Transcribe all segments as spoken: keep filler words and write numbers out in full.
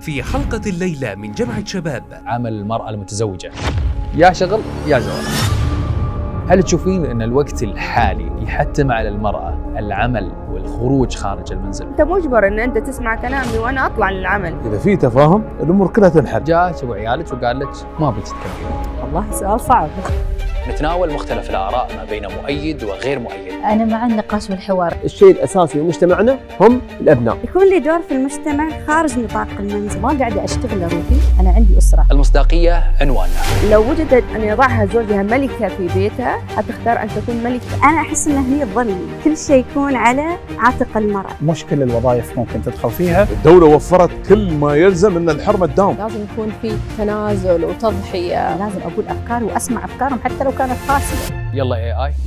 في حلقة الليلة من جمعة شباب. عمل المرأة المتزوجة يا شغل يا زواج. هل تشوفين أن الوقت الحالي يحتم على المرأة العمل والخروج خارج المنزل؟ أنت مجبر أن أنت تسمع كلامي وأنا أطلع للعمل. إذا في تفاهم الأمور كلها تنحل. جاءت وعيالك وقال لك ما ابي تتكلمين. والله سؤال صعب. نتناول مختلف الآراء ما بين مؤيد وغير مؤيد. أنا مع النقاش والحوار. الشيء الأساسي في مجتمعنا هم الأبناء. يكون لي دور في المجتمع خارج نطاق المنزل. ما قاعدة أشتغل لروحي، أنا عندي أسرة. المصداقية عنواننا. لو وجدت أن يضعها زوجها ملكة في بيتها، حتختار أن تكون ملكة. أنا أحس أن هي الظلم، كل شيء يكون على عاتق المرأة. مش كل الوظائف ممكن تدخل فيها. الدولة وفرت كل ما يلزم أن الحرمة تداوم. لازم يكون في تنازل وتضحية. لازم أقول أفكاري وأسمع أفكارهم حتى لو كانت قاسية. يلا اي اي.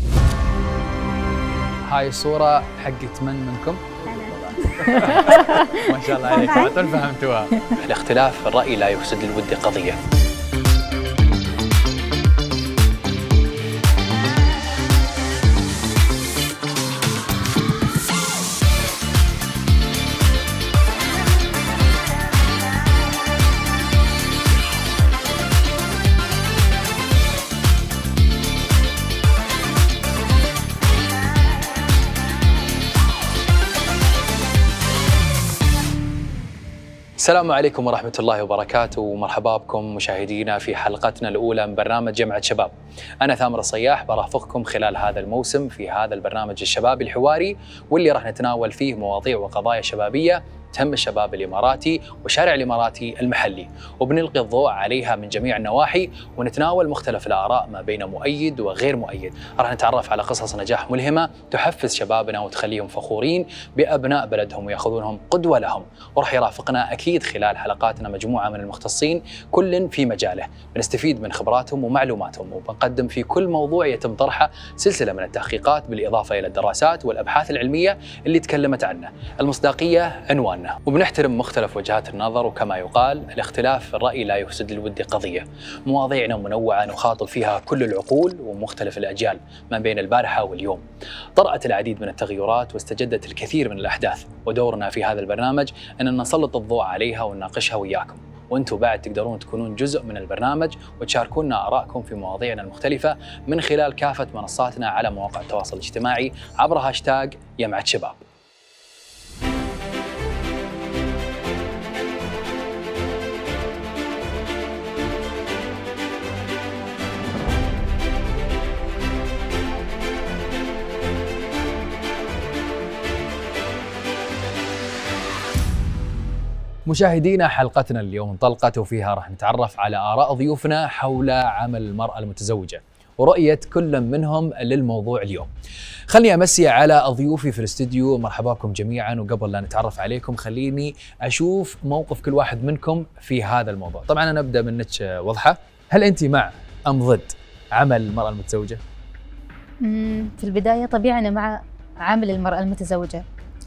هاي الصورة حقت من منكم؟ ما شاء الله عليكم، فهمتوها. الاختلاف في الرأي لا يفسد للود قضية. السلام عليكم ورحمة الله وبركاته، ومرحبا بكم مشاهدينا في حلقتنا الأولى من برنامج جمعة شباب. أنا ثامر الصياح برافقكم خلال هذا الموسم في هذا البرنامج الشبابي الحواري، واللي راح نتناول فيه مواضيع وقضايا شبابية تهم الشباب الإماراتي وشارع الإماراتي المحلي، وبنلقي الضوء عليها من جميع النواحي ونتناول مختلف الآراء ما بين مؤيد وغير مؤيد. راح نتعرف على قصص نجاح ملهمة تحفز شبابنا وتخليهم فخورين بأبناء بلدهم ويأخذونهم قدوة لهم. وراح يرافقنا أكيد خلال حلقاتنا مجموعة من المختصين كل في مجاله، بنستفيد من خبراتهم ومعلوماتهم، وبنقدم في كل موضوع يتم طرحه سلسلة من التحقيقات بالإضافة إلى الدراسات والأبحاث العلمية اللي تكلمت عنه. المصداقية عنواننا، وبنحترم مختلف وجهات النظر، وكما يقال الاختلاف في الرأي لا يفسد للود قضية. مواضيعنا منوعة نخاطب فيها كل العقول ومختلف الأجيال ما بين البارحة واليوم. طرأت العديد من التغيرات واستجدت الكثير من الأحداث، ودورنا في هذا البرنامج أن نسلط الضوء عليها ونناقشها وياكم، وانتم بعد تقدرون تكونون جزء من البرنامج وتشاركونا آرائكم في مواضيعنا المختلفة من خلال كافة منصاتنا على مواقع التواصل الاجتماعي عبر هاشتاج جمعة شباب. مشاهدينا، حلقتنا اليوم انطلقت وفيها راح نتعرف على آراء ضيوفنا حول عمل المرأة المتزوجة ورؤية كل منهم للموضوع اليوم. خليني أمسي على ضيوفي في الاستديو، مرحبا بكم جميعا. وقبل لا نتعرف عليكم خليني أشوف موقف كل واحد منكم في هذا الموضوع. طبعا أنا أبدأ منك وضحة، هل أنت مع أم ضد عمل المرأة المتزوجة؟ في البداية طبيعي أنا مع عمل المرأة المتزوجة.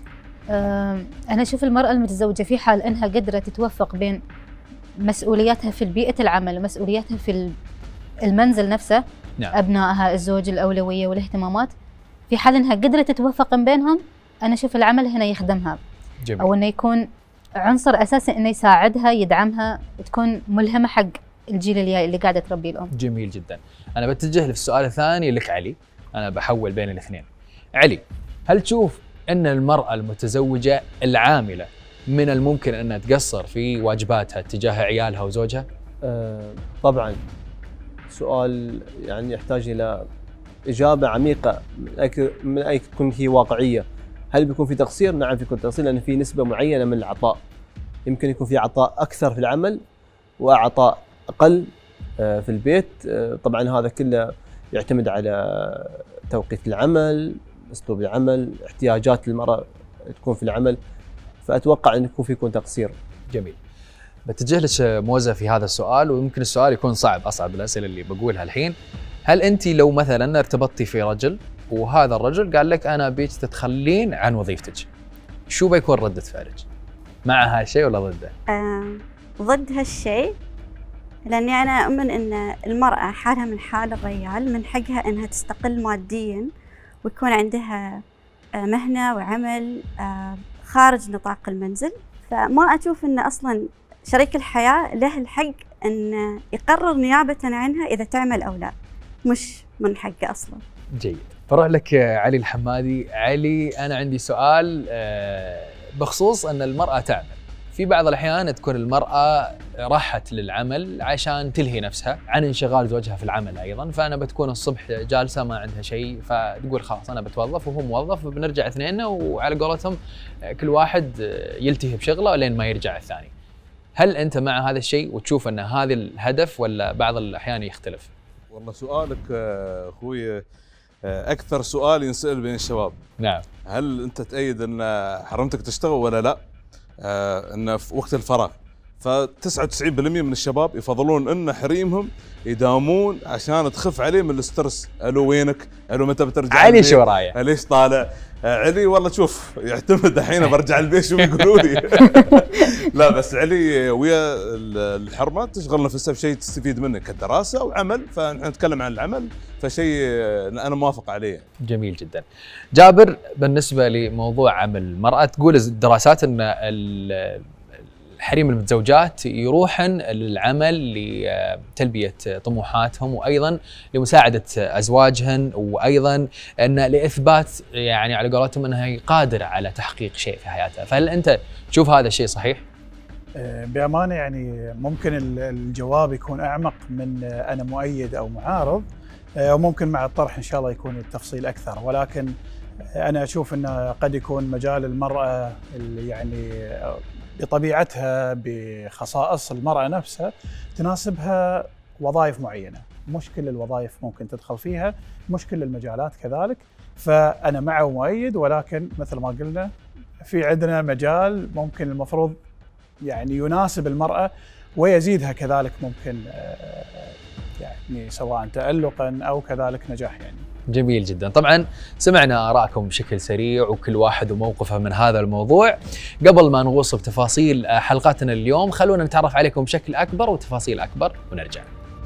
أنا أشوف المرأة المتزوجة في حال أنها قدرت تتوفق بين مسؤولياتها في بيئة العمل ومسؤولياتها في المنزل نفسه، نعم. أبنائها، الزوج، الأولوية والاهتمامات، في حال أنها قدرت تتوفق بينهم، أنا أشوف العمل هنا يخدمها. جميل. أو أنه يكون عنصر أساسي أنه يساعدها، يدعمها، تكون ملهمة حق الجيل الجاي اللي قاعدة تربيه الأم. جميل جدا. أنا بتجه للسؤال الثاني لك علي، أنا بحول بين الاثنين. علي، هل تشوف أن المرأة المتزوجة العاملة من الممكن أنها تقصر في واجباتها تجاه عيالها وزوجها؟ آه طبعا، سؤال يعني يحتاج إلى إجابة عميقة من أي تكون هي واقعية. هل بيكون في تقصير؟ نعم في يكون تقصير، لأن في نسبة معينة من العطاء. يمكن يكون في عطاء أكثر في العمل وعطاء أقل آه في البيت. آه طبعا هذا كله يعتمد على توقيت العمل، اسلوب العمل، احتياجات المرأة تكون في العمل، فأتوقع أن يكون في يكون تقصير. جميل. بتجه لك موزة في هذا السؤال، ويمكن السؤال يكون صعب، أصعب الأسئلة اللي بقولها الحين. هل أنت لو مثلا ارتبطتي في رجل وهذا الرجل قال لك أنا بيك تتخلين عن وظيفتك، شو بيكون ردة فعلك؟ مع هالشيء ولا ضده؟ آه ضد هالشيء، لأني أنا أؤمن أن المرأة حالها من حال الرجال، من حقها أنها تستقل مادياً ويكون عندها مهنة وعمل خارج نطاق المنزل. فما أشوف أن أصلاً شريك الحياة له الحق أن يقرر نيابة عنها إذا تعمل أو لا، مش من حقه أصلا. جيد. بروح لك علي الحمادي. علي، أنا عندي سؤال بخصوص أن المرأة تعمل. في بعض الأحيان تكون المرأة راحت للعمل عشان تلهي نفسها عن انشغال زوجها في العمل أيضا، فأنا بتكون الصبح جالسة ما عندها شيء، فتقول خلاص أنا بتوظف وهو موظف، وبنرجع اثنين وعلى قولتهم كل واحد يلتهي بشغله لين ما يرجع الثاني. هل أنت مع هذا الشيء وتشوف أن هذا الهدف ولا بعض الأحيان يختلف؟ والله سؤالك أخوي أكثر سؤال ينسأل بين الشباب. نعم. هل أنت تأيد أن حرمتك تشتغل ولا لا؟ آه أن في وقت الفراغ، فتسعة وتسعين بالمئة من الشباب يفضلون أن حريمهم يداومون عشان تخف عليه من الاسترس. ألو وينك؟ ألو متى بترجع؟ علي شو رايك؟ ليش طالع؟ آه علي والله شوف يعتمد الحين برجع البيت شو بيقولوا لي. لا بس علي ويا الحرمة تشغل نفسها بشيء تستفيد منه كدراسة وعمل، فنحن نتكلم عن العمل فشيء أنا موافق عليه. جميل جدا. جابر، بالنسبة لموضوع عمل المرأة، تقول الدراسات أن الحريم المتزوجات يروحن للعمل لتلبية طموحاتهم، وأيضا لمساعدة أزواجهن، وأيضا أن لإثبات يعني على قولتهم أنها قادرة على تحقيق شيء في حياتها. فهل أنت تشوف هذا الشيء صحيح؟ بأمانة يعني ممكن الجواب يكون أعمق من أنا مؤيد أو معارض، وممكن مع الطرح إن شاء الله يكون التفصيل أكثر، ولكن أنا أشوف أنه قد يكون مجال المرأة اللي يعني بطبيعتها بخصائص المرأة نفسها تناسبها وظائف معينة، مش كل الوظائف ممكن تدخل فيها، مش كل المجالات كذلك. فأنا معه ومؤيد، ولكن مثل ما قلنا في عندنا مجال ممكن المفروض يعني يناسب المرأة ويزيدها كذلك ممكن يعني سواء تألقاً أو كذلك نجاح يعني. جميل جدا. طبعا سمعنا آراءكم بشكل سريع وكل واحد وموقفه من هذا الموضوع. قبل ما نغوص بتفاصيل حلقتنا اليوم، خلونا نتعرف عليكم بشكل أكبر وتفاصيل أكبر ونرجع.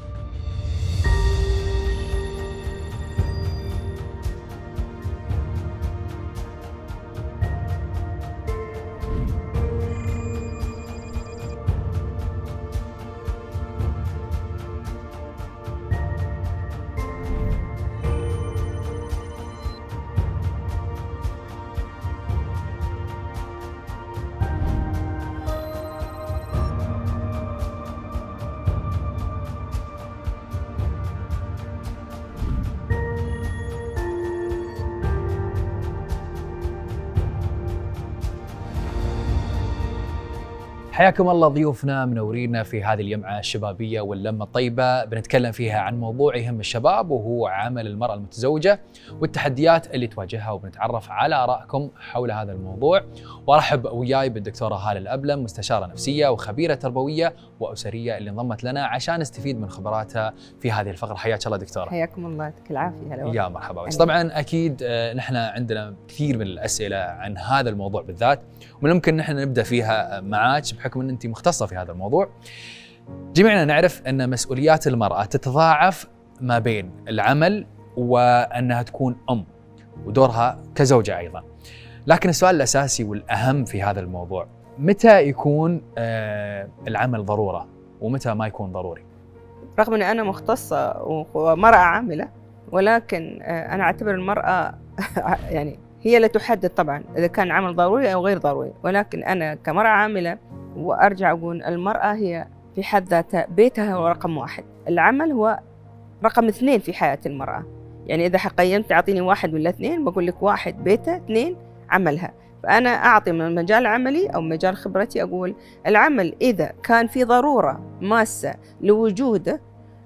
حياكم الله ضيوفنا منورينا في هذه الجمعة الشبابية واللمة الطيبة، بنتكلم فيها عن موضوع يهم الشباب وهو عمل المرأة المتزوجة والتحديات اللي تواجهها، وبنتعرف على آرائكم حول هذا الموضوع. وارحب وياي بالدكتورة هالة الأبلم، مستشارة نفسية وخبيرة تربوية وأسرية اللي انضمت لنا عشان نستفيد من خبراتها في هذه الفقرة. حياك الله دكتورة. حياكم الله، يعطيك العافية. هلا يا مرحبا. بس طبعا أكيد نحن عندنا كثير من الأسئلة عن هذا الموضوع بالذات، وممكن نحن نبدأ فيها معاك بحكم أن أنت مختصة في هذا الموضوع. جميعنا نعرف أن مسؤوليات المرأة تتضاعف ما بين العمل وأنها تكون أم ودورها كزوجة أيضا، لكن السؤال الأساسي والأهم في هذا الموضوع، متى يكون آه العمل ضرورة ومتى ما يكون ضروري؟ رغم أني أنا مختصة ومرأة عاملة، ولكن آه أنا أعتبر المرأة يعني هي اللي تحدد طبعا إذا كان عمل ضروري أو غير ضروري، ولكن أنا كمرأة عاملة وأرجع أقول المرأة هي في حد ذاتها بيتها هو رقم واحد، العمل هو رقم اثنين في حياة المرأة. يعني إذا قيمت أعطيني واحد ولا اثنين، بقول لك واحد بيتها، اثنين عملها. فأنا أعطي من مجال عملي أو مجال خبرتي أقول العمل إذا كان في ضرورة ماسة لوجوده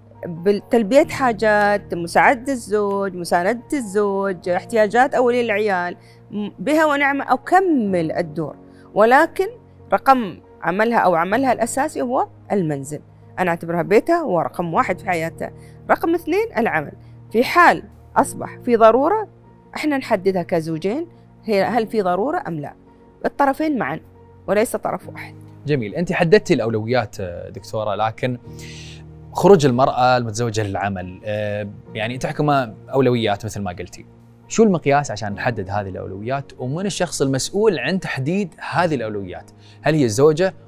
بتلبية حاجات، مساعدة الزوج، مساندة الزوج، احتياجات أولية العيال، بها ونعمة أو كمل الدور، ولكن رقم عملها أو عملها الأساسي هو المنزل. أنا أعتبرها بيتها هو رقم واحد في حياتها. رقم اثنين العمل. في حال أصبح في ضرورة إحنا نحددها كزوجين، هي هل في ضرورة أم لا، الطرفين معا وليس طرف واحد. جميل. أنت حددتي الأولويات دكتورة، لكن خروج المرأة المتزوجة للعمل يعني تحكم أولويات مثل ما قلتي. شو المقياس عشان نحدد هذه الأولويات، ومن الشخص المسؤول عن تحديد هذه الأولويات؟ هل هي الزوجة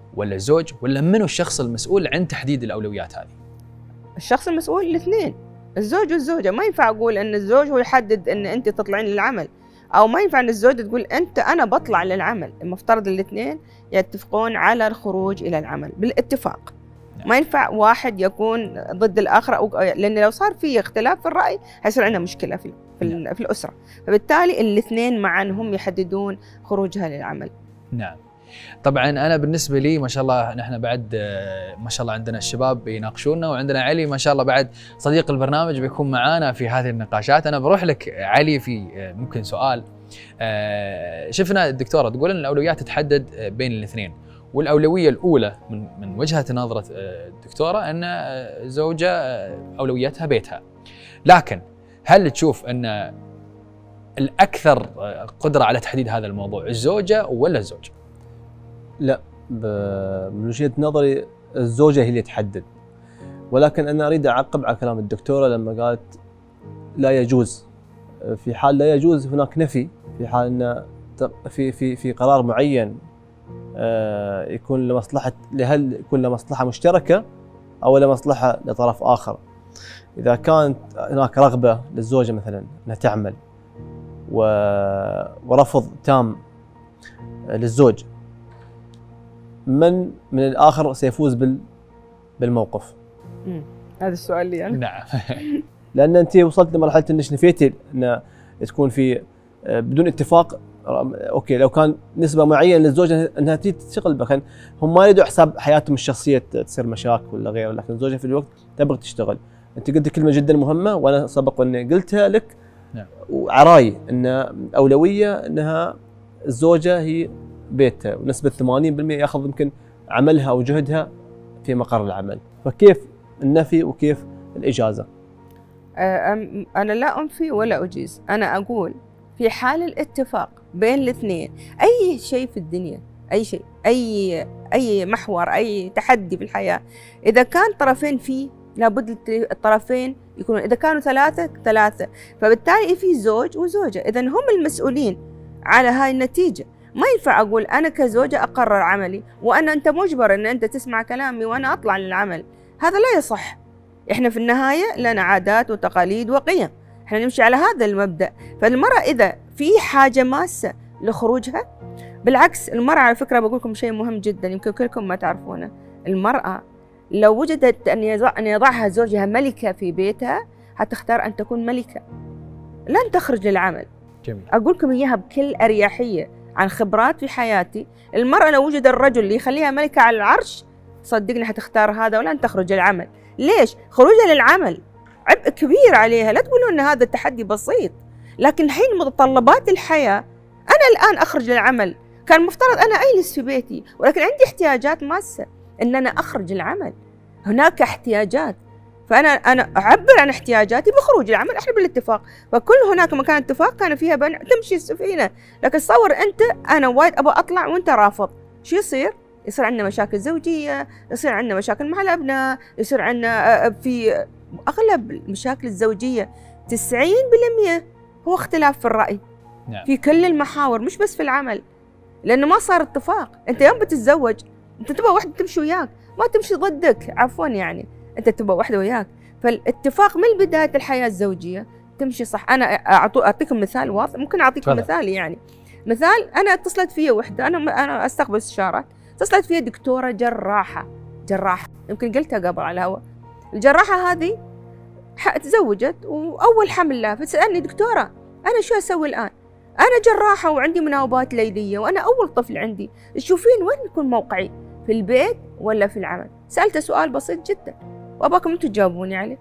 ولا الزوج، ولا منو الشخص المسؤول عن تحديد الاولويات هذه؟ الشخص المسؤول الاثنين، الزوج والزوجة. ما ينفع أقول أن الزوج هو يحدد أن أنت تطلعين للعمل، أو ما ينفع أن الزوجة تقول أنت أنا بطلع للعمل. المفترض الاثنين يتفقون على الخروج إلى العمل بالاتفاق. ما ينفع واحد يكون ضد الآخر، أو لأن لو صار في اختلاف في الرأي حيصير عندنا مشكلة في في, في الأسرة. فبالتالي الاثنين معا هم يحددون خروجها للعمل. نعم. طبعا انا بالنسبه لي ما شاء الله نحن بعد ما شاء الله عندنا الشباب بيناقشونا، وعندنا علي ما شاء الله بعد صديق البرنامج بيكون معانا في هذه النقاشات. انا بروح لك علي في ممكن سؤال. شفنا الدكتوره تقول ان الاولويات تتحدد بين الاثنين، والاولويه الاولى من من وجهه نظره الدكتوره ان الزوجه اولويتها بيتها، لكن هل تشوف ان الاكثر قدره على تحديد هذا الموضوع الزوجه ولا الزوج؟ لا، من وجهة نظري الزوجة هي اللي تحدد، ولكن أنا أريد أعقب على كلام الدكتورة لما قالت لا يجوز. في حال لا يجوز هناك نفي، في حال أن في في في قرار معين يكون لمصلحة، لهل يكون لمصلحة مشتركة أو لمصلحة لطرف آخر. إذا كانت هناك رغبة للزوجة مثلا أنها تعمل ورفض تام للزوج، من من الآخر سيفوز بال بالموقف؟ امم هذا السؤال لي يعني. نعم. لأن أنت وصلت لمرحلة أنك نفيتي أن تكون في بدون اتفاق. أوكي، لو كان نسبة معينة للزوجة أنها تيجي تشتغل، لكن هم ما يريدوا حساب حياتهم الشخصية تصير مشاكل ولا غيره، لكن الزوجة في الوقت تبغى تشتغل. أنت قلت كلمة جدا مهمة وأنا سبق أني قلتها لك. نعم. وعراي أن أولوية أنها الزوجة هي بيتها، ونسبة ثمانين بالمئة ياخذ يمكن عملها او جهدها في مقر العمل. فكيف النفي وكيف الاجازه؟ انا لا انفي ولا اجيز، انا اقول في حال الاتفاق بين الاثنين، اي شيء في الدنيا، اي شيء، اي اي محور، اي تحدي في الحياه، اذا كان طرفين فيه لابد الطرفين يكونوا، اذا كانوا ثلاثه ثلاثه، فبالتالي في زوج وزوجه، اذا هم المسؤولين على هاي النتيجه. ما ينفع أقول أنا كزوجة أقرر عملي وأنا أنت مجبر أن أنت تسمع كلامي وأنا أطلع للعمل، هذا لا يصح. إحنا في النهاية لنا عادات وتقاليد وقيم، إحنا نمشي على هذا المبدأ. فالمرأة إذا في حاجة ماسة لخروجها، بالعكس المرأة على فكرة بقول لكم شيء مهم جدا يمكن كلكم ما تعرفونه، المرأة لو وجدت أن يضع أن يضعها زوجها ملكة في بيتها هتختار أن تكون ملكة، لن تخرج للعمل. جميل. أقول لكم إياها بكل أريحية عن خبرات في حياتي. المرأة لو وجد الرجل اللي يخليها ملكة على العرش، صدقني حتختار هذا ولن تخرج للعمل. ليش؟ خروجها للعمل عبء كبير عليها. لا تقولوا أن هذا التحدي بسيط، لكن حين متطلبات الحياة، أنا الآن أخرج للعمل، كان مفترض أنا أجلس في بيتي، ولكن عندي احتياجات ماسة أن أنا أخرج للعمل. هناك احتياجات، فأنا أنا أعبر عن احتياجاتي بخروج العمل. إحنا بالاتفاق، فكل هناك مكان اتفاق كان فيها بن... تمشي السفينة. لكن تصور أنت أنا وايد أبغى أطلع وأنت رافض، شو يصير؟ يصير عندنا مشاكل زوجية، يصير عندنا مشاكل مع الأبناء، يصير عندنا في أغلب المشاكل الزوجية تسعين بالمئة هو اختلاف في الرأي. نعم. في كل المحاور مش بس في العمل، لأنه ما صار اتفاق. أنت يوم بتتزوج أنت تبغى واحدة تمشي وياك، ما تمشي ضدك، عفوا يعني أنت تبغى واحدة وياك. فالاتفاق من بداية الحياة الزوجية تمشي صح. أنا أعطيكم مثال واضح، ممكن أعطيكم فضل. مثال يعني مثال. أنا اتصلت فيها وحدة، أنا أنا أستقبل استشارات، اتصلت فيها دكتورة جراحة جراحة يمكن قلتها قبل على الهواء. الجراحة هذه تزوجت وأول حمل لها، فتسألني دكتورة أنا شو أسوي الآن؟ أنا جراحة وعندي مناوبات ليلية وأنا أول طفل عندي، تشوفين وين يكون موقعي؟ في البيت ولا في العمل؟ سألته سؤال بسيط جدا وأباكم أنتوا تجاوبوني عليه.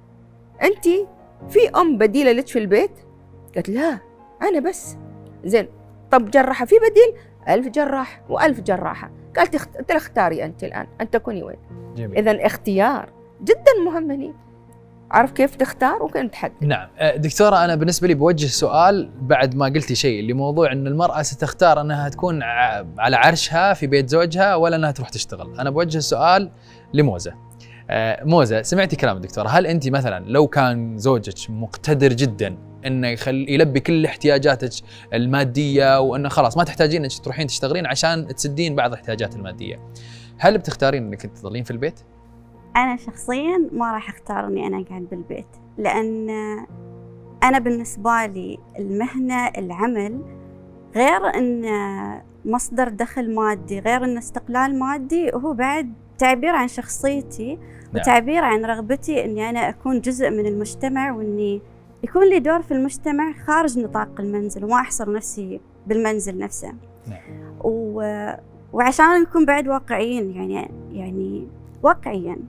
أنت في أم بديلة لك في البيت؟ قالت لا أنا بس. زين، طب جراحة في بديل؟ ألف جراح وألف جراحة. قالت قلت لها اختاري أنت الآن أن تكوني وين. إذا اختيار جدا مهم هني، عارف كيف تختار وكيف تحدد. نعم دكتورة، أنا بالنسبة لي بوجه سؤال بعد ما قلتي شيء اللي موضوع أن المرأة ستختار أنها تكون على عرشها في بيت زوجها ولا أنها تروح تشتغل. أنا بوجه السؤال لموزة. موزة، سمعتي كلام الدكتورة، هل أنت مثلا لو كان زوجك مقتدر جدا انه يخل يلبي كل احتياجاتك الماديه وانه خلاص ما تحتاجين انك تروحين تشتغلين عشان تسدين بعض الاحتياجات الماديه، هل بتختارين انك تظلين في البيت؟ أنا شخصياً ما راح أختار إني أنا أقعد بالبيت، لأن أنا بالنسبة لي المهنة العمل غير إن مصدر دخل مادي، غير إن استقلال مادي، هو بعد تعبير عن شخصيتي. نعم. وتعبير عن رغبتي إني أنا أكون جزء من المجتمع، وإني يكون لي دور في المجتمع خارج نطاق المنزل، وما أحصر نفسي بالمنزل نفسه. نعم. و... وعشان نكون بعد واقعيين، يعني يعني واقعياً،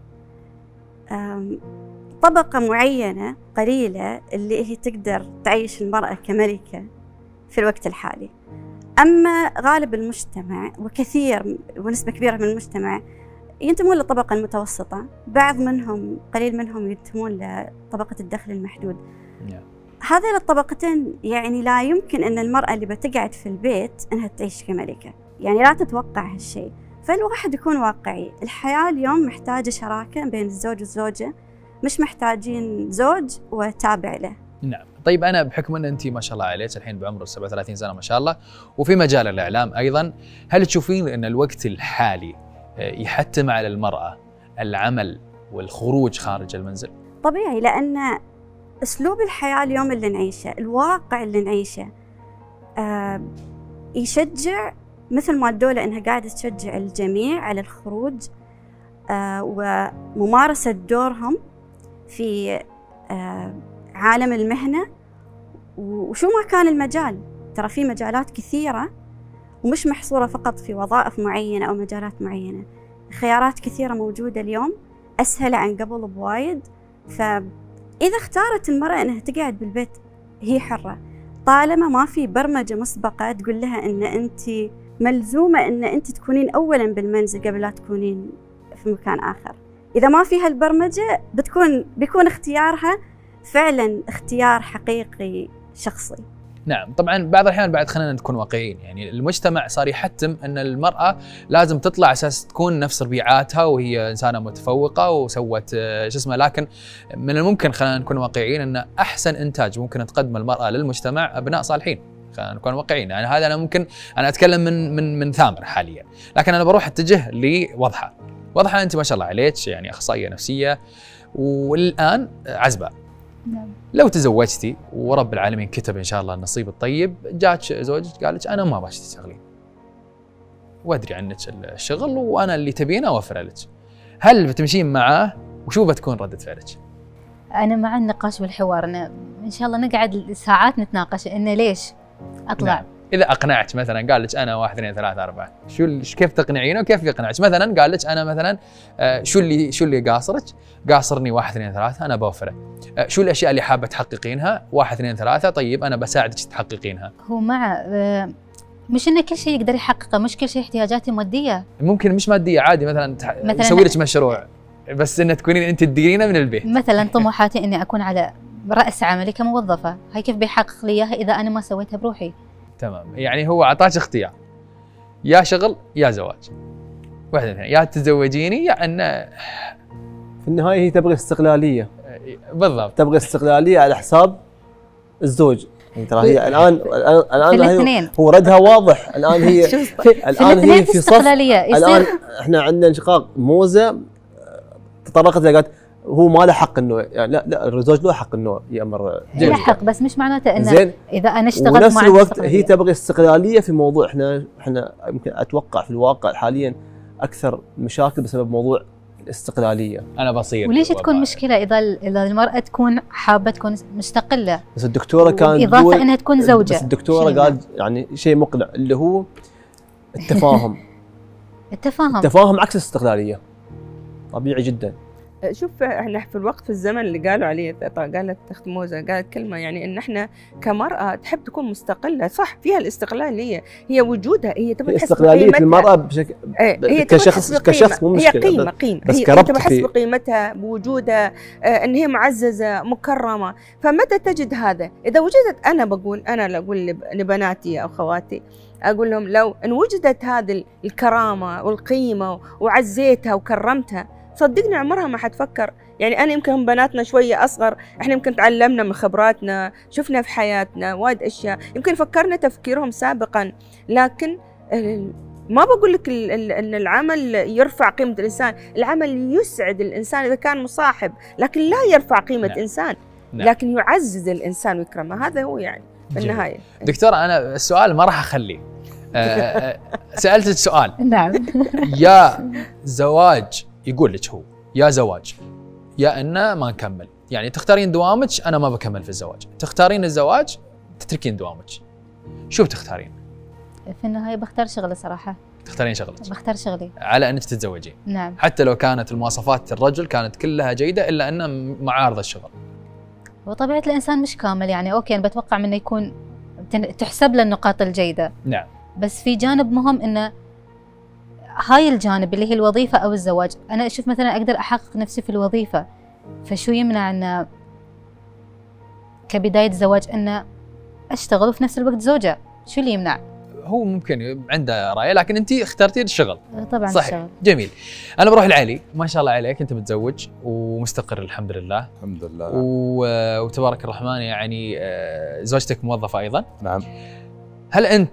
طبقة معينة قليلة اللي هي تقدر تعيش المرأة كملكة في الوقت الحالي. أما غالب المجتمع وكثير ونسبة كبيرة من المجتمع ينتمون للطبقة المتوسطة، بعض منهم قليل منهم ينتمون لطبقة الدخل المحدود. هذه الطبقتين يعني لا يمكن أن المرأة اللي بتقعد في البيت أنها تعيش كملكة، يعني لا تتوقع هالشيء. فالواحد يكون واقعي، الحياة اليوم محتاجة شراكة بين الزوج والزوجة، مش محتاجين زوج وتابع له. نعم. طيب أنا بحكم أن أنت ما شاء الله عليك الحين بعمر سبعة وثلاثين سنة ما شاء الله، وفي مجال الإعلام أيضا، هل تشوفين أن الوقت الحالي يحتم على المرأة العمل والخروج خارج المنزل؟ طبيعي، لأن أسلوب الحياة اليوم اللي نعيشه، الواقع اللي نعيشه، آه يشجع، مثل ما الدولة إنها قاعدة تشجع الجميع على الخروج آه وممارسة دورهم في آه عالم المهنة، وشو ما كان المجال. ترى في مجالات كثيرة ومش محصورة فقط في وظائف معينة أو مجالات معينة، خيارات كثيرة موجودة اليوم أسهل عن قبل بوايد. فإذا اختارت المرأة إنها تقعد بالبيت هي حرة، طالما ما في برمجة مسبقة تقول لها إن أنت ملزومة إن أنت تكونين أولاً بالمنزل قبل لا تكونين في مكان آخر. إذا ما فيها البرمجة بتكون بيكون اختيارها فعلاً اختيار حقيقي شخصي. نعم. طبعا بعض الأحيان بعد خلينا نكون واقعيين، يعني المجتمع صار يحتم أن المرأة لازم تطلع أساس تكون نفس ربيعاتها وهي إنسانة متفوقة وسوت شو اسمه، لكن من الممكن خلينا نكون واقعيين أن أحسن إنتاج ممكن تقدم المرأة للمجتمع أبناء صالحين. خلينا نكون واقعيين، يعني هذا أنا ممكن أنا أتكلم من من من ثامر حاليا، لكن أنا بروح أتجه لوضحة. وضحة أنت ما شاء الله عليك يعني أخصائية نفسية والآن عزباء. نعم. لو تزوجتي ورب العالمين كتب إن شاء الله النصيب الطيب، جاك زوجك قال لك أنا ما باش تشتغلين وأدري عنك الشغل وأنا اللي تبينه أوفره لك، هل بتمشين معاه وشو بتكون ردة فعلك؟ أنا مع النقاش والحوار، أنا إن شاء الله نقعد ساعات نتناقش إنه ليش أطلع. نعم. إذا أقنعت مثلا قال لك أنا واحد اثنين ثلاثة أربعة، شو كيف تقنعينه وكيف يقنعك؟ مثلا قال لك أنا مثلا آه شو اللي شو اللي قاصرك؟ قاصرني واحد اثنين ثلاثة أنا بوفره. آه شو الأشياء اللي حابة تحققينها؟ واحد اثنين ثلاثة، طيب أنا بساعدك تحققينها. هو مع آه مش إنه كل شيء يقدر يحققه، مش كل شيء احتياجاتي مادية. ممكن مش مادية عادي، مثلا يسوي لك مشروع بس إن تكونين أنت تديرينه من البيت. مثلا طموحاتي إني أكون على رأس عملي كموظفة، هاي كيف بيحقق لي إياها إذا أنا ما سويتها بروحي؟ تمام. يعني هو أعطاك اختيار، يا شغل يا زواج، واحدة اثنين، يا تتزوجيني يا أن في النهاية هي تبغي استقلالية. بالضبط، تبغي استقلالية على حساب الزوج. يعني ترى هي الآن الآن الآن هو ردها واضح. الآن هي الآن هي في صف. الآن احنا عندنا انشقاق. موزة تطرقت قالت هو ما له حق انه يعني لا لا الزوج له حق انه يامر. له حق بس مش معناته انه اذا انا اشتغلت مع ونفس الوقت هي تبغي استقلاليه في موضوع. احنا احنا يمكن اتوقع في الواقع حاليا اكثر مشاكل بسبب موضوع الاستقلاليه. انا بصير وليش تكون مشكله اذا اذا المراه تكون حابه تكون مستقله؟ بس الدكتوره كانت اضافه انها تكون زوجه. بس الدكتوره قال يعني شيء مقنع اللي هو التفاهم. التفاهم التفاهم عكس الاستقلاليه. طبيعي جدا. شوف احنا في الوقت في الزمن اللي قالوا عليه، قالت اخت موزة قالت كلمه يعني ان احنا كمراه تحب تكون مستقله، صح فيها الاستقلاليه، هي وجودها هي تبغى تحس استقلاليه المراه بشكل هي كشخص كشخص مو مشكله، هي قيمه قيمه بس هي تبغى تحس بقيمتها بوجودها، ان هي معززه مكرمه. فمتى تجد هذا؟ اذا وجدت، انا بقول انا اقول لبناتي او خواتي اقول لهم لو ان وجدت هذه الكرامه والقيمه وعزيتها وكرمتها، صدقني عمرها ما حتفكر. يعني أنا يمكن بناتنا شوية أصغر، إحنا يمكن تعلمنا من خبراتنا، شفنا في حياتنا وايد أشياء يمكن فكرنا تفكيرهم سابقا، لكن ما بقول لك ان العمل يرفع قيمه الانسان، العمل يسعد الانسان اذا كان مصاحب، لكن لا يرفع قيمه نعم. انسان نعم. لكن يعزز الانسان ويكرمه، هذا هو يعني في النهايه. دكتورة انا السؤال ما راح اخليه، سالتك سؤال نعم يا زواج يقول لك هو يا زواج يا انه ما نكمل، يعني تختارين دوامك انا ما بكمل في الزواج، تختارين الزواج تتركين دوامك، شو بتختارين؟ في النهايه بختار شغلي صراحه. تختارين شغلك؟ بختار شغلي على انك تتزوجين. نعم. حتى لو كانت المواصفات الرجل كانت كلها جيده الا انه معارض الشغل. وطبيعه الانسان مش كامل، يعني اوكي انا بتوقع منه يكون تحسب له النقاط الجيده. نعم. بس في جانب مهم انه هاي الجانب اللي هي الوظيفه او الزواج، انا اشوف مثلا اقدر احقق نفسي في الوظيفه، فشو يمنع ان كبدايه زواج ان اشتغل وفي نفس الوقت زوجه؟ شو اللي يمنع؟ هو ممكن عنده راي، لكن انت اخترتي الشغل. طبعا صحيح. الشغل. جميل. انا بروح لعلي، ما شاء الله عليك انت متزوج ومستقر الحمد لله. الحمد لله. و... وتبارك الرحمن، يعني زوجتك موظفه ايضا. نعم. هل انت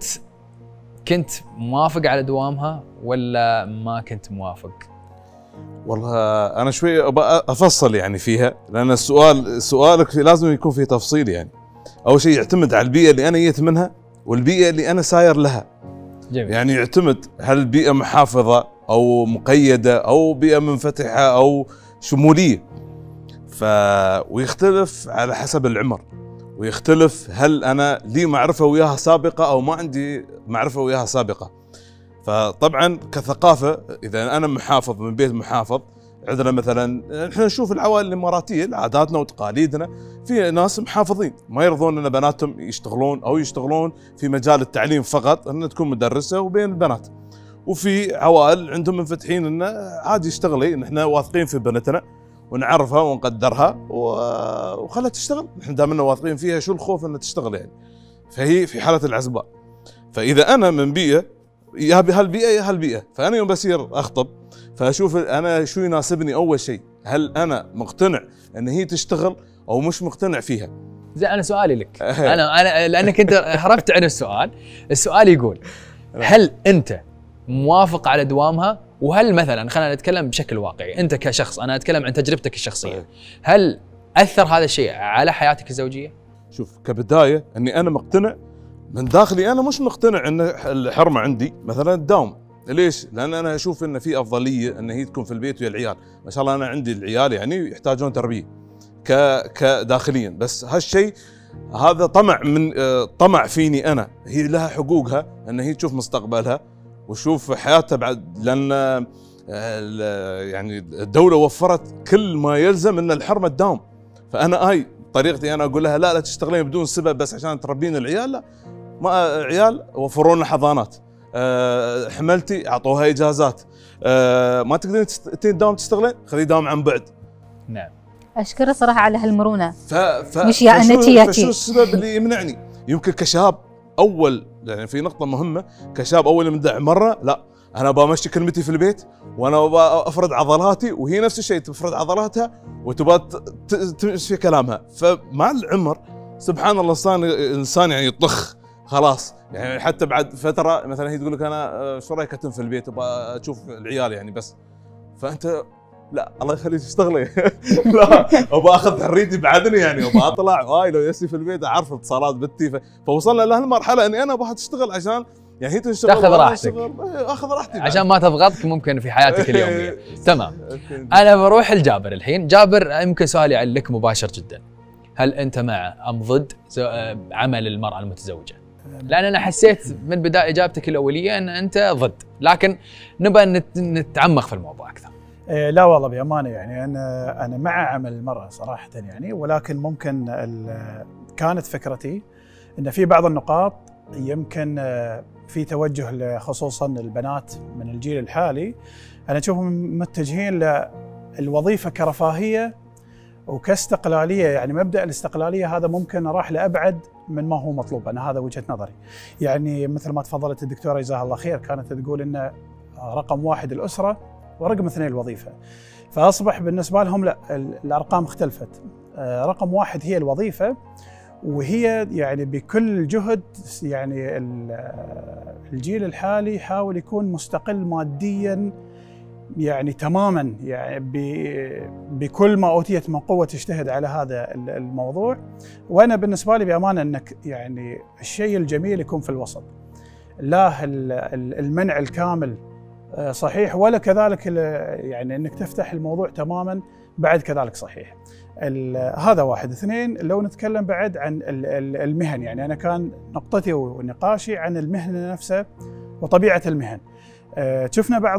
كنت موافق على دوامها ولا ما كنت موافق؟ والله انا شوي افصل يعني فيها، لان السؤال سؤالك لازم يكون فيه تفصيل. يعني اول شيء يعتمد على البيئه اللي انا جيت منها والبيئه اللي انا ساير لها. جميل. يعني يعتمد هل البيئه محافظه او مقيده او بيئه منفتحه او شموليه. ف ويختلف على حسب العمر، ويختلف هل انا لي معرفه وياها سابقه او ما عندي معرفه وياها سابقه. فطبعا كثقافه اذا انا محافظ من بيت محافظ، عندنا مثلا احنا نشوف العوائل الاماراتيه عاداتنا وتقاليدنا، في ناس محافظين ما يرضون ان بناتهم يشتغلون او يشتغلون في مجال التعليم فقط، ان تكون مدرسه وبين البنات. وفي عوائل عندهم منفتحين انه عادي اشتغلي، نحن واثقين في بنتنا ونعرفها ونقدرها وخلها تشتغل، نحن دائما واثقين فيها، شو الخوف انها تشتغل يعني. فهي في حاله العزباء. فاذا انا من بيئه يا بهالبيئه يا هالبيئه، فانا يوم بصير اخطب فاشوف انا شو يناسبني. اول شيء هل انا مقتنع ان هي تشتغل او مش مقتنع فيها؟ زين انا سؤالي لك انا انا لانك انت هربت عن السؤال، السؤال يقول هل انت موافق على دوامها؟ وهل مثلا خلينا نتكلم بشكل واقعي، انت كشخص، انا اتكلم عن تجربتك الشخصيه، هل اثر هذا الشيء على حياتك الزوجيه؟ شوف كبدايه اني انا مقتنع من داخلي، انا مش مقتنع ان الحرمه عندي مثلا تداوم. ليش؟ لان انا اشوف ان في افضليه ان هي تكون في البيت ويا العيال، ما شاء الله انا عندي العيال يعني يحتاجون تربيه ك كداخليا، بس هالشيء هذا طمع من طمع فيني انا، هي لها حقوقها ان هي تشوف مستقبلها وتشوف حياتها بعد، لان يعني الدوله وفرت كل ما يلزم ان الحرمه تداوم. فانا هاي طريقتي، انا اقول لها لا لا تشتغلين بدون سبب بس عشان تربين العيال، لا، ما عيال وفروا لنا حضانات، أه حملتي اعطوها اجازات، أه ما تقدرين تداوم تشتغلين خليه يداوم عن بعد. نعم. اشكره صراحه على هالمرونه. ف... ف... مش يا انتي يا تي. فشو السبب اللي يمنعني؟ يمكن كشاب اول، يعني في نقطه مهمه كشاب اول مدع مره لا انا بمشي كلمتي في البيت وانا افرض عضلاتي، وهي نفس الشيء تفرض عضلاتها وتبغى تمشي في كلامها. فمع العمر سبحان الله الانسان يعني يطخ خلاص، يعني حتى بعد فتره مثلا هي تقول لك انا شو رايك اتم في البيت ابغى اشوف العيال يعني بس، فانت لا الله يخليك تشتغلي لا ابغى اخذ حريتي بعدني، يعني ابغى اطلع هاي لو يسي في البيت اعرف اتصالات بنتي. فوصلنا لهالمرحله اني انا ابغى تشتغل عشان يعني هي تشتغل تاخذ راحتك، اخذ راحتي عشان ما تضغطك ممكن في حياتك اليوميه. تمام. انا بروح لجابر الحين. جابر يمكن سؤالي لك مباشر جدا، هل انت مع ام ضد عمل المراه المتزوجه؟ لان انا حسيت من بدايه اجابتك الاوليه ان انت ضد، لكن نبغى نتعمق في الموضوع اكثر. إيه لا والله بامانه، يعني انا انا مع عمل المراه صراحه يعني، ولكن ممكن كانت فكرتي ان في بعض النقاط يمكن في توجه خصوصا البنات من الجيل الحالي، انا اشوفهم متجهين للوظيفه كرفاهيه وكاستقلاليه، يعني مبدا الاستقلاليه هذا ممكن راح لابعد من ما هو مطلوب، انا هذا وجهه نظري. يعني مثل ما تفضلت الدكتوره جزاها الله خير، كانت تقول ان رقم واحد الاسره ورقم اثنين الوظيفه، فاصبح بالنسبه لهم لا الارقام اختلفت، رقم واحد هي الوظيفه، وهي يعني بكل جهد يعني الجيل الحالي يحاول يكون مستقل ماديا يعني تماما، يعني بكل ما اوتيت من قوه تجتهد على هذا الموضوع. وانا بالنسبه لي بامانه انك يعني الشيء الجميل يكون في الوسط، لا المنع الكامل صحيح ولا كذلك يعني انك تفتح الموضوع تماما بعد كذلك صحيح. هذا واحد. اثنين، لو نتكلم بعد عن المهن، يعني انا كان نقطتي ونقاشي عن المهنه نفسها وطبيعه المهن. شفنا بعض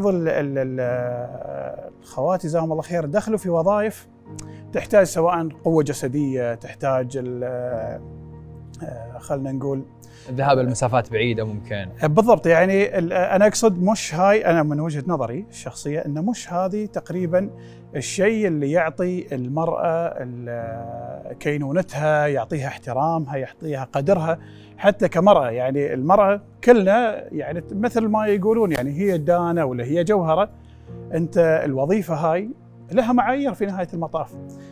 الخوات جزاهم الله خير دخلوا في وظائف تحتاج سواء قوه جسديه، تحتاج خلينا نقول الذهاب المسافات بعيده ممكن. بالضبط. يعني انا اقصد مش هاي، انا من وجهه نظري الشخصيه انه مش هذه تقريبا الشيء اللي يعطي المراه كينونتها، يعطيها احترامها، يعطيها قدرها حتى كمراه. يعني المراه كلنا يعني مثل ما يقولون يعني هي دانه ولا هي جوهره. انت الوظيفه هاي لها معايير في نهايه المطاف.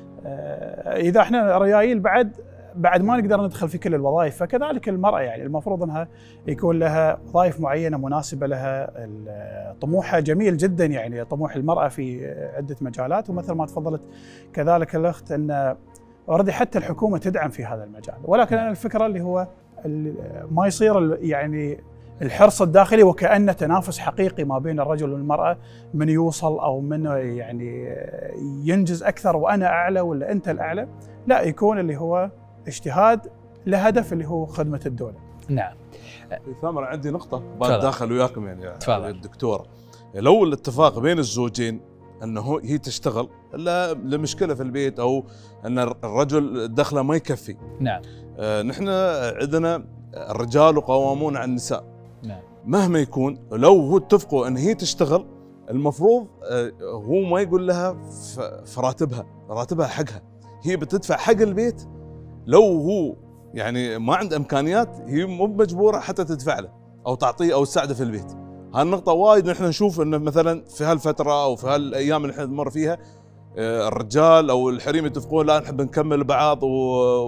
اذا احنا ريايل بعد بعد ما نقدر ندخل في كل الوظائف، فكذلك المرأة يعني المفروض أنها يكون لها وظائف معينة مناسبة لها. طموحها جميل جدا، يعني طموح المرأة في عدة مجالات، ومثل ما تفضلت كذلك الأخت أن أوريدي حتى الحكومة تدعم في هذا المجال. ولكن أنا الفكرة اللي هو ما يصير يعني الحرص الداخلي وكأنه تنافس حقيقي ما بين الرجل والمرأة، من يوصل أو من يعني ينجز أكثر وأنا أعلى ولا أنت الأعلى. لا، يكون اللي هو اجتهاد لهدف اللي هو خدمة الدولة. نعم. ثامر عندي نقطة بتداخل وياكم يعني تفضل الدكتورة. لو الاتفاق بين الزوجين انه هي تشتغل لا لمشكلة في البيت او ان الرجل دخله ما يكفي. نعم. آه نحن عندنا الرجال قوامون على النساء. نعم. مهما يكون لو هو اتفقوا ان هي تشتغل، المفروض آه هو ما يقول لها في راتبها، راتبها حقها، هي بتدفع حق البيت. لو هو يعني ما عنده امكانيات هي مو مجبوره حتى تدفع له او تعطيه او تساعده في البيت. هالنقطه وايد نحن نشوف انه مثلا في هالفتره او في هالايام اللي احنا نمر فيها الرجال او الحريم يتفقون لا نحب نكمل بعض و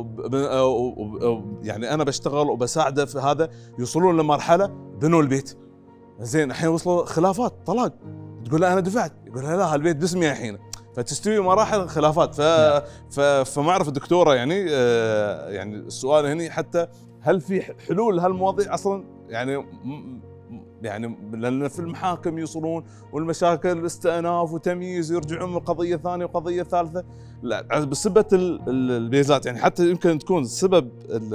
يعني انا بشتغل وبساعده في هذا، يوصلون لمرحله بنوا البيت. زين الحين وصلوا خلافات طلاق، تقول لا انا دفعت، يقول لا هالبيت باسمي الحين، فتستوي مراحل خلافات. ف... ف... فما اعرف الدكتوره يعني آه يعني السؤال هنا حتى هل في حلول لهالمواضيع اصلا؟ يعني يعني لان في المحاكم يوصلون والمشاكل استئناف وتمييز ويرجعون من قضيه ثانيه وقضيه ثالثه، لا بسبه البيزات. يعني حتى يمكن تكون سبب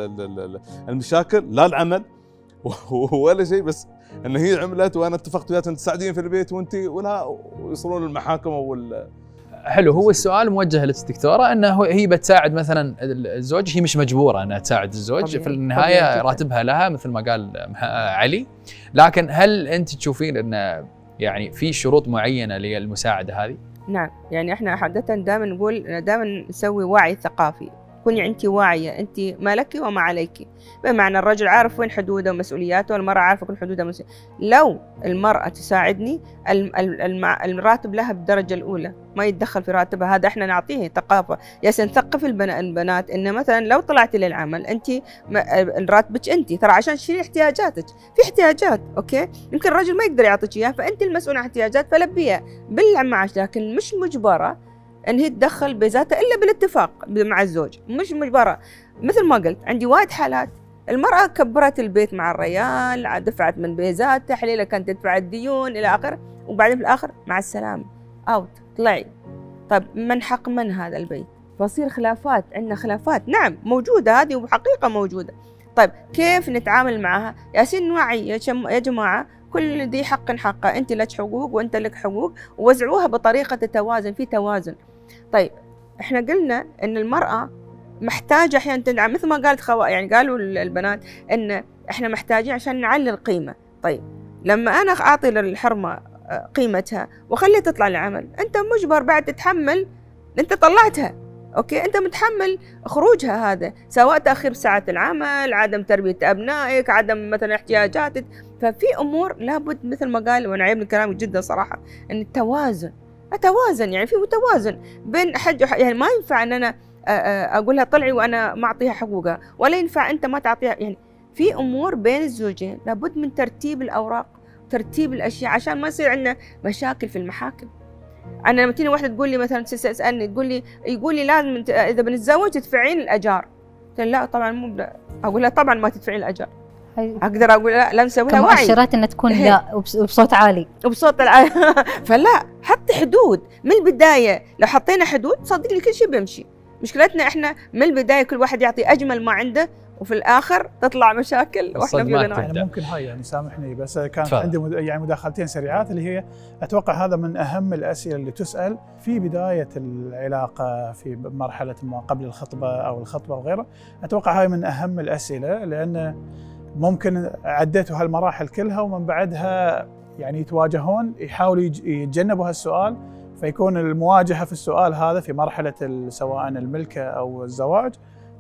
المشاكل لا العمل ولا شيء، بس ان هي عملت وانا اتفقت وياها انت تساعدين في البيت وانت ولا ويوصلون للمحاكم او حلو. هو السؤال موجه للدكتوره انه هي بتساعد مثلا الزوج، هي مش مجبوره انها تساعد الزوج طبيعي. في النهايه طبيعي. راتبها لها مثل ما قال علي. لكن هل انت تشوفين ان يعني في شروط معينه للمساعده هذه؟ نعم، يعني احنا عاده دائما نقول دائما نسوي وعي ثقافي. كوني انت واعيه انت ما لك وما عليك، بمعنى الرجل عارف وين حدوده ومسؤولياته والمراه عارفه كل حدودها ومسؤولياته. لو المراه تساعدني الراتب لها بالدرجه الاولى، ما يتدخل في راتبها، هذا احنا نعطيه ثقافه. يا نثقف البنات ان مثلا لو طلعتي للعمل انت راتبك انت ترى عشان تشيلي احتياجاتك، في احتياجات اوكي يمكن الرجل ما يقدر يعطيك اياها، فانت المسؤول عن احتياجات فلبيها بالمعاش، لكن مش مجبره ان هي تدخل بذاتها الا بالاتفاق مع الزوج، مش مجبره. مثل ما قلت عندي وايد حالات المراه كبرت البيت مع الريال، دفعت من بيزات تحليله، كانت تدفع الديون الى اخره، وبعدين في الاخر مع السلامه اوت طلعي. طيب من حق من هذا البيت؟ فصير خلافات، عندنا خلافات نعم موجوده هذه وحقيقه موجوده. طيب كيف نتعامل معها؟ ياسين نوعي يا جماعه، كل ذي حق حقه، انت لك حقوق وانت لك حقوق، ووزعوها بطريقه تتوازن، في توازن. طيب احنا قلنا ان المراه محتاجه احيانا تدعم، مثل ما قالت خوا يعني قالوا البنات ان احنا محتاجين عشان نعلي القيمه. طيب لما انا اعطي للحرمه قيمتها وخليها تطلع العمل، انت مجبر بعد تتحمل، انت طلعتها اوكي، انت متحمل خروجها هذا، سواء تاخير ساعات العمل، عدم تربيه ابنائك، عدم مثلا احتياجاتك. ففي امور لابد مثل ما قال، وانا عيبني كلامك جدا صراحه، ان التوازن، اتوازن يعني في متوازن بين حج وحج. يعني ما ينفع ان انا اقول لها طلعي وانا ما اعطيها حقوقها، ولا ينفع انت ما تعطيها. يعني في امور بين الزوجين لابد من ترتيب الاوراق، ترتيب الاشياء عشان ما يصير عندنا مشاكل في المحاكم. انا لما تيجي واحده تقول لي مثلا تسالني تقول لي يقول لي لازم اذا بنتزوج تدفعين الاجار، قلت لا طبعا مو بلا. اقول لها طبعا ما تدفعين الاجار. اقدر اقول لا لا نسوي لها وعي، مؤشرات انها تكون لا وبصوت عالي وبصوت العالي. فلا حطي حدود من البدايه، لو حطينا حدود صدقني كل شيء بيمشي. مشكلتنا احنا من البدايه كل واحد يعطي اجمل ما عنده، وفي الاخر تطلع مشاكل واحنا في يعني ممكن هاي يعني سامحني بس كانت فعلا. عندي مد... يعني مداخلتين سريعات اللي هي اتوقع هذا من اهم الاسئله اللي تسال في بدايه العلاقه في مرحله ما قبل الخطبه او الخطبه وغيره. اتوقع هاي من اهم الاسئله لان ممكن عديتوا هالمراحل كلها ومن بعدها يعني يتواجهون يحاولوا يتجنبوا هالسؤال، فيكون المواجهه في السؤال هذا في مرحله سواء الملكه او الزواج،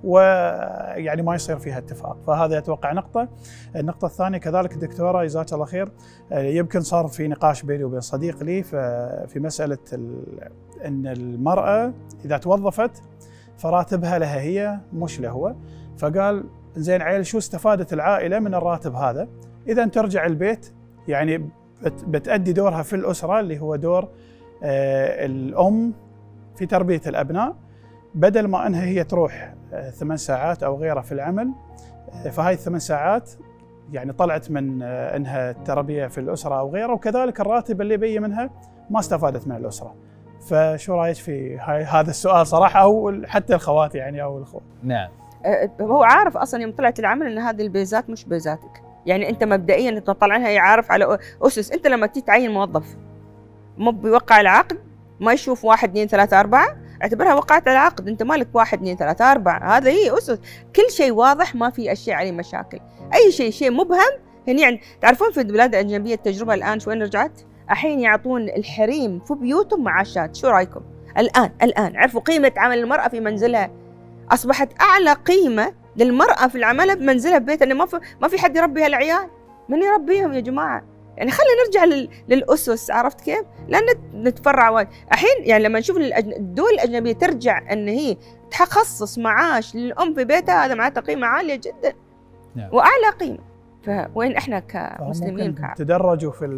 ويعني ما يصير فيها اتفاق. فهذا اتوقع نقطه. النقطه الثانيه كذلك الدكتوره جزاك الله خير، يمكن صار في نقاش بيني وبين صديق لي في مساله ان المراه اذا توظفت فراتبها لها هي مش له هو، فقال زين عيل شو استفادت العائله من الراتب هذا اذا ترجع البيت يعني بتأدي دورها في الاسره اللي هو دور الام في تربيه الابناء، بدل ما انها هي تروح ثمان ساعات او غيرها في العمل. فهاي الثمان ساعات يعني طلعت من انها التربيه في الاسره او غيره، وكذلك الراتب اللي بي منها ما استفادت من الاسره. فشو رايك في هاي هذا السؤال صراحه، او حتى الخوات يعني او الاخوه؟ نعم. هو عارف اصلا يوم طلعت العمل ان هذه البيزات مش بيزاتك، يعني انت مبدئيا انت طالعينها هي عارف على اسس. انت لما تيجي تعين موظف مو بيوقع العقد ما يشوف واحد اثنين ثلاثة أربعة، اعتبرها وقعت العقد، انت مالك واحد اثنين ثلاثة أربعة، هذا هي اسس. كل شيء واضح ما في اشياء عليه مشاكل، اي شيء شيء مبهم هني يعني. تعرفون في البلاد الاجنبيه التجربه الان شوين رجعت؟ الحين يعطون الحريم في بيوتهم معاشات، شو رايكم؟ الان الان عرفوا قيمه عمل المراه في منزلها، اصبحت اعلى قيمه للمراه في العمل بمنزلها ببيتها، انه ما في ما في حد يربي هالعيال، من يربيهم يا جماعه؟ يعني خلينا نرجع للاسس، عرفت كيف؟ لا نتفرع وايد. الحين يعني لما نشوف الدول الاجنبيه ترجع ان هي تخصص معاش للام في بيتها، هذا معناته قيمه عاليه جدا نعم. واعلى قيمه. فوين احنا كمسلمين كعب تدرجوا في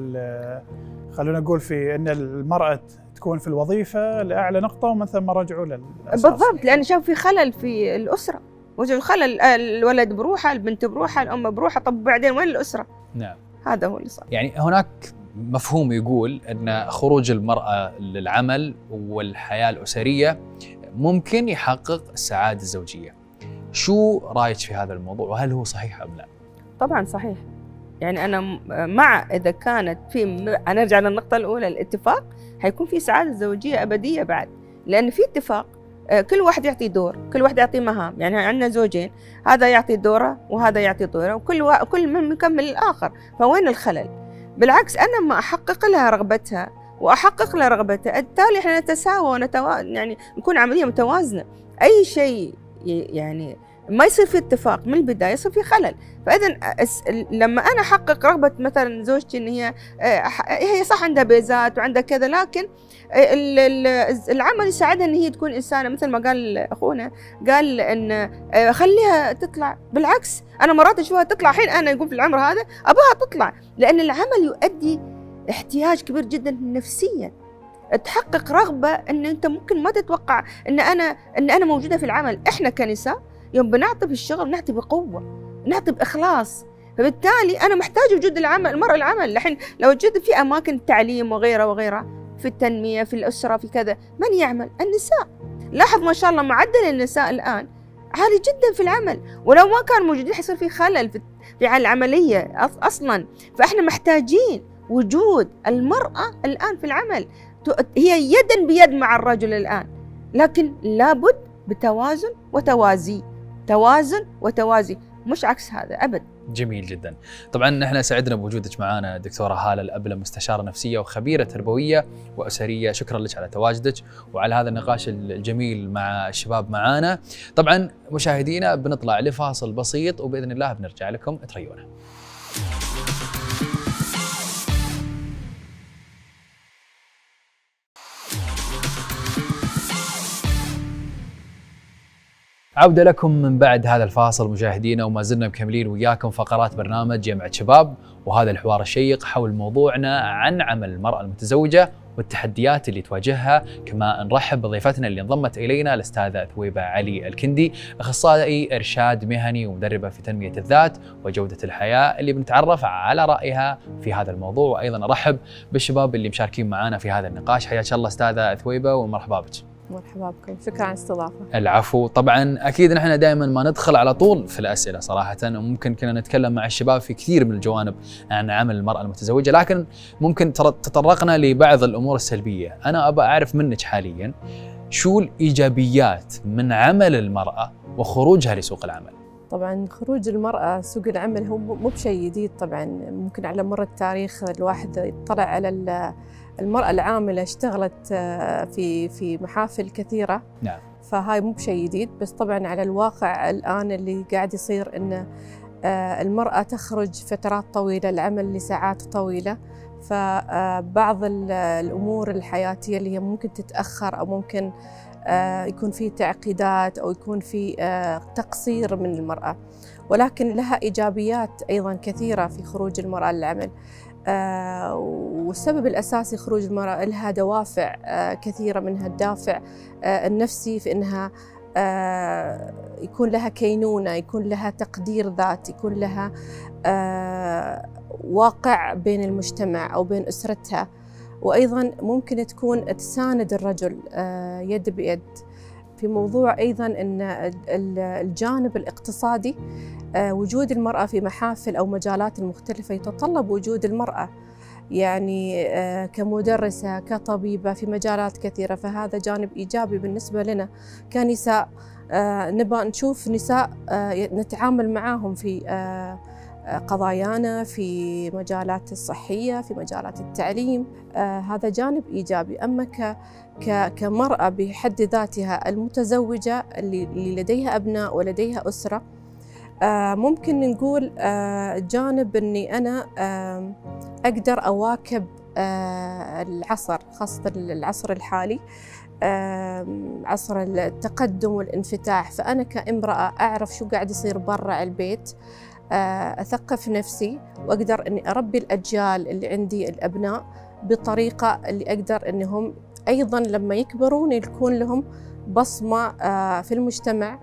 خلونا نقول في ان المراه تكون في الوظيفه لاعلى نقطه ومن ثم رجعوا للاساس بالضبط، لان شاف في خلل في الاسره، وجد خلل، الولد بروحه، البنت بروحها، الام بروحها، طب بعدين وين الاسره؟ نعم هذا هو اللي صار. يعني هناك مفهوم يقول ان خروج المراه للعمل والحياه الاسريه ممكن يحقق السعاده الزوجيه. شو رايك في هذا الموضوع وهل هو صحيح ام لا؟ طبعا صحيح. يعني انا مع اذا كانت في، نرجع للنقطه الاولى، الاتفاق حيكون في سعاده زوجيه ابديه بعد، لان في اتفاق كل واحد يعطي دور، كل واحد يعطي مهام. يعني عندنا زوجين، هذا يعطي دوره وهذا يعطي دوره، وكل و... كل من مكمل الاخر، فوين الخلل؟ بالعكس انا ما احقق لها رغبتها واحقق لها رغبتها، بالتالي احنا نتساوى ونتوا... يعني نكون عمليه متوازنه. اي شيء يعني ما يصير في اتفاق من البدايه يصير في خلل. فاذا لما انا احقق رغبه مثلا زوجتي ان هي هي صح عندها بيزات وعندها كذا، لكن العمل يساعدها ان هي تكون انسانه، مثل ما قال اخونا، قال ان خليها تطلع. بالعكس انا مرات اشوفها تطلع، الحين انا يقول في العمر هذا ابغاها تطلع، لان العمل يؤدي احتياج كبير جدا نفسيا، تحقق رغبه ان انت ممكن ما تتوقع ان انا ان انا موجوده في العمل. احنا كنساء يوم بنعطي في الشغل نعطي بقوه، نعطي باخلاص، فبالتالي انا محتاج وجود العمل، المراه العمل. الحين لو وجدت في اماكن التعليم وغيرها وغيرها، في التنميه، في الاسره، في كذا، من يعمل؟ النساء. لاحظ ما شاء الله معدل النساء الان عالي جدا في العمل، ولو ما كان موجودين حيصير في خلل في في العمليه اصلا. فاحنا محتاجين وجود المراه الان في العمل، هي يدا بيد مع الرجل الان، لكن لابد بتوازن وتوازي، توازن وتوازي، مش عكس هذا ابد. جميل جدا. طبعا احنا سعدنا بوجودك معنا دكتوره هاله الابله، مستشاره نفسيه وخبيره تربويه واسريه. شكرا لك على تواجدك وعلى هذا النقاش الجميل مع الشباب معانا. طبعا مشاهدينا بنطلع لفاصل بسيط وباذن الله بنرجع لكم، اتريونا. عودة لكم من بعد هذا الفاصل مشاهدينا، وما زلنا مكملين وياكم فقرات برنامج جمعة شباب، وهذا الحوار الشيق حول موضوعنا عن عمل المرأة المتزوجة والتحديات اللي تواجهها. كما نرحب بضيفتنا اللي انضمت الينا الاستاذة ثويبة علي الكندي، اخصائي ارشاد مهني ومدربة في تنمية الذات وجودة الحياة، اللي بنتعرف على رأيها في هذا الموضوع. وايضا ارحب بالشباب اللي مشاركين معنا في هذا النقاش. حياك الله استاذة ثويبة ومرحبا بك. مرحبا بكم، شكرا على الاستضافة. العفو. طبعا اكيد نحن دائما ما ندخل على طول في الاسئله صراحه، وممكن كنا نتكلم مع الشباب في كثير من الجوانب عن عمل المراه المتزوجه، لكن ممكن تطرقنا لبعض الامور السلبيه. انا ابى اعرف منك حاليا شو الايجابيات من عمل المراه وخروجها لسوق العمل؟ طبعا خروج المرأة سوق العمل هو مو بشيء جديد، طبعا ممكن على مر التاريخ الواحد يطلع على المرأة العاملة اشتغلت في في محافل كثيرة. نعم. فهاي مو بشيء جديد، بس طبعا على الواقع الآن اللي قاعد يصير إن المرأة تخرج فترات طويلة، العمل لساعات طويلة، فبعض الأمور الحياتية اللي هي ممكن تتأخر أو ممكن يكون في تعقيدات أو يكون في تقصير من المرأة، ولكن لها إيجابيات أيضا كثيرة في خروج المرأة للعمل. آه والسبب الأساسي خروج المرأة لها دوافع آه كثيرة، منها الدافع آه النفسي في أنها آه يكون لها كينونة، يكون لها تقدير ذات، يكون لها آه واقع بين المجتمع أو بين أسرتها، وأيضا ممكن تكون تساند الرجل آه يد بيد. في موضوع أيضاً أن الجانب الاقتصادي، وجود المرأة في محافل أو مجالات مختلفة يتطلب وجود المرأة، يعني كمدرسة، كطبيبة، في مجالات كثيرة، فهذا جانب إيجابي بالنسبة لنا كنساء. نبغى نشوف نساء نتعامل معاهم في قضايانا، في مجالات الصحية، في مجالات التعليم، هذا جانب إيجابي. أما ك كمرأة بحد ذاتها المتزوجة اللي لديها أبناء ولديها أسرة، ممكن نقول جانب أني أنا أقدر أواكب العصر، خاصة العصر الحالي، عصر التقدم والانفتاح. فأنا كامرأة أعرف شو قاعد يصير برا البيت، أثقف نفسي وأقدر أني أربي الأجيال اللي عندي الأبناء بطريقة اللي أقدر أنهم أيضاً لما يكبرون يكون لهم بصمة في المجتمع،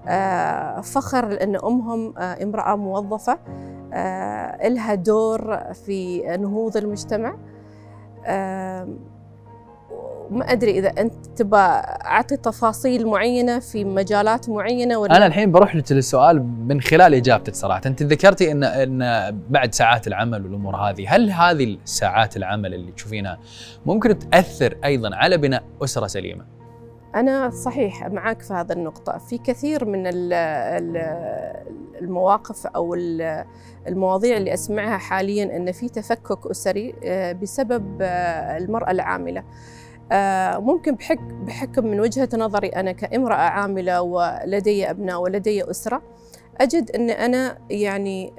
فخر لأن أمهم امرأة موظفة إلها دور في نهوض المجتمع. ما أدري إذا أنت تبى أعطي تفاصيل معينة في مجالات معينة ولا؟ أنا الحين بروح لك للسؤال من خلال إجابتك صراحة. أنت ذكرتي إن إن بعد ساعات العمل والأمور هذه، هل هذه الساعات العمل اللي تشوفينها ممكن تأثر أيضاً على بناء أسرة سليمة؟ أنا صحيح معك في هذا النقطة. في كثير من المواقف أو المواضيع اللي أسمعها حالياً أن في تفكك أسري بسبب المرأة العاملة. ممكن بحكم من وجهة نظري أنا كامرأة عاملة ولدي أبناء ولدي أسرة، أجد أن أنا يعني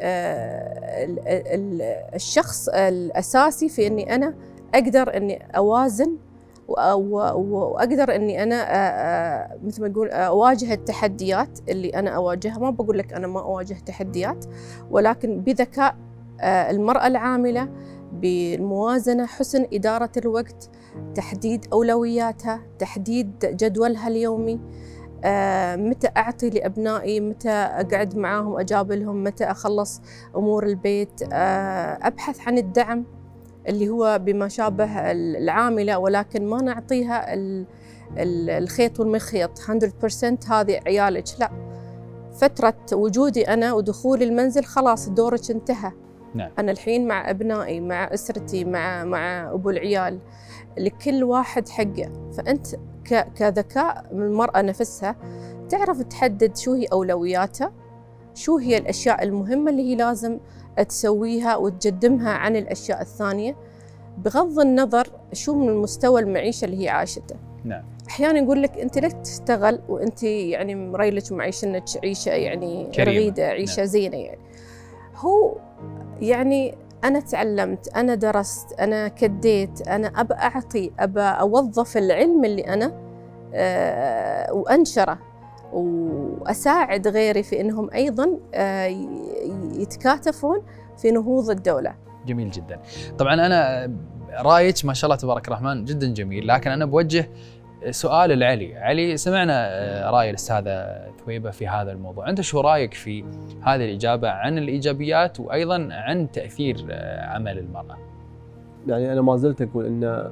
الشخص الأساسي في أني أنا أقدر أني أوازن وأقدر أني أنا مثل ما نقول أواجه التحديات اللي أنا أواجهها. ما بقول لك أنا ما أواجه تحديات، ولكن بذكاء المرأة العاملة، بالموازنة، حسن إدارة الوقت، تحديد أولوياتها، تحديد جدولها اليومي، آه، متى أعطي لأبنائي، متى أقعد معاهم أجابلهم، متى أخلص أمور البيت، آه، أبحث عن الدعم اللي هو بما شابه العاملة، ولكن ما نعطيها الخيط والمخيط مية بالمية هذه عيالك، لا، فترة وجودي أنا ودخولي المنزل خلاص دورك انتهى. نعم. أنا الحين مع أبنائي، مع أسرتي، مع مع أبو العيال، لكل واحد حقه. فأنت كذكاء من المرأة نفسها تعرف تحدد شو هي أولوياتها، شو هي الأشياء المهمة اللي هي لازم تسويها وتقدمها عن الأشياء الثانية، بغض النظر شو من المستوى المعيشة اللي هي عاشته. نعم. أحيانا يقول لك أنت ليش تشتغل وأنت يعني مريلك ومعيشنك عيشة يعني رغيدة، عيشة نعم. زينة يعني. هو يعني أنا تعلمت، أنا درست، أنا كديت، أنا أبى أعطي، أبى أوظف العلم اللي أنا أه وأنشره، وأساعد غيري في أنهم أيضاً يتكاتفون في نهوض الدولة. جميل جدا. طبعا أنا رأيك ما شاء الله تبارك الرحمن جدا جميل، لكن أنا بوجه سؤال لعلي. علي، سمعنا رأي الأستاذة ثويبة في هذا الموضوع، أنت شو رأيك في هذه الإجابة عن الإيجابيات وأيضا عن تأثير عمل المرأة؟ يعني أنا ما زلت أقول أن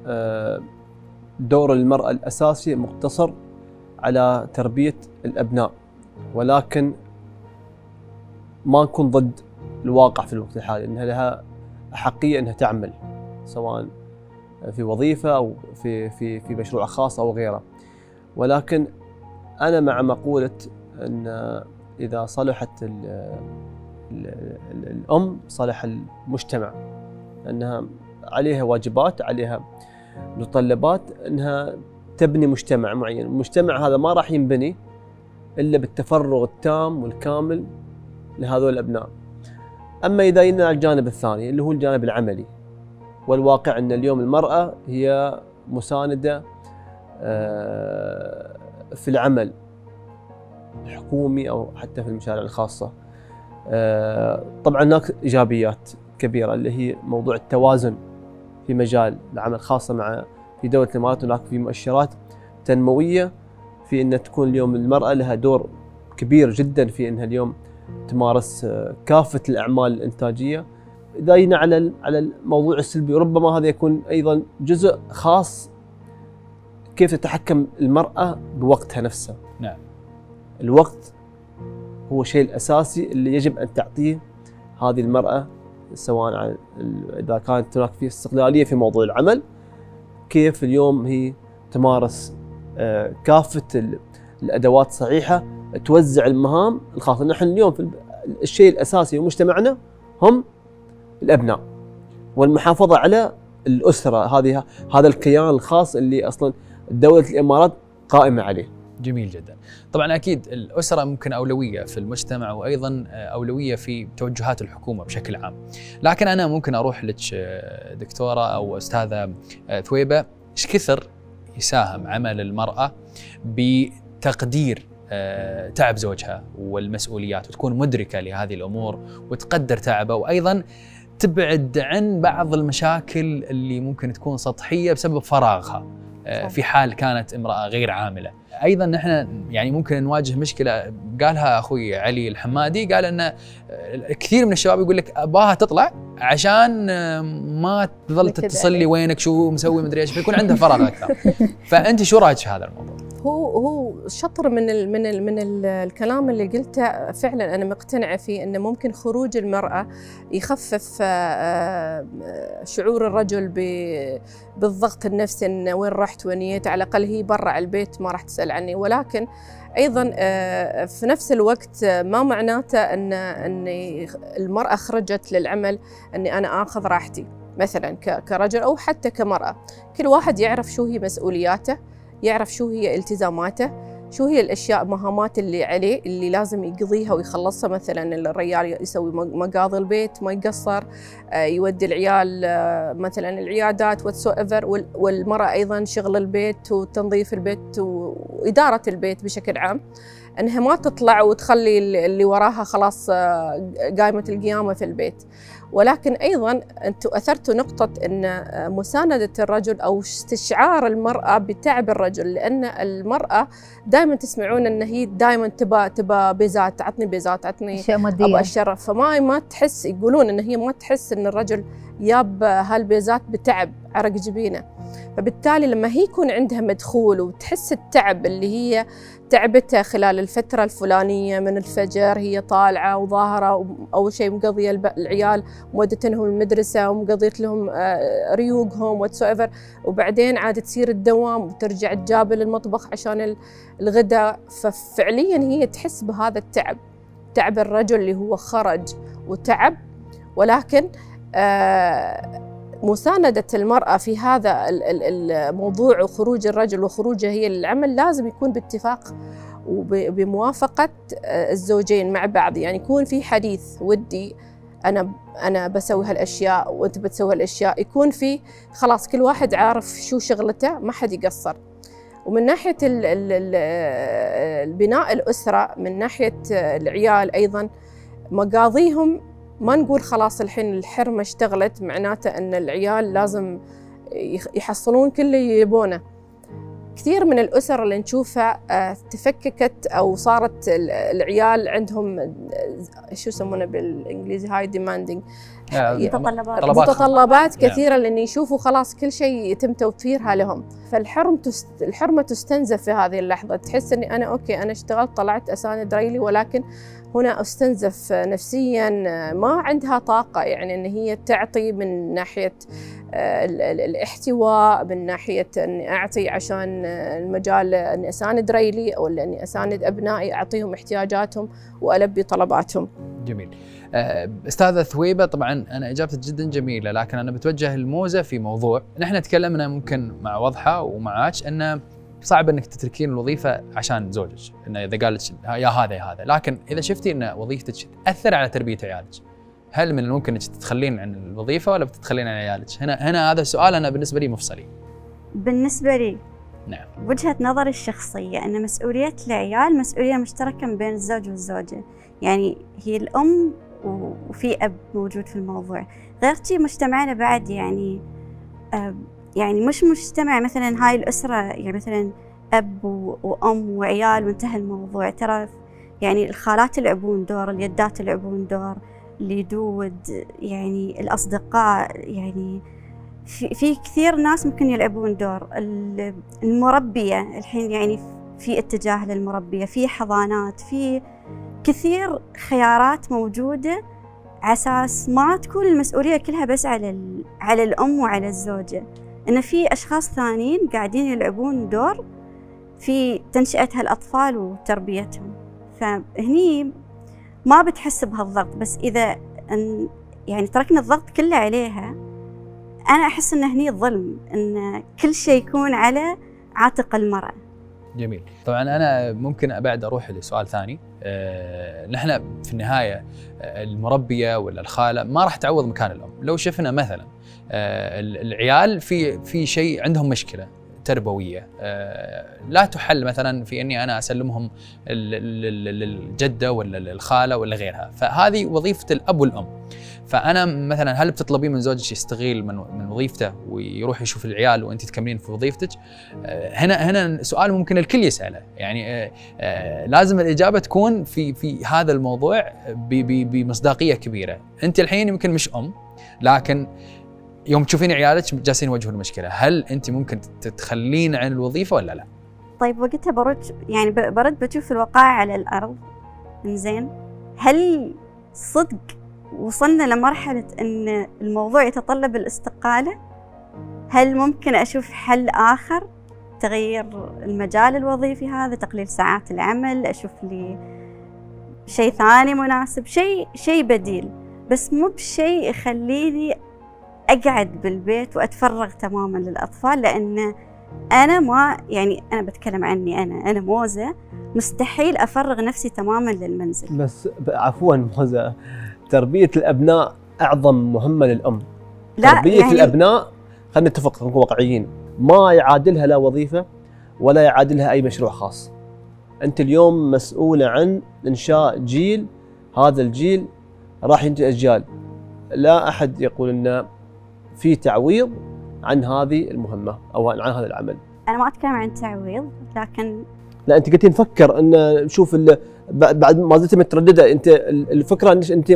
دور المرأة الأساسي مقتصر على تربية الأبناء، ولكن ما نكون ضد الواقع في الوقت الحالي، أنها لها أحقية أنها تعمل سواء في وظيفة أو في في في مشروع خاص أو غيره. ولكن أنا مع مقولة أن إذا صلحت ال ال ال الأم صلح المجتمع، أنها عليها واجبات، عليها متطلبات أنها تبني مجتمع معين. المجتمع هذا ما راح ينبني إلا بالتفرغ التام والكامل لهذول الأبناء. أما إذا جينا على الجانب الثاني اللي هو الجانب العملي، والواقع أن اليوم المرأة هي مساندة في العمل الحكومي أو حتى في المشاريع الخاصة. طبعا هناك إيجابيات كبيرة اللي هي موضوع التوازن في مجال العمل، خاصة مع في دولة الإمارات هناك في مؤشرات تنموية في أن تكون اليوم المرأة لها دور كبير جدا في أنها اليوم تمارس كافة الأعمال الإنتاجية. إذا جينا على على الموضوع السلبي، ربما هذا يكون أيضا جزء خاص كيف تتحكم المرأة بوقتها نفسه. نعم. الوقت هو الشيء الأساسي اللي يجب أن تعطيه هذه المرأة، سواء على إذا كانت هناك في استقلالية في موضوع العمل، كيف اليوم هي تمارس كافة الأدوات الصحيحة، توزع المهام الخاصة. نحن اليوم في الشيء الأساسي في مجتمعنا هم الأبناء، والمحافظة على الأسرة، هذه هذا الكيان الخاص اللي أصلا دولة الإمارات قائمة عليه. جميل جدا. طبعا أكيد الأسرة ممكن أولوية في المجتمع وأيضا أولوية في توجهات الحكومة بشكل عام، لكن أنا ممكن أروح لك دكتورة أو أستاذة ثويبة، إيش كثر يساهم عمل المرأة بتقدير تعب زوجها والمسؤوليات، وتكون مدركة لهذه الأمور وتقدر تعبه، وأيضا تبعد عن بعض المشاكل اللي ممكن تكون سطحية بسبب فراغها في حال كانت امرأة غير عاملة. أيضا نحن يعني ممكن نواجه مشكلة قالها أخوي علي الحمادي، قال أن كثير من الشباب يقول لك أباها تطلع عشان ما تظل تتصل لي وينك شو مسوي مدري ايش، فيكون عندها فراغ أكثر. فأنت شو رأيك في هذا الموضوع؟ هو هو شطر من ال من ال من ال الكلام اللي قلته، فعلا أنا مقتنعة فيه أنه ممكن خروج المرأة يخفف شعور الرجل بالضغط النفسي، أنه وين رحت وين جيت، على الأقل هي برا البيت ما راح تسأل عني. ولكن أيضا في نفس الوقت ما معناته أن أن المرأة خرجت للعمل أني أنا آخذ راحتي مثلا كرجل أو حتى كمرأة. كل واحد يعرف شو هي مسؤولياته، يعرف شو هي التزاماته، شو هي الأشياء مهامات اللي عليه اللي لازم يقضيها ويخلصها. مثلا الرجال يسوي مقاضي البيت ما يقصر، يودي العيال مثلا العيادات واتسو ايفر، والمرأة أيضا شغل البيت وتنظيف البيت وإدارة البيت بشكل عام، أنها ما تطلع وتخلي اللي وراها خلاص قائمة القيامة في البيت. ولكن أيضاً أنتم أثرتوا نقطة أن مساندة الرجل أو استشعار المرأة بتعب الرجل، لأن المرأة دائماً تسمعون أن هي دائماً تبى تبى بيزات، عطني بيزات، عطني أشياء مادية، أبغى الشرف، فما ما تحس، يقولون أن هي ما تحس أن الرجل ياب هالبيزات بتعب عرق جبينه. فبالتالي لما هي يكون عندها مدخول وتحس التعب اللي هي تعبتها خلال الفترة الفلانية من الفجر، هي طالعة وظاهرة أول شيء مقضية العيال مودتنهم المدرسة ومقضيت لهم ريوقهم واتسويفر، وبعدين عاد تصير الدوام وترجع تجاب للمطبخ عشان الغداء. ففعليا هي تحس بهذا التعب، تعب الرجل اللي هو خرج وتعب. ولكن آه مساندة المرأة في هذا الموضوع وخروج الرجل وخروجها هي للعمل لازم يكون باتفاق وبموافقة الزوجين مع بعض. يعني يكون في حديث ودي، أنا أنا بسوي هالأشياء وأنت بتسوي هالأشياء، يكون في خلاص كل واحد عارف شو شغلته، ما حد يقصر. ومن ناحية ال ال ال البناء الأسرة، من ناحية العيال أيضاً مقاضيهم، ما نقول خلاص الحين الحرمة اشتغلت معناته أن العيال لازم يحصلون كل اللي يبونه. كثير من الأسر اللي نشوفها تفككت أو صارت العيال عندهم شو يسمونه بالإنجليزي هاي ديماندينج، متطلبات متطلبات كثيرة، لأن يشوفوا خلاص كل شيء يتم توفيرها لهم. فالحرم تست... الحرمة تستنزف في هذه اللحظة. تحس أني أنا أوكي أنا اشتغلت طلعت أساند ريلي، ولكن هنا أستنزف نفسياً، ما عندها طاقة يعني أن هي تعطي من ناحية الاحتواء، من ناحية أني أعطي عشان المجال أني أساند ريلي أو أني أساند أبنائي، أعطيهم احتياجاتهم وألبي طلباتهم. جميل. أستاذة ثويبة، طبعا أنا إجابتك جدا جميلة، لكن أنا بتوجه الموزة في موضوع نحن تكلمنا ممكن مع وضحة ومعاك أنه صعب انك تتركين الوظيفه عشان زوجك، انه اذا قال لك يا هذا يا هذا، لكن اذا شفتي ان وظيفتك تاثر على تربيه عيالك، هل من الممكن انك تتخلين عن الوظيفه ولا بتتخلين عن عيالك؟ هنا هنا هذا السؤال انا بالنسبه لي مفصلي. بالنسبه لي نعم، وجهه نظري الشخصيه ان مسؤوليه العيال مسؤوليه مشتركه بين الزوج والزوجه، يعني هي الام وفي اب موجود في الموضوع. غير شيء مجتمعنا بعد يعني آه يعني مش مجتمع مثلا هاي الأسرة يعني مثلا أب وأم وعيال وانتهى الموضوع. ترى يعني الخالات يلعبون دور، اليدات يلعبون دور، اليدود، يعني الأصدقاء، يعني في, في كثير ناس ممكن يلعبون دور. المربية الحين يعني في اتجاه للمربية، في حضانات، في كثير خيارات موجودة على أساس ما تكون المسؤولية كلها بس على على الأم وعلى الزوجة، إن في أشخاص ثانيين قاعدين يلعبون دور في تنشئة هالأطفال وتربيتهم. فهني ما بتحس بهالضغط، بس إذا أن يعني تركنا الضغط كله عليها، أنا أحس إن هني ظلم، إن كل شيء يكون على عاتق المرأة. جميل. طبعا أنا ممكن بعد أروح لسؤال ثاني. أه نحن في النهاية المربية ولا الخالة ما راح تعوض مكان الأم. لو شفنا مثلا أه العيال في في شيء عندهم مشكلة تربوية أه لا تحل مثلا في اني انا اسلمهم للجده ولا الخاله ولا غيرها، فهذه وظيفه الاب والام. فانا مثلا هل بتطلبين من زوجك يستغيل من من وظيفته ويروح يشوف العيال وانت تكملين في وظيفتك؟ أه هنا هنا سؤال ممكن الكل يساله، يعني أه أه لازم الاجابه تكون في في هذا الموضوع بمصداقيه كبيره. انت الحين يمكن مش ام، لكن يوم تشوفين عيالك جالسين يواجهون المشكله، هل انت ممكن تتخلين عن الوظيفه ولا لا؟ طيب وقتها برد يعني برد بشوف الوقائع على الارض. إنزين، هل صدق وصلنا لمرحله ان الموضوع يتطلب الاستقاله؟ هل ممكن اشوف حل اخر؟ تغيير المجال الوظيفي هذا، تقليل ساعات العمل، اشوف لي شيء ثاني مناسب، شيء شيء بديل، بس مو بشيء يخليني أقعد بالبيت وأتفرغ تماماً للأطفال. لأن أنا ما يعني أنا بتكلم عني، أنا أنا موزة مستحيل أفرغ نفسي تماماً للمنزل. بس عفواً موزة، تربية الأبناء أعظم مهمة للأم. لا تربية يعني الأبناء خلينا نتفق نكون واقعيين، ما يعادلها لا وظيفة ولا يعادلها أي مشروع خاص. أنت اليوم مسؤولة عن إنشاء جيل، هذا الجيل راح ينتج أجيال. لا أحد يقول إن في تعويض عن هذه المهمة أو عن هذا العمل. أنا ما أتكلم عن تعويض، لكن لا أنت قلتي نفكر إن نشوف بعد ما زلت مترددة. أنت الفكرة إنك أنت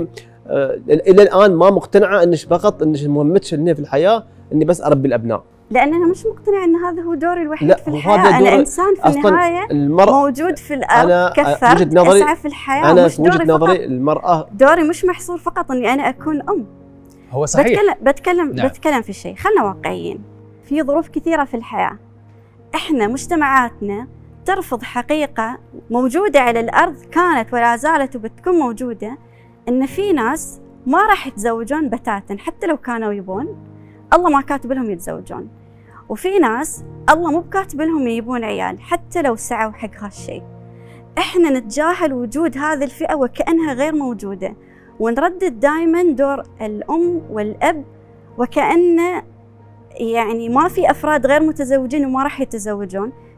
إلى الآن ما مقتنعة إنك فقط إنك مهمتك في الحياة إني بس أربي الأبناء. لأن أنا مش مقتنعة إن هذا هو دوري الوحيد لا في الحياة. أنا إنسان في النهاية موجود في الأرض كفرد أسعى في الحياة. أنا مش في وجهة دوري نظري فقط. المرأة دوري مش محصور فقط إني أنا أكون أم. هو صحيح. بتكلم بتكلم نعم. بتكلم في شيء، خلنا واقعيين. في ظروف كثيرة في الحياة، إحنا مجتمعاتنا ترفض حقيقة موجودة على الأرض، كانت ولا زالت وبتكون موجودة، إن في ناس ما راح يتزوجون بتاتا حتى لو كانوا يبون، الله ما كاتب لهم يتزوجون. وفي ناس الله مو بكاتب لهم يجيبون عيال حتى لو سعوا حق هالشيء. إحنا نتجاهل وجود هذه الفئة وكأنها غير موجودة، ونردد دائما دور الأم والأب وكأن يعني ما في أفراد غير متزوجين وما راح يتزوجون.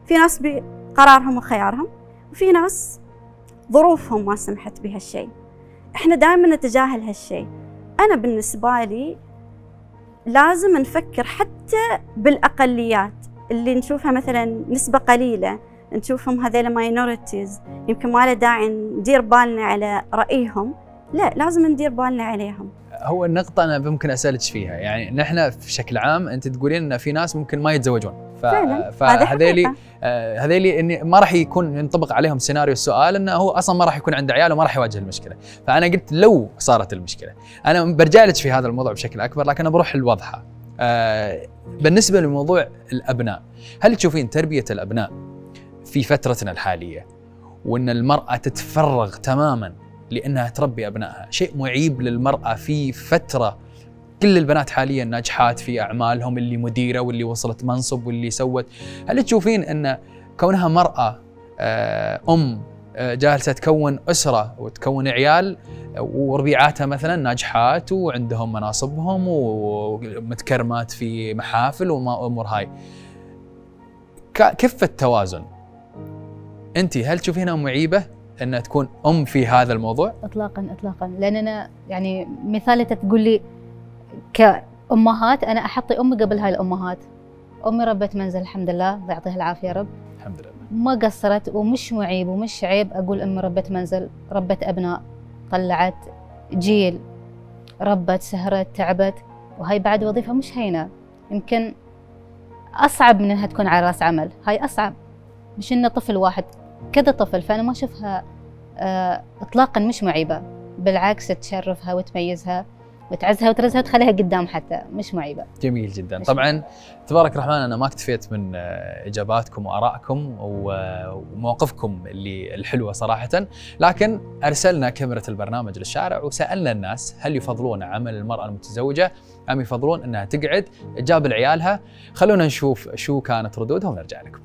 في ناس بقرارهم وخيارهم، وفي ناس ظروفهم ما سمحت بهالشيء. احنا دائما نتجاهل هالشيء. انا بالنسبه لي لازم نفكر حتى بالاقليات اللي نشوفها مثلا نسبه قليله، نشوفهم هذيل ماينورتيز، يمكن ما له داعي ندير بالنا على رايهم، لا لازم ندير بالنا عليهم. هو النقطة أنا ممكن أسألك فيها، يعني نحن بشكل عام أنت تقولين إن في ناس ممكن ما يتزوجون، ف... فهذيلي آه هذيلي إني ما راح يكون ينطبق عليهم سيناريو السؤال إنه هو أصلا ما راح يكون عنده عيال وما راح يواجه المشكلة، فأنا قلت لو صارت المشكلة، أنا برجع لك في هذا الموضوع بشكل أكبر، لكن أنا بروح للوضحة. آه بالنسبة لموضوع الأبناء، هل تشوفين تربية الأبناء في فترتنا الحالية وأن المرأة تتفرغ تماماً لأنها تربي أبنائها شيء معيب للمرأة في فترة كل البنات حاليا ناجحات في أعمالهم، اللي مديرة واللي وصلت منصب واللي سوت؟ هل تشوفين أن كونها مرأة أم جالسة تكون أسرة وتكون عيال وربيعاتها مثلا ناجحات وعندهم مناصبهم ومتكرمات في محافل وما أمور هاي، كيف التوازن؟ أنت هل تشوفينها معيبة أنها تكون أم في هذا الموضوع؟ إطلاقاً إطلاقاً، لأن أنا يعني مثال تقول لي كأمهات، أنا أحطي أمي قبل هاي الأمهات. أمي ربة منزل الحمد لله، الله يعطيها العافية يا رب، الحمد لله ما قصرت، ومش معيب ومش عيب أقول أمي ربة منزل، ربة أبناء، طلعت جيل، ربت سهرت تعبت، وهاي بعد وظيفة مش هينة، يمكن أصعب من أنها تكون على رأس عمل، هاي أصعب، مش إنه طفل واحد، كذا طفل، فأنا ما أشوفها آه إطلاقاً مش معيبة، بالعكس تشرفها وتميزها وتعزها وترزها وتخليها قدام، حتى مش معيبة. جميل جدا. طبعا تبارك الرحمن أنا ما اكتفيت من إجاباتكم وآرائكم ومواقفكم اللي الحلوة صراحة، لكن أرسلنا كاميرا البرنامج للشارع وسألنا الناس هل يفضلون عمل المرأة المتزوجة أم يفضلون أنها تقعد تجابل عيالها. خلونا نشوف شو كانت ردودهم ونرجع لكم.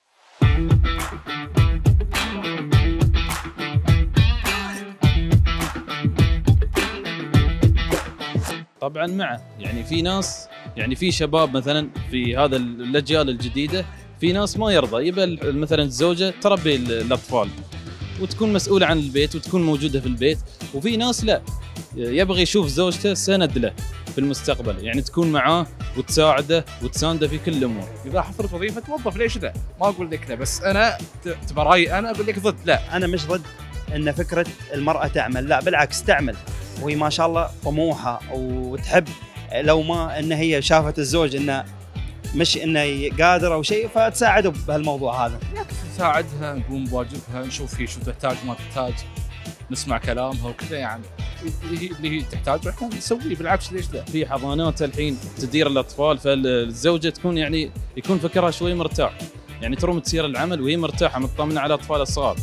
طبعا معه، يعني في ناس، يعني في شباب مثلا في هذا الاجيال الجديده، في ناس ما يرضى يبى مثلا الزوجه تربي الاطفال وتكون مسؤوله عن البيت وتكون موجوده في البيت، وفي ناس لا، يبغى يشوف زوجته سند له في المستقبل، يعني تكون معاه وتساعده وتسانده في كل الامور. اذا حصلت وظيفه توظف، ليش لا؟ ما اقول لك لا، بس انا تبى رايي انا اقول لك ضد. لا انا مش ضد ان فكره المراه تعمل، لا بالعكس تعمل، وهي ما شاء الله طموحه وتحب، لو ما ان هي شافت الزوج انه مش انه قادر او شيء فتساعده بهالموضوع هذا. نساعدها، نقوم بواجبها، نشوف هي شو تحتاج ما تحتاج، نسمع كلامها وكذا، يعني اللي هي تحتاج احنا نسويه، بالعكس ليش لا؟ في حضانات الحين تدير الاطفال، فالزوجه تكون يعني يكون فكرها شوي مرتاح، يعني تروم تسير العمل وهي مرتاحه مطمنه على اطفالها الصغار.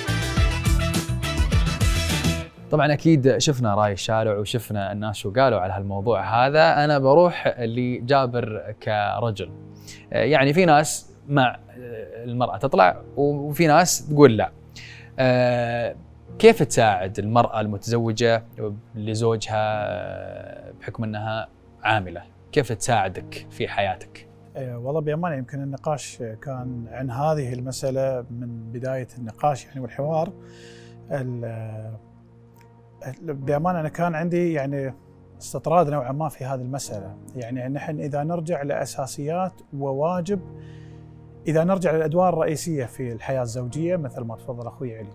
طبعا اكيد شفنا راي الشارع وشفنا الناس شو قالوا على هالموضوع هذا. انا بروح لجابر كرجل، يعني في ناس مع المرأة تطلع وفي ناس تقول لا. كيف تساعد المرأة المتزوجة لزوجها بحكم انها عاملة؟ كيف تساعدك في حياتك؟ والله بأمانة يمكن النقاش كان عن هذه المسألة من بداية النقاش يعني والحوار. بأمانة أنا كان عندي يعني استطراد نوعا ما في هذه المسألة، يعني نحن إذا نرجع لأساسيات وواجب، إذا نرجع للأدوار الرئيسية في الحياة الزوجية مثل ما تفضل أخوي علي،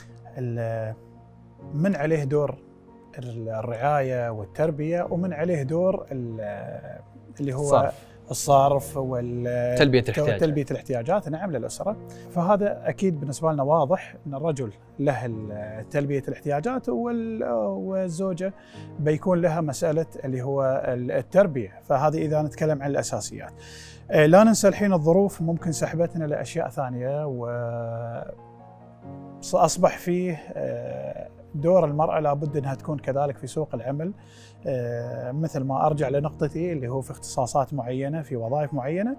من عليه دور الرعاية والتربية، ومن عليه دور اللي هو صرف. الصرف وتلبية الاحتياجات تلبية الاحتياجات نعم للأسرة. فهذا أكيد بالنسبة لنا واضح أن الرجل له تلبية الاحتياجات والزوجة بيكون لها مسألة اللي هو التربية. فهذه إذا نتكلم عن الأساسيات. لا ننسى الحين الظروف ممكن سحبتنا لأشياء ثانية، وأصبح فيه دور المرأة لابد أنها تكون كذلك في سوق العمل، مثل ما أرجع لنقطتي اللي هو في اختصاصات معينة في وظائف معينة،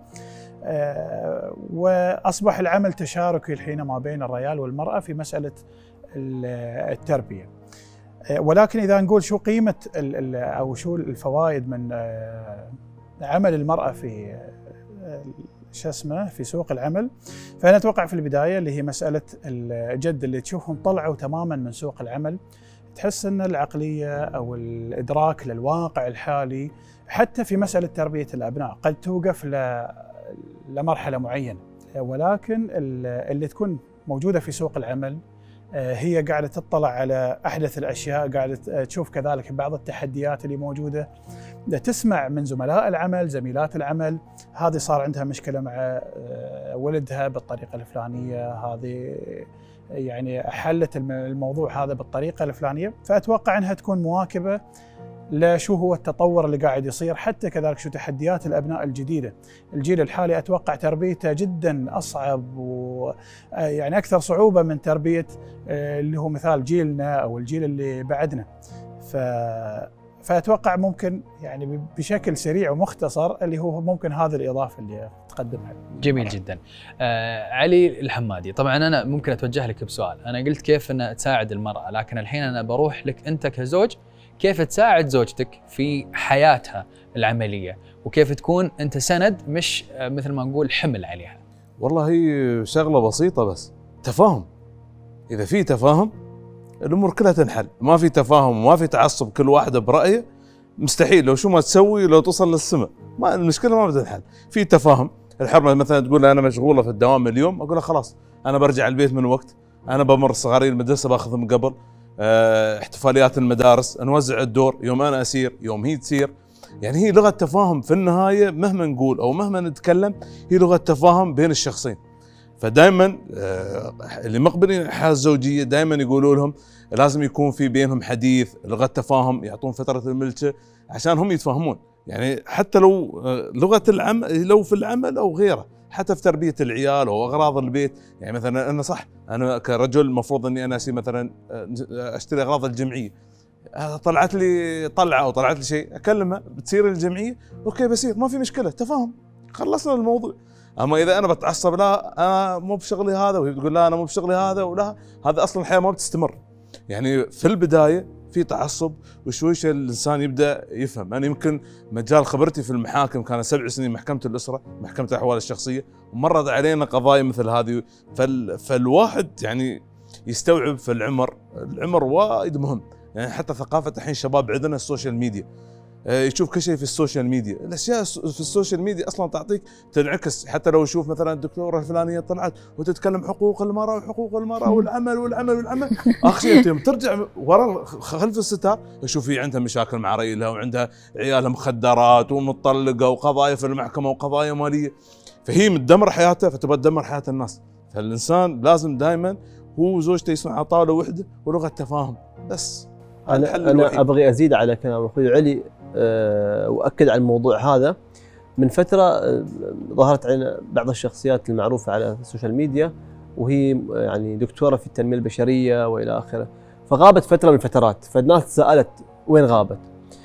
وأصبح العمل تشاركي الحين ما بين الرجال والمرأة في مسألة التربية. ولكن إذا نقول شو قيمة أو شو الفوائد من عمل المرأة في شو اسمه في سوق العمل. فانا اتوقع في البدايه اللي هي مساله الجد اللي تشوفهم طلعوا تماما من سوق العمل، تحس ان العقليه او الادراك للواقع الحالي حتى في مساله تربيه الابناء قد توقف ل لمرحله معينه، ولكن اللي تكون موجوده في سوق العمل هي قاعده تطلع على احدث الاشياء، قاعده تشوف كذلك بعض التحديات اللي موجوده، تسمع من زملاء العمل زميلات العمل هذه صار عندها مشكله مع ولدها بالطريقه الفلانيه، هذه يعني حلت الموضوع هذا بالطريقه الفلانيه. فاتوقع انها تكون مواكبه لشو هو التطور اللي قاعد يصير، حتى كذلك شو تحديات الابناء الجديده. الجيل الحالي اتوقع تربيته جدا اصعب ويعني اكثر صعوبه من تربيه اللي هو مثال جيلنا او الجيل اللي بعدنا. ف فاتوقع ممكن يعني بشكل سريع ومختصر اللي هو ممكن هذه الاضافه اللي تقدمها. جميل جدا. آه علي الحمادي، طبعا انا ممكن اتوجه لك بسؤال، انا قلت كيف ان تساعد المراه، لكن الحين انا بروح لك انت كزوج، كيف تساعد زوجتك في حياتها العمليه، وكيف تكون انت سند مش مثل ما نقول حمل عليها؟ والله هي شغله بسيطه بس تفاهم. اذا في تفاهم الامور كلها تنحل، ما في تفاهم وما في تعصب كل واحده برايه مستحيل لو شو ما تسوي لو توصل للسماء، ما المشكله ما بتنحل. في تفاهم، الحرمه مثلا تقول انا مشغوله في الدوام اليوم، اقول لها خلاص انا برجع البيت من وقت، انا بمر صغاري المدرسه باخذهم قبل، اه احتفاليات المدارس نوزع الدور، يوم انا اسير يوم هي تسير. يعني هي لغه تفاهم في النهايه، مهما نقول او مهما نتكلم هي لغه تفاهم بين الشخصين. فدائما اللي مقبلين الحياه الزوجيه دائما يقولوا لهم لازم يكون في بينهم حديث، لغه تفاهم، يعطون فتره الملكه عشان هم يتفاهمون. يعني حتى لو لغه العمل، لو في العمل او غيره، حتى في تربيه العيال او اغراض البيت. يعني مثلا انا صح انا كرجل المفروض اني انا اسي مثلا اشتري اغراض الجمعيه، طلعت لي طلعه او طلعت لي شيء اكلمها بتصير الجمعيه، اوكي بصير ما في مشكله، تفاهم خلصنا الموضوع. اما اذا انا بتعصب لا انا مو بشغلي هذا وهي بتقول لا انا مو بشغلي هذا ولا هذا، اصلا الحياه ما بتستمر. يعني في البدايه في تعصب وشوي شوي الانسان يبدا يفهم. انا يمكن مجال خبرتي في المحاكم كان سبع سنين محكمه الاسره، محكمه الاحوال الشخصيه، ومرت علينا قضايا مثل هذه. فال فالواحد يعني يستوعب في العمر، العمر وايد مهم. يعني حتى ثقافه الحين الشباب عندنا السوشيال ميديا، يشوف كل شيء في السوشيال ميديا، الاشياء في السوشيال ميديا اصلا تعطيك تنعكس. حتى لو يشوف مثلا الدكتوره الفلانيه طلعت وتتكلم حقوق المراه وحقوق المراه والعمل والعمل والعمل، اخر شيء يوم ترجع ورا خلف الستار تشوف هي عندها مشاكل مع ريلها وعندها عيالها مخدرات ومطلقه وقضايا في المحكمه وقضايا ماليه، فهي متدمر حياتها فتبغى تدمر حياه الناس. فالانسان لازم دائما هو وزوجته يصنعوا على طاوله وحده ولغه تفاهم بس. انا انا ابغي ازيد على كلام اخوي علي أه واكد على الموضوع هذا. من فتره أه ظهرت علينا بعض الشخصيات المعروفه على السوشيال ميديا، وهي يعني دكتوره في التنميه البشريه والى اخره، فغابت فتره من الفترات، فالناس تساءلت وين غابت،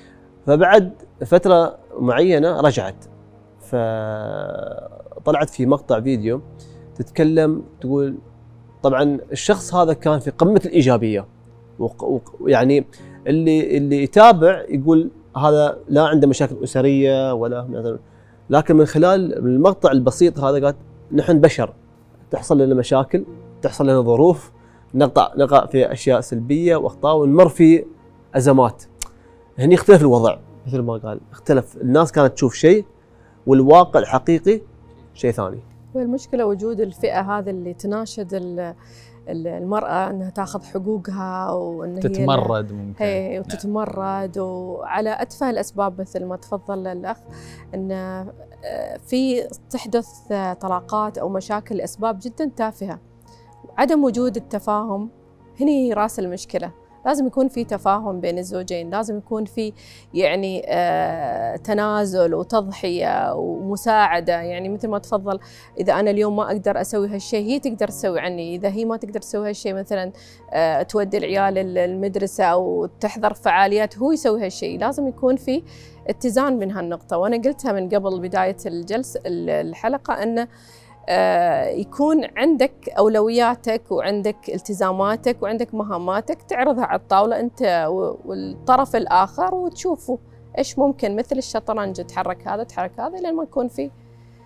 فبعد فتره معينه رجعت، فطلعت في مقطع فيديو تتكلم تقول طبعا الشخص هذا كان في قمه الايجابيه، ويعني اللي اللي يتابع يقول هذا لا عنده مشاكل اسريه ولا مثلا، لكن من خلال المقطع البسيط هذا قالت نحن بشر، تحصل لنا مشاكل، تحصل لنا ظروف، نقطع نقع في اشياء سلبيه واخطاء ونمر في ازمات. هني اختلف الوضع مثل ما قال، اختلف، الناس كانت تشوف شيء والواقع الحقيقي شيء ثاني. والمشكله وجود الفئه هذه اللي تناشد المرأة أنها تاخذ حقوقها وأن تتمرد ممكن هي وتتمرد وعلى أتفه الأسباب مثل ما تفضل الأخ، أن في تحدث طلاقات أو مشاكل لأسباب جدا تافهة. عدم وجود التفاهم هني راس المشكلة. لازم يكون في تفاهم بين الزوجين، لازم يكون في يعني آه تنازل وتضحية ومساعدة. يعني مثل ما تفضل، إذا أنا اليوم ما أقدر أسوي هالشيء هي تقدر تسوي عني، إذا هي ما تقدر تسوي هالشيء مثلا آه تودي العيال المدرسة أو تحضر فعاليات هو يسوي هالشيء. لازم يكون في اتزان من هالنقطة، وأنا قلتها من قبل بداية الجلسة الحلقة أن آه يكون عندك أولوياتك وعندك التزاماتك وعندك مهاماتك تعرضها على الطاولة أنت والطرف الآخر وتشوفوا إيش ممكن، مثل الشطرنج تحرك هذا تحرك هذا لين ما يكون في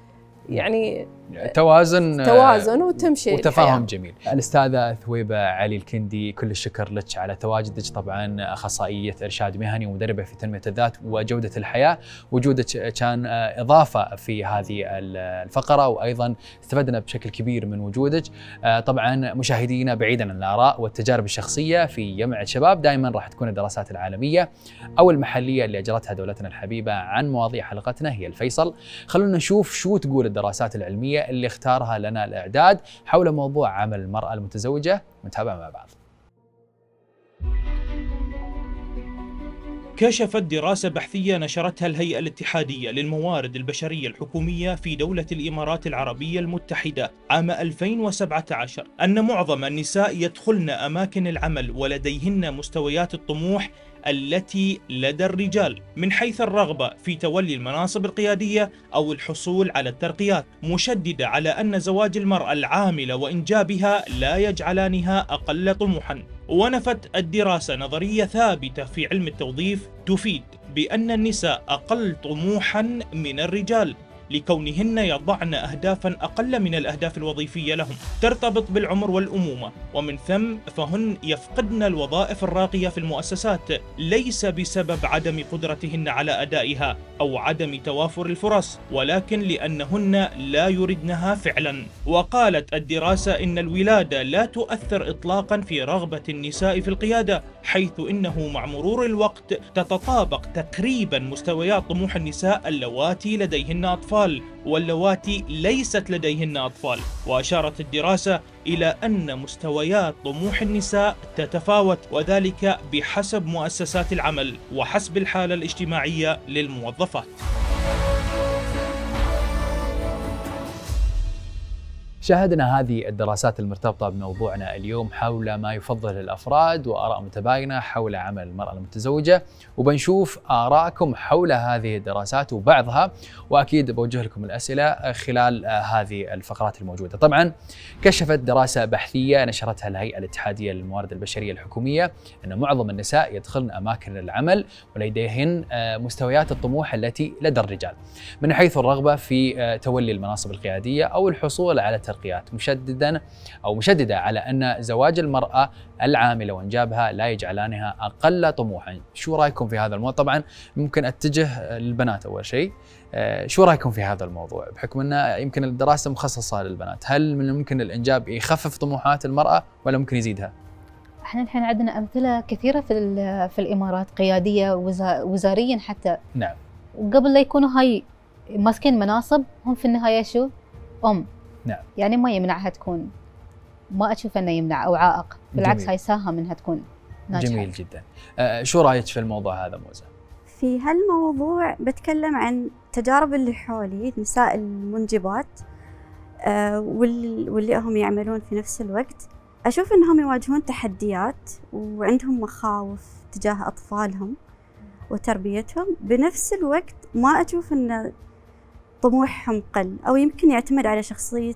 يعني توازن توازن وتمشي وتفاهم الحياة. جميل. الأستاذة ثويبة علي الكندي، كل الشكر لك على تواجدك، طبعا أخصائية إرشاد مهني ومدربة في تنمية الذات وجودة الحياة. وجودك كان إضافة في هذه الفقرة، وأيضا استفدنا بشكل كبير من وجودك. طبعا مشاهدينا، بعيدا عن الآراء والتجارب الشخصية، في جمعية شباب دائما راح تكون الدراسات العالمية أو المحلية اللي أجرتها دولتنا الحبيبة عن مواضيع حلقتنا هي الفيصل. خلونا نشوف شو تقول الدراسات العلمية اللي اختارها لنا الإعداد حول موضوع عمل المرأة المتزوجة. نتابع مع بعض. كشفت دراسة بحثية نشرتها الهيئة الاتحادية للموارد البشرية الحكومية في دولة الإمارات العربية المتحدة عام ألفين وسبعة عشر أن معظم النساء يدخلن أماكن العمل ولديهن مستويات الطموح التي لدى الرجال من حيث الرغبة في تولي المناصب القيادية أو الحصول على الترقيات، مشددة على أن زواج المرأة العاملة وإنجابها لا يجعلانها أقل طموحا. ونفت الدراسة نظرية ثابتة في علم التوظيف تفيد بأن النساء أقل طموحا من الرجال لكونهن يضعن أهدافا أقل من الأهداف الوظيفية لهم ترتبط بالعمر والأمومة، ومن ثم فهن يفقدن الوظائف الراقية في المؤسسات ليس بسبب عدم قدرتهن على أدائها أو عدم توافر الفرص، ولكن لأنهن لا يردنها فعلا. وقالت الدراسة إن الولادة لا تؤثر إطلاقا في رغبة النساء في القيادة، حيث إنه مع مرور الوقت تتطابق تقريبا مستويات طموح النساء اللواتي لديهن أطفال واللواتي ليست لديهن أطفال. وأشارت الدراسة إلى أن مستويات طموح النساء تتفاوت، وذلك بحسب مؤسسات العمل وحسب الحالة الاجتماعية للموظفات. شاهدنا هذه الدراسات المرتبطة بموضوعنا اليوم حول ما يفضل الأفراد وآراء متباينة حول عمل المرأة المتزوجة، وبنشوف آراءكم حول هذه الدراسات وبعضها، وأكيد بوجه لكم الأسئلة خلال هذه الفقرات الموجودة. طبعا كشفت دراسة بحثية نشرتها الهيئة الاتحادية للموارد البشرية الحكومية أن معظم النساء يدخلن أماكن العمل ولديهن مستويات الطموح التي لدى الرجال من حيث الرغبة في تولي المناصب القيادية أو الحصول على الترقيات، مشددا أو مشددة على أن زواج المرأة العاملة وإنجابها لا يجعلانها أقل طموحا. شو رأيكم في هذا الموضوع؟ طبعا ممكن أتجه للبنات أول شيء. شو رأيكم في هذا الموضوع بحكم أن يمكن الدراسة مخصصة للبنات؟ هل من ممكن الإنجاب يخفف طموحات المرأة ولا ممكن يزيدها؟ احنا الحين عندنا أمثلة كثيرة في في الإمارات قيادية وزاريا حتى. نعم. وقبل لا يكونوا هاي ماسكين مناصب هم في النهاية شو؟ أم. نعم. يعني ما يمنعها تكون، ما أشوف أنه يمنع أو عائق، بالعكس جميل. هاي ساهم أنها تكون ناجحة. جميل جدا. آه شو رأيك في الموضوع هذا موزة؟ في هالموضوع بتكلم عن تجارب اللي حولي، نساء المنجبات آه واللي, واللي هم يعملون في نفس الوقت. أشوف أنهم يواجهون تحديات وعندهم مخاوف تجاه أطفالهم وتربيتهم، بنفس الوقت ما أشوف أن طموحهم قل، أو يمكن يعتمد على شخصية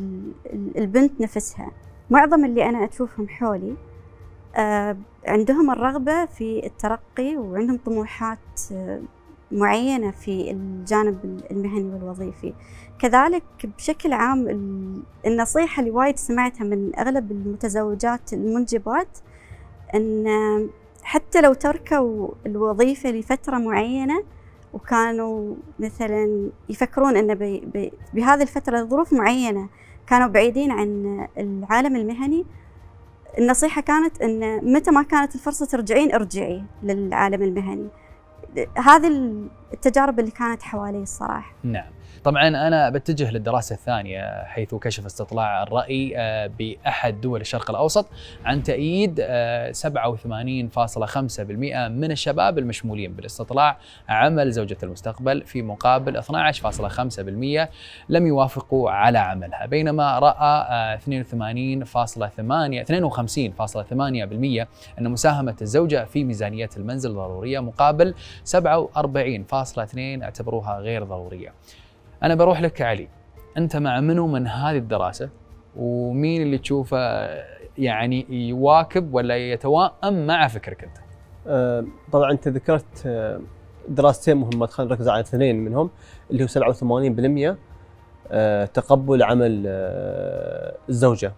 البنت نفسها. معظم اللي أنا أشوفهم حولي آه عندهم الرغبة في الترقي وعندهم طموحات آه معينة في الجانب المهني والوظيفي. كذلك بشكل عام النصيحة اللي وايد سمعتها من أغلب المتزوجات المنجبات أن حتى لو تركوا الوظيفة لفترة معينة وكانوا مثلا يفكرون أن بي بي بهذه الفترة ظروف معينة كانوا بعيدين عن العالم المهني، النصيحة كانت أن متى ما كانت الفرصة ترجعين ارجعي للعالم المهني. هذه التجارب اللي كانت حوالي الصراحة. نعم. طبعا أنا بتجه للدراسة الثانية، حيث كشف استطلاع الرأي بأحد دول الشرق الأوسط عن تأييد سبعة وثمانين فاصلة خمسة بالمئة من الشباب المشمولين بالاستطلاع عمل زوجة المستقبل، في مقابل اثني عشر فاصلة خمسة بالمئة لم يوافقوا على عملها، بينما رأى اثنين وثمانين فاصلة ثمانية اثنين وخمسين فاصلة ثمانية بالمئة أن مساهمة الزوجة في ميزانية المنزل ضرورية، مقابل سبعة وأربعين فاصلة اثنين اعتبروها غير ضرورية. أنا بروح لك علي، أنت مع منو من هذه الدراسة؟ ومين اللي تشوفه يعني يواكب ولا يتوائم مع فكرك أنت؟ أه طبعا أنت ذكرت أه دراستين مهمات، خلينا نركز على اثنين منهم اللي هو سبعة وثمانين بالمئة تقبل عمل الزوجة.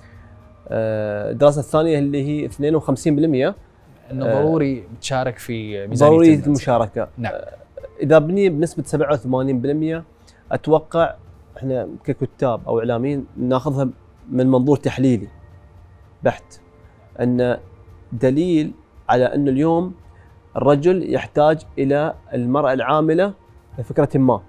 الدراسة الثانية اللي هي اثنين وخمسين بالمئة انه ضروري تشارك في ميزانية ضروري المنزل. المشاركة. نعم. إذا بني بنسبة سبعة وثمانين بالمئة أتوقع احنا ككتاب أو إعلاميين ناخذها من منظور تحليلي بحت، أن دليل على أن اليوم الرجل يحتاج إلى المرأة العاملة لفكرة ما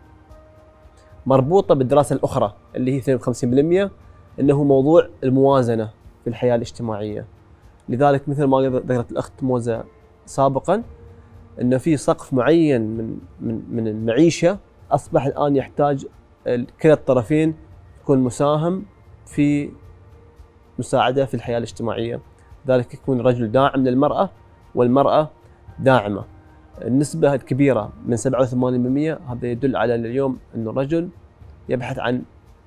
مربوطة بالدراسة الأخرى اللي هي اثنين وخمسين بالمئة، أنه موضوع الموازنة في الحياة الاجتماعية. لذلك مثل ما ذكرت الأخت موزة سابقا، أنه في سقف معين من من من المعيشة أصبح الآن يحتاج كلا الطرفين يكون مساهم في مساعدة في الحياة الاجتماعية. لذلك يكون الرجل داعم للمرأة والمرأة داعمة. النسبة الكبيرة من سبعة وثمانين بالمئة هذا يدل على اليوم أن الرجل يبحث عن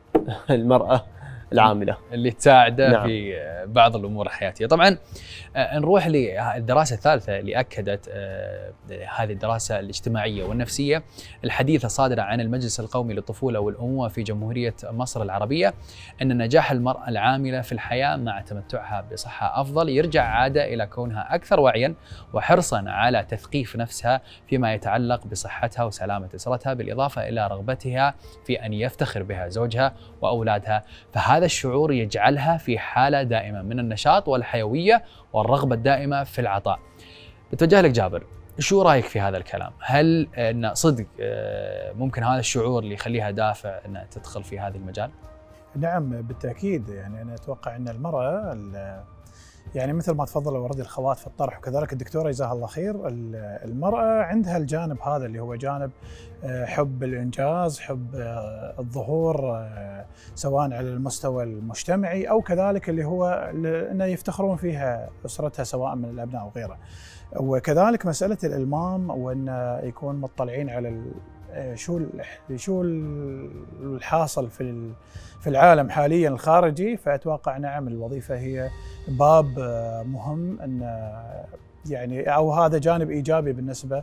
المرأة العاملة اللي تساعده نعم. في بعض الأمور الحياتية. طبعا نروح للدراسة الثالثة اللي أكدت هذه الدراسة الاجتماعية والنفسية الحديثة صادرة عن المجلس القومي للطفولة والأمومة في جمهورية مصر العربية، أن نجاح المرأة العاملة في الحياة مع تمتعها بصحة أفضل يرجع عادة إلى كونها أكثر وعيا وحرصا على تثقيف نفسها فيما يتعلق بصحتها وسلامة أسرتها، بالإضافة إلى رغبتها في أن يفتخر بها زوجها وأولادها. فهذا الشعور يجعلها في حالة دائمة من النشاط والحيوية والرغبة الدائمة في العطاء. بتوجه لك جابر، شو رأيك في هذا الكلام؟ هل أن صدق ممكن هذا الشعور اللي يخليها دافع أنها تدخل في هذا المجال؟ نعم بالتأكيد. يعني أنا أتوقع أن المرأة يعني مثل ما تفضل وردي الخوات في الطرح وكذلك الدكتورة جزاها الله خير، المرأة عندها الجانب هذا اللي هو جانب حب الإنجاز، حب الظهور سواء على المستوى المجتمعي أو كذلك اللي هو أنه يفتخرون فيها أسرتها سواء من الأبناء أو غيره. وكذلك مسألة الإلمام وأن يكون مطلعين على شو شو الحاصل في في العالم حاليا الخارجي. فأتوقع نعم الوظيفة هي باب مهم أن يعني أو هذا جانب إيجابي بالنسبة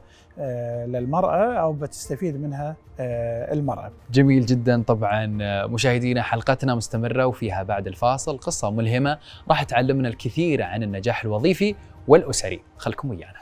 للمرأة أو بتستفيد منها المرأة. جميل جدا. طبعا مشاهدينا حلقتنا مستمرة وفيها بعد الفاصل قصة ملهمة راح تعلمنا الكثير عن النجاح الوظيفي والأسري. خلكم ويانا.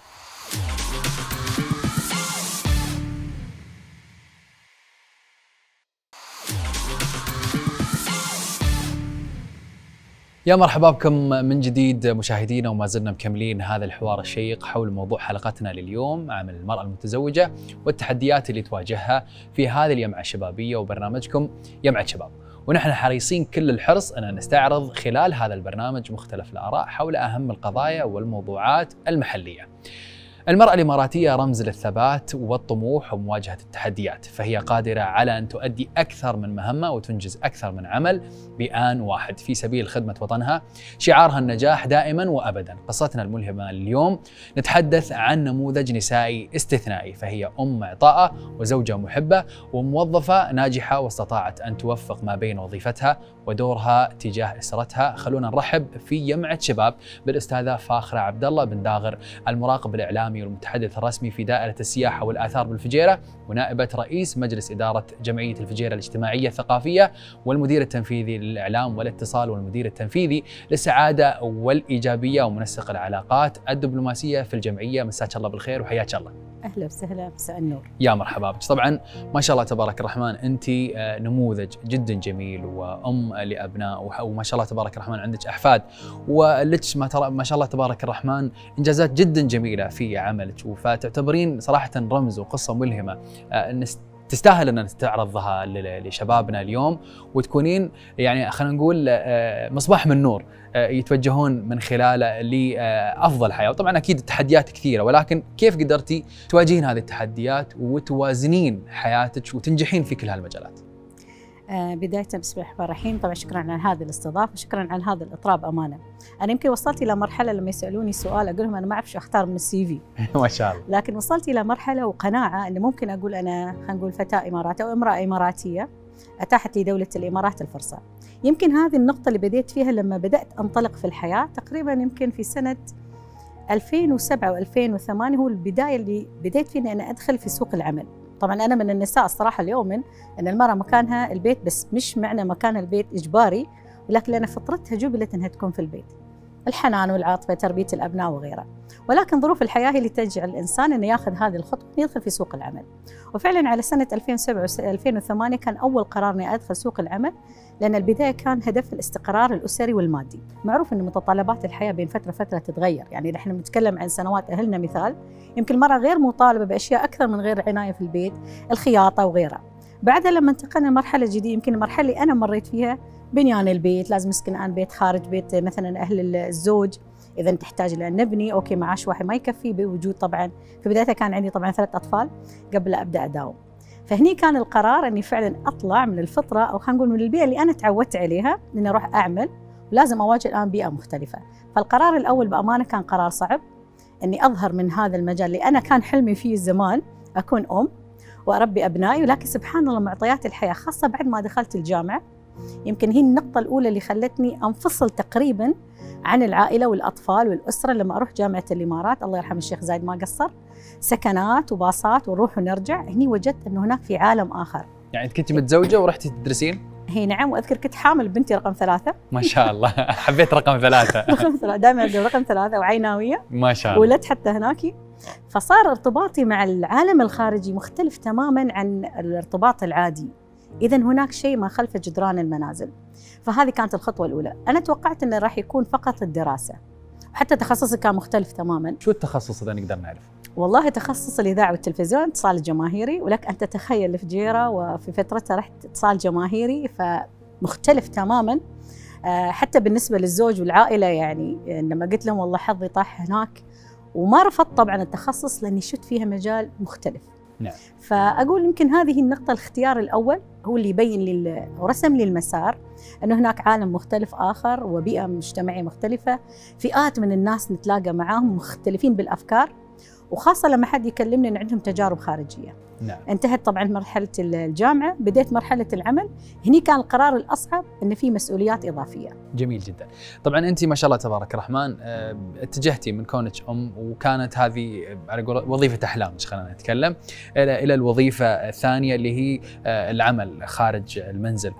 يا مرحبا بكم من جديد مشاهدينا، وما زلنا مكملين هذا الحوار الشيق حول موضوع حلقتنا لليوم عن المرأة المتزوجة والتحديات اللي تواجهها في هذه اليمعة الشبابية وبرنامجكم يمعة شباب. ونحن حريصين كل الحرص أن نستعرض خلال هذا البرنامج مختلف الآراء حول أهم القضايا والموضوعات المحلية. المرأة الإماراتية رمز للثبات والطموح ومواجهة التحديات، فهي قادرة على أن تؤدي أكثر من مهمة وتنجز أكثر من عمل بآن واحد في سبيل خدمة وطنها. شعارها النجاح دائما وأبدا. قصتنا الملهمة اليوم نتحدث عن نموذج نسائي استثنائي، فهي أم عطاءة وزوجة محبة وموظفة ناجحة، واستطاعت أن توفق ما بين وظيفتها ودورها تجاه أسرتها. خلونا نرحب في يمعة شباب بالأستاذة فاخرة عبد الله بن داغر، المراقب الإعلامي والمتحدث الرسمي في دائرة السياحة والآثار بالفجيرة، ونائبة رئيس مجلس إدارة جمعية الفجيرة الاجتماعية الثقافية، والمدير التنفيذي للإعلام والاتصال والمدير التنفيذي للسعادة والإيجابية ومنسق العلاقات الدبلوماسية في الجمعية. مساك الله بالخير وحياك الله. أهلا وسهلا، مساء النور. يا مرحبا بك. طبعا ما شاء الله تبارك الرحمن أنت نموذج جدا جميل وأم لأبناء، وما شاء الله تبارك الرحمن عندك أحفاد، ولك ما, ما شاء الله تبارك الرحمن إنجازات جدا جميلة في عملك، فتعتبرين صراحة رمز وقصة ملهمة تستاهل أن نستعرضها لشبابنا اليوم، وتكونين يعني خلينا نقول مصباح من نور يتوجهون من خلاله لأفضل حياة. وطبعا أكيد التحديات كثيرة، ولكن كيف قدرتي تواجهين هذه التحديات وتوازنين حياتك وتنجحين في كل هالمجالات؟ آه بداية بسم الله الرحمن الرحيم، طبعا شكرا على هذه الاستضافة، شكرا على هذا الإطراب أمانة. أنا يمكن وصلت إلى مرحلة لما يسألوني سؤال أقول لهم أنا ما أعرف شو أختار من السي في. ما شاء الله. لكن وصلت إلى مرحلة وقناعة أن ممكن أقول أنا خلينا نقول فتاة إماراتية أو امرأة إماراتية أتاحت لي دولة الإمارات الفرصة. يمكن هذه النقطة اللي بديت فيها لما بدأت أنطلق في الحياة تقريبا يمكن في سنة ألفين وسبعة وألفين وثمانية، هو البداية اللي بديت فيها أن أنا أدخل في سوق العمل. طبعا أنا من النساء الصراحة اللي أؤمن أن المرأة مكانها البيت، بس مش معنى مكان البيت إجباري، ولكن لأن فطرتها جبلت أنها تكون في البيت، الحنان والعاطفة، تربية الأبناء وغيرها. ولكن ظروف الحياة هي اللي تجعل الإنسان أنه ياخذ هذه الخطوة ويدخل في سوق العمل. وفعلا على سنة ألفين وسبعة ألفين وثمانية كان أول قرار أني أدخل سوق العمل، لأن البداية كان هدف الاستقرار الأسري والمادي. معروف أن متطلبات الحياة بين فترة فترة تتغير، يعني نحن بنتكلم عن سنوات أهلنا مثال، يمكن المرأة غير مطالبة بأشياء أكثر من غير عناية في البيت، الخياطة وغيرها. بعدها لما انتقلنا لمرحلة جديدة، يمكن المرحلة اللي أنا مريت فيها بنيان البيت، لازم نسكن الآن بيت خارج بيت مثلا أهل الزوج، إذا تحتاج إلى نبني، أوكي معاش واحد ما يكفي، بوجود طبعا في بدايتها كان عندي طبعا ثلاث أطفال قبل لا أبدأ أداوم. فهني كان القرار إني فعلا أطلع من الفطرة، أو خلينا نقول من البيئة اللي أنا تعودت عليها، إني أروح أعمل ولازم أواجه الآن بيئة مختلفة. فالقرار الأول بأمانة كان قرار صعب، إني أظهر من هذا المجال اللي أنا كان حلمي فيه زمان أكون أم وأربي أبنائي، ولكن سبحان الله معطيات الحياة خاصة بعد ما دخلت الجامعة، يمكن هي النقطة الأولى اللي خلتني أنفصل تقريباً عن العائلة والأطفال والأسرة. لما أروح جامعة الإمارات، الله يرحم الشيخ زايد ما قصر، سكنات وباصات ونروح ونرجع، هني وجدت أنه هناك في عالم آخر. يعني أنت كنت متزوجة ورحتي تدرسين؟ هي نعم، وأذكر كنت حامل بنتي رقم ثلاثة. ما شاء الله، حبيت رقم ثلاثة. رقم ثلاثة دائما أقول رقم ثلاثة، وعيناوية ما شاء الله. ولدت حتى هناك، فصار ارتباطي مع العالم الخارجي مختلف تماماً عن الارتباط العادي. إذا هناك شيء ما خلف جدران المنازل. فهذه كانت الخطوة الأولى. أنا توقعت أنه راح يكون فقط الدراسة، وحتى تخصصي كان مختلف تماماً. شو التخصص إذا نقدر نعرف؟ والله تخصص الإذاعة والتلفزيون، اتصال جماهيري، ولك أن تتخيل الفجيرة وفي فترتها رحت اتصال جماهيري، فمختلف تماماً. حتى بالنسبة للزوج والعائلة، يعني لما قلت لهم والله حظي طاح هناك، وما رفضت طبعاً التخصص لأني شفت فيها مجال مختلف. نعم. فأقول يمكن هذه النقطة، الاختيار الأول هو اللي يبين لي ورسم لي المسار، أنه هناك عالم مختلف آخر وبيئة مجتمعية مختلفة، فئات من الناس نتلاقى معاهم مختلفين بالأفكار، وخاصة لما حد يكلمني أن عندهم تجارب خارجية. نعم. انتهت طبعا مرحلة الجامعة، بديت مرحلة العمل، هني كان القرار الأصعب أن في مسؤوليات إضافية. جميل جدا. طبعا أنت ما شاء الله تبارك الرحمن اتجهتي من كونك أم، وكانت هذه وظيفة أحلامك، خلينا نتكلم، إلى إلى الوظيفة الثانية اللي هي العمل خارج المنزل.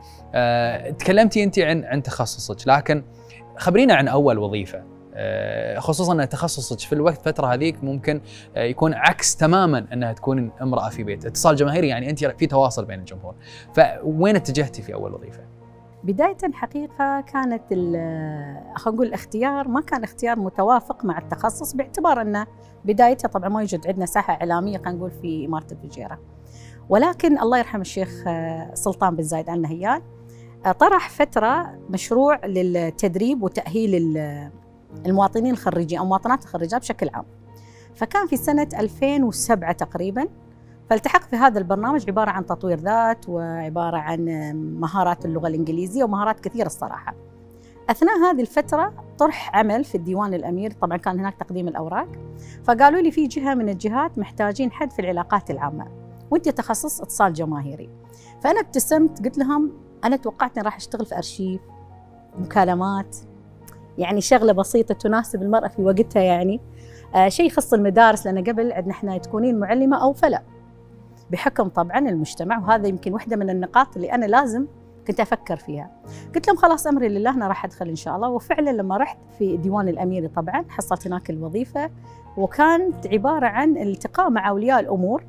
تكلمتي أنت عن عن تخصصك، لكن خبرينا عن أول وظيفة، خصوصا ان تخصصك في الوقت فتره هذيك ممكن يكون عكس تماما انها تكون امراه في بيت، اتصال جماهيري، يعني انت في تواصل بين الجمهور، فوين اتجهتي في اول وظيفه؟ بدايه حقيقه كانت خلينا نقول الاختيار ما كان اختيار متوافق مع التخصص، باعتبار ان بدايتها طبعا ما يوجد عندنا ساحه اعلاميه خلينا نقول في اماره الفجيره، ولكن الله يرحم الشيخ سلطان بن زايد آل نهيان طرح فتره مشروع للتدريب وتاهيل المواطنين الخريجين أو مواطنات الخريجات بشكل عام. فكان في سنة ألفين وسبعة تقريباً، فالتحق في هذا البرنامج، عبارة عن تطوير ذات وعبارة عن مهارات اللغة الإنجليزية ومهارات كثيرة الصراحة. أثناء هذه الفترة طرح عمل في الديوان الأمير، طبعاً كان هناك تقديم الأوراق، فقالوا لي في جهة من الجهات محتاجين حد في العلاقات العامة، وأنت تخصص اتصال جماهيري. فأنا ابتسمت قلت لهم أنا توقعت أني راح أشتغل في أرشيف، مكالمات، يعني شغلة بسيطة تناسب المرأة في وقتها، يعني آه شيء يخص المدارس، لأن قبل عندنا احنا تكونين معلمة أو فلا بحكم طبعا المجتمع، وهذا يمكن واحدة من النقاط اللي أنا لازم كنت أفكر فيها. قلت لهم خلاص أمري لله، أنا راح أدخل إن شاء الله. وفعلا لما رحت في ديوان الأميري طبعا حصلت هناك الوظيفة، وكانت عبارة عن الالتقاء مع أولياء الأمور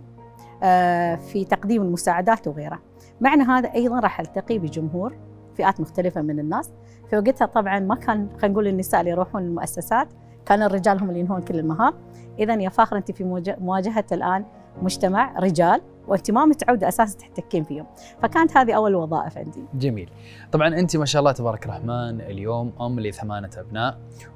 آه في تقديم المساعدات وغيرها. معنى هذا أيضا راح ألتقي بجمهور فئات مختلفة من الناس. في وقتها طبعا ما كان خلينا نقول النساء اللي يروحون المؤسسات، كان الرجال هم اللي ينهون كل المهام. إذا يا فاخر أنت في مواجهة الآن مجتمع رجال، وأنت ما متعودة أساسا تحتكين فيهم. فكانت هذه أول وظائف عندي. جميل. طبعا أنت ما شاء الله تبارك الرحمن اليوم أم لثمانية أبناء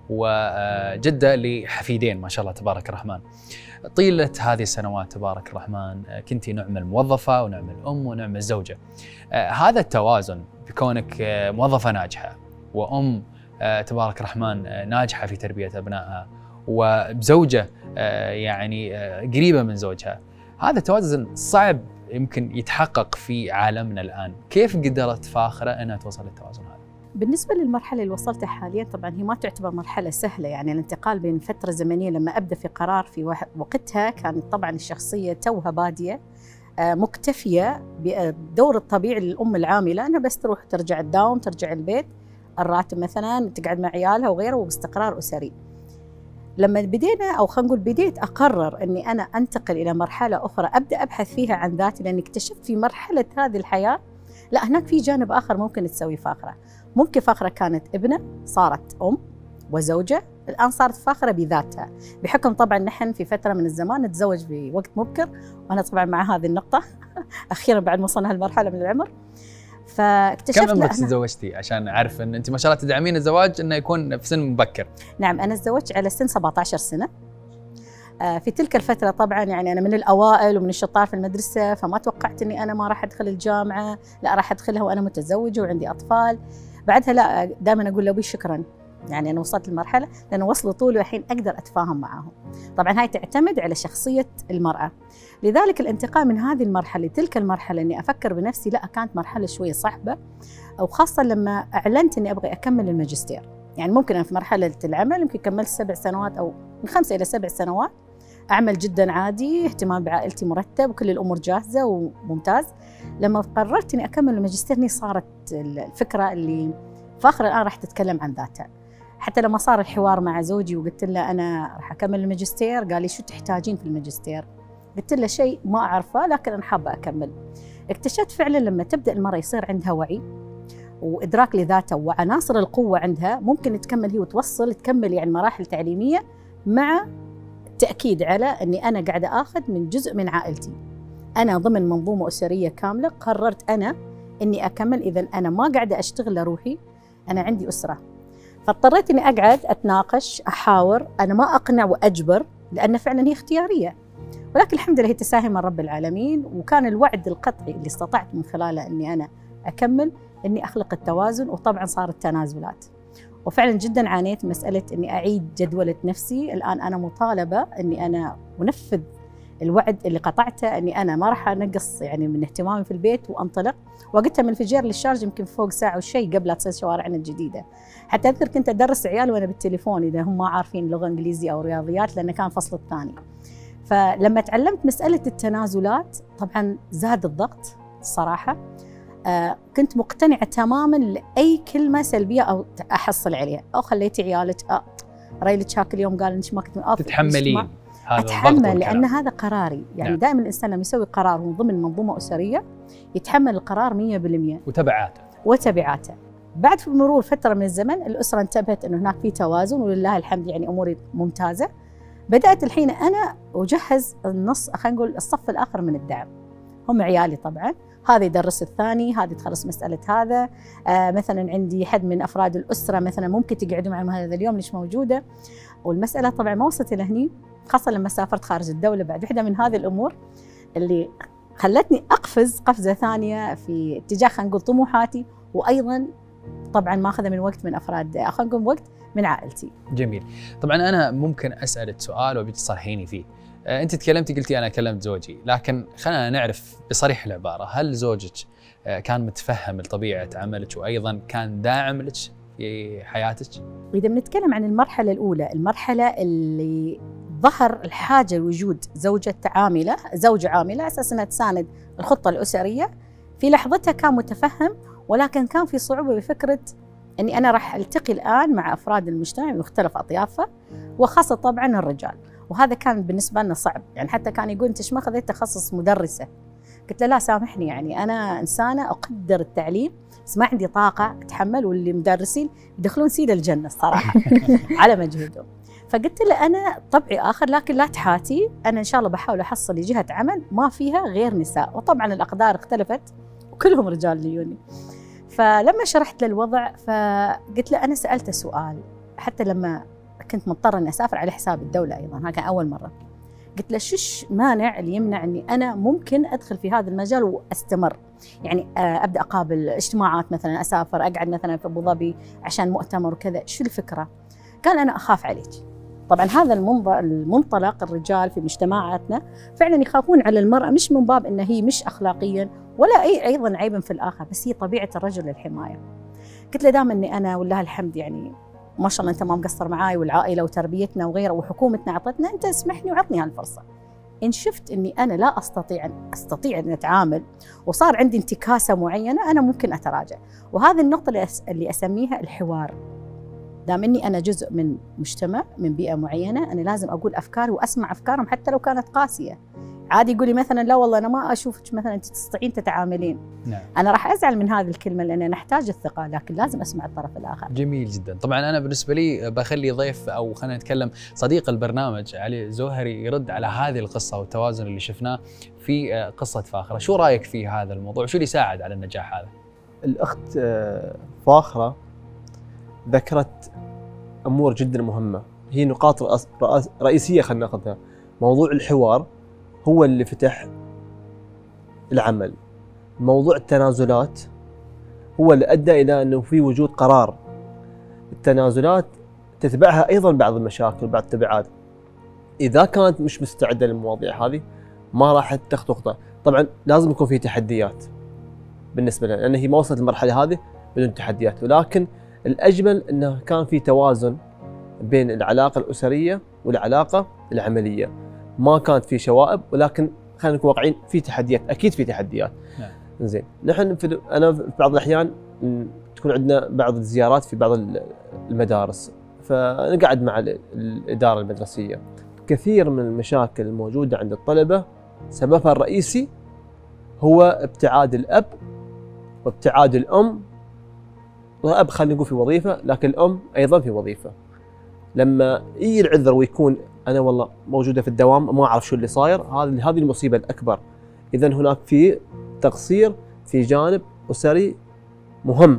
وجدة لحفيدين ما شاء الله تبارك الرحمن. طيلة هذه السنوات تبارك الرحمن كنتي نعم الموظفة ونعم الأم ونعم الزوجة. هذا التوازن بكونك موظفة ناجحة وأم تبارك الرحمن ناجحة في تربية أبنائها وزوجة يعني قريبة من زوجها، هذا توازن صعب يمكن يتحقق في عالمنا الآن. كيف قدرت فاخرة أنها توصل للتوازن هذا؟ بالنسبة للمرحلة اللي وصلتها حاليا طبعا هي ما تعتبر مرحلة سهلة، يعني الانتقال بين فترة زمنية لما أبدأ في قرار في وقتها كانت طبعا الشخصية توها بادية، مكتفيه بالدور الطبيعي للام العامله انها بس تروح ترجع تداوم ترجع البيت، الراتب مثلا تقعد مع عيالها وغيره وباستقرار اسري. لما بدينا او خلينا نقول بديت اقرر اني انا انتقل الى مرحله اخرى ابدا ابحث فيها عن ذاتي، لاني اكتشفت في مرحله هذه الحياه لا هناك في جانب اخر ممكن تسوي فاخره. ممكن فاخره كانت ابنه صارت ام وزوجه، الان صارت فاخره بذاتها، بحكم طبعا نحن في فتره من الزمان نتزوج بوقت مبكر، وانا طبعا مع هذه النقطه اخيرا بعد ما وصلنا هالمرحله من العمر. فاكتشفت كم عمرك تزوجتي عشان اعرف ان انت ما شاء الله تدعمين الزواج انه يكون في سن مبكر؟ نعم انا تزوجت على سن سبعة عشر سنه. في تلك الفتره طبعا يعني انا من الاوائل ومن الشطار في المدرسه، فما توقعت اني انا ما راح ادخل الجامعه، لا راح ادخلها وانا متزوجه وعندي اطفال. بعدها لا دائما اقول لابوي شكرا، يعني انا وصلت لمرحله لانه وصلوا طول الحين اقدر اتفاهم معاهم. طبعا هاي تعتمد على شخصيه المراه، لذلك الانتقال من هذه المرحله لتلك المرحله اني افكر بنفسي لا كانت مرحله شويه صعبه، وخاصه لما اعلنت اني ابغى اكمل الماجستير. يعني ممكن أنا في مرحله العمل يمكن كملت سبع سنوات او من خمسه الى سبع سنوات اعمل جدا عادي، اهتمام بعائلتي مرتب وكل الامور جاهزه وممتاز. لما قررت اني اكمل الماجستير هني صارت الفكره اللي فاخره الان راح تتكلم عن ذاتها. حتى لما صار الحوار مع زوجي وقلت له انا راح اكمل الماجستير، قال لي شو تحتاجين في الماجستير؟ قلت له شيء ما اعرفه لكن انا حابه اكمل. اكتشفت فعلا لما تبدا المراه يصير عندها وعي وادراك لذاتها وعناصر القوه عندها، ممكن تكمل هي وتوصل تكمل يعني مراحل تعليميه، مع تاكيد على اني انا قاعده اخذ من جزء من عائلتي. انا ضمن منظومه اسريه كامله قررت انا اني اكمل، اذا انا ما قاعده اشتغل لروحي، انا عندي اسره. فاضطريت اني اقعد اتناقش احاور، انا ما اقنع واجبر لان فعلا هي اختياريه، ولكن الحمد لله هي تساهم من رب العالمين. وكان الوعد القطعي اللي استطعت من خلاله اني انا اكمل اني اخلق التوازن، وطبعا صارت تنازلات. وفعلا جدا عانيت مساله اني اعيد جدوله نفسي. الان انا مطالبه اني انا انفذ الوعد اللي قطعته، اني انا ما راح انقص يعني من اهتمامي في البيت وانطلق. وقتها من الفجير للشارج يمكن فوق ساعه وشيء قبل لا تصير شوارعنا الجديده. حتى اذكر كنت ادرس عيال وانا بالتليفون اذا هم ما عارفين لغه انجليزيه او رياضيات، لانه كان فصل الثاني. فلما تعلمت مساله التنازلات طبعا زاد الضغط الصراحه. آه كنت مقتنعه تماما لاي كلمه سلبيه او احصل عليها، او خليتي عيالك اه ريلك هاك اليوم قال انت ما كنت تتحملين هذا اتحمل لان هذا قراري. يعني نعم. دائما الانسان لما يسوي قرار من ضمن منظومه اسريه يتحمل القرار مية بالمية وتبعاته وتبعاته. بعد في مرور فتره من الزمن الاسره انتبهت انه هناك في توازن ولله الحمد يعني اموري ممتازه. بدات الحين انا اجهز النص خلينا نقول الصف الاخر من الدعم، هم عيالي طبعا، هذا يدرس الثاني، هذه تخلص مساله هذا. آه مثلا عندي حد من افراد الاسره مثلا ممكن تقعدوا معهم هذا اليوم ليش موجوده. والمساله طبعا ما وصلت الى هني، خاصه لما سافرت خارج الدوله. بعد واحده من هذه الامور اللي خلتني اقفز قفزه ثانيه في اتجاه خلينا نقول طموحاتي، وايضا طبعا ماخذه من وقت من افراد خلينا نقول وقت من عائلتي. جميل. طبعا انا ممكن اسالك سؤال وابي تصرحيني فيه. انت تكلمتي قلتي انا كلمت زوجي، لكن خلينا نعرف بصريح العباره، هل زوجك كان متفهم لطبيعه عملك وايضا كان داعم لك في حياتك؟ اذا بنتكلم عن المرحله الاولى، المرحله اللي ظهر الحاجه لوجود زوجه عامله، زوجه عامله على اساس انها تساند الخطه الاسريه، في لحظتها كان متفهم، ولكن كان في صعوبه بفكره اني انا راح التقي الان مع افراد المجتمع بمختلف اطيافه، وخاصه طبعا الرجال. وهذا كان بالنسبه لنا صعب، يعني حتى كان يقول انت ايش ما خذيت تخصص مدرسه؟ قلت له لا سامحني، يعني انا انسانه اقدر التعليم بس ما عندي طاقه اتحمل، واللي مدرسين يدخلون سيد الجنه الصراحه على مجهودهم. فقلت له انا طبعي اخر، لكن لا تحاتي، انا ان شاء الله بحاول احصل جهه عمل ما فيها غير نساء. وطبعا الاقدار اختلفت وكلهم رجال ليوني. فلما شرحت له الوضع فقلت له انا سالته سؤال، حتى لما كنت مضطره اني اسافر على حساب الدوله ايضا، هذا كان اول مره. قلت له شوش مانع اللي يمنع اني انا ممكن ادخل في هذا المجال واستمر، يعني ابدا اقابل اجتماعات مثلا، اسافر اقعد مثلا في ابو ظبي عشان مؤتمر وكذا، شو الفكره؟ قال انا اخاف عليك. طبعا هذا المنطلق الرجال في مجتمعاتنا فعلا يخافون على المراه، مش من باب ان هي مش اخلاقيا ولا اي ايضا عيبا في الاخر، بس هي طبيعه الرجل للحمايه. قلت له دام اني انا والله الحمد يعني ما شاء الله انت ما مقصر معاي، والعائله وتربيتنا وغيره وحكومتنا اعطتنا، انت اسمحني وعطني هالفرصه. إن شفت إني أنا لا أستطيع أن أستطيع أن أتعامل وصار عندي انتكاسة معينة، أنا ممكن أتراجع. وهذه النقطة اللي, أس... اللي أسميها الحوار. دام إني أنا جزء من مجتمع من بيئة معينة، أنا لازم أقول أفكاري وأسمع أفكارهم حتى لو كانت قاسية. عادي يقولي مثلا لا والله أنا ما أشوفك مثلا أنت تستطيعين تتعاملين. نعم. أنا راح أزعل من هذه الكلمة لأن نحتاج الثقة، لكن لازم أسمع الطرف الآخر. جميل جدا. طبعا أنا بالنسبة لي بخلي ضيف أو خلينا نتكلم صديق البرنامج علي الزوهري يرد على هذه القصة والتوازن اللي شفناه في قصة فاخرة. شو رأيك في هذا الموضوع؟ شو اللي يساعد على النجاح هذا؟ الأخت فاخرة ذكرت أمور جدا مهمة، هي نقاط رئيسية خلينا ناخذها. موضوع الحوار هو اللي فتح العمل. موضوع التنازلات هو اللي أدى إلى أنه في وجود قرار. التنازلات تتبعها أيضا بعض المشاكل وبعض التبعات. إذا كانت مش مستعدة للمواضيع هذه ما راح تاخذ خطوة. طبعا لازم يكون في تحديات بالنسبة لنا، لأن هي ما وصلت المرحلة هذه بدون تحديات، ولكن الأجمل أنه كان في توازن بين العلاقة الأسرية والعلاقة العملية. ما كانت في شوائب، ولكن خلينا نكون واقعيين، في تحديات، أكيد في تحديات. نعم. زين، نحن في أنا في بعض الأحيان تكون عندنا بعض الزيارات في بعض المدارس، فنقعد مع الإدارة المدرسية. كثير من المشاكل الموجودة عند الطلبة سببها الرئيسي هو ابتعاد الأب وابتعاد الأم. والأب خلينا نقول في وظيفة، لكن الأم أيضا في وظيفة. لما يجي العذر ويكون أنا والله موجودة في الدوام ما أعرف شو اللي صاير، هذه هذه المصيبة الأكبر. إذن هناك في تقصير في جانب أسري مهم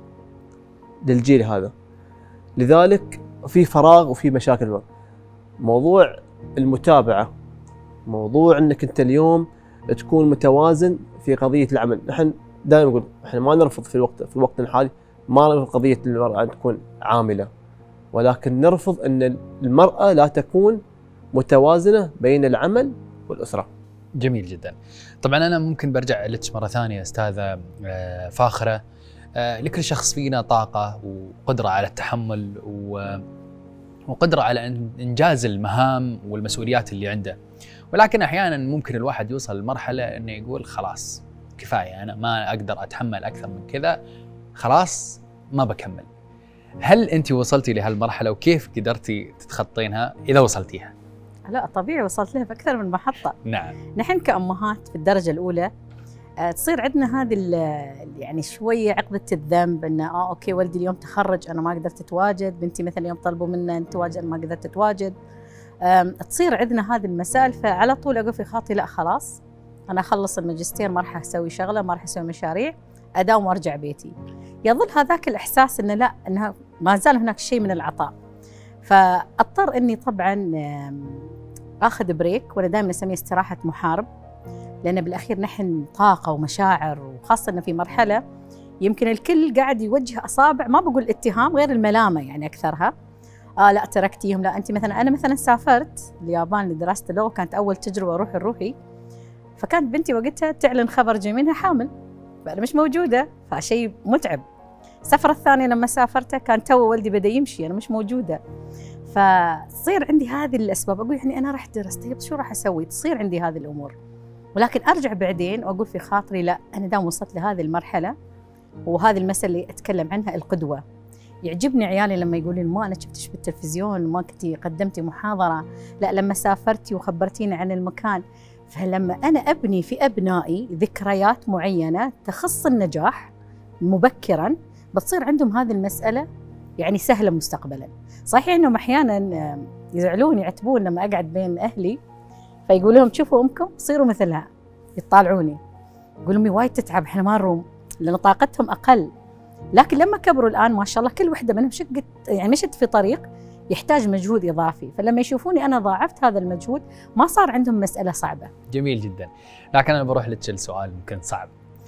للجيل هذا، لذلك في فراغ وفي مشاكل. موضوع المتابعة، موضوع أنك أنت اليوم تكون متوازن في قضية العمل. نحن دائما نقول احنا ما نرفض في الوقت في الوقت الحالي ما نرفض قضية المرأة أن تكون عاملة، ولكن نرفض أن المرأة لا تكون متوازنة بين العمل والأسرة. جميل جدا. طبعا أنا ممكن برجع لك مرة ثانية أستاذة فاخرة. لكل شخص فينا طاقة وقدرة على التحمل وقدرة على إنجاز المهام والمسؤوليات اللي عنده، ولكن أحيانا ممكن الواحد يوصل لمرحلة أنه يقول خلاص كفاية، أنا ما أقدر أتحمل أكثر من كذا، خلاص ما بكمل. هل أنت وصلتي لهالمرحلة وكيف قدرتي تتخطينها إذا وصلتيها؟ لا طبيعي وصلت لها بأكثر من محطة. نعم. نحن كأمهات في الدرجة الأولى تصير عندنا هذه يعني شوية عقدة الذنب، إنه آه أوكي ولدي اليوم تخرج أنا ما قدرت أتواجد، بنتي مثلا اليوم طلبوا منا أن تواجد أنا ما قدرت أتواجد. تصير عندنا هذه المسائل، فعلى طول أقول في خاطري لا خلاص أنا أخلص الماجستير ما راح أسوي شغلة، ما راح أسوي مشاريع، أداوم وأرجع بيتي. يظل هذاك الإحساس إنه لا، إنها ما زال هناك شيء من العطاء. فأضطر إني طبعاً آخذ بريك، وأنا دائما أسميه استراحة محارب، لأن بالأخير نحن طاقة ومشاعر، وخاصة إنه في مرحلة يمكن الكل قاعد يوجه أصابع، ما بقول اتهام غير الملامة يعني أكثرها. آه لا تركتيهم، لا أنت مثلا. أنا مثلا سافرت اليابان لدراسة اللغة، كانت أول تجربة أروح الروحي، فكانت بنتي وقتها تعلن خبر جميل إنها حامل، فأنا مش موجودة، فشيء متعب. السفرة الثانية لما سافرتها كان تو ولدي بدأ يمشي، أنا مش موجودة، فتصير عندي هذه الأسباب. أقول يعني أنا رحت درست، طيب شو راح أسوي؟ تصير عندي هذه الأمور، ولكن أرجع بعدين وأقول في خاطري لا، أنا دام وصلت لهذه المرحلة، وهذه المسألة اللي أتكلم عنها القدوة. يعجبني عيالي لما يقولون ما أنا شفتش بالتلفزيون، ما كنتي قدمتي محاضرة، لا لما سافرتي وخبرتيني عن المكان. فلما أنا أبني في أبنائي ذكريات معينة تخص النجاح مبكراً، بتصير عندهم هذه المسألة يعني سهلة مستقبلاً. صحيح إنهم أحياناً يزعلون يعتبون لما أقعد بين أهلي، فيقول لهم شوفوا أمكم صيروا مثلها، يطالعوني يقولوا أمي وايد تتعب، إحنا ما نروم، لأن طاقتهم أقل. لكن لما كبروا الآن ما شاء الله كل وحدة منهم شقت يعني مشت في طريق يحتاج مجهود إضافي، فلما يشوفوني أنا ضاعفت هذا المجهود ما صار عندهم مسألة صعبة. جميل جدا. لكن أنا بروح لك السؤال ممكن صعب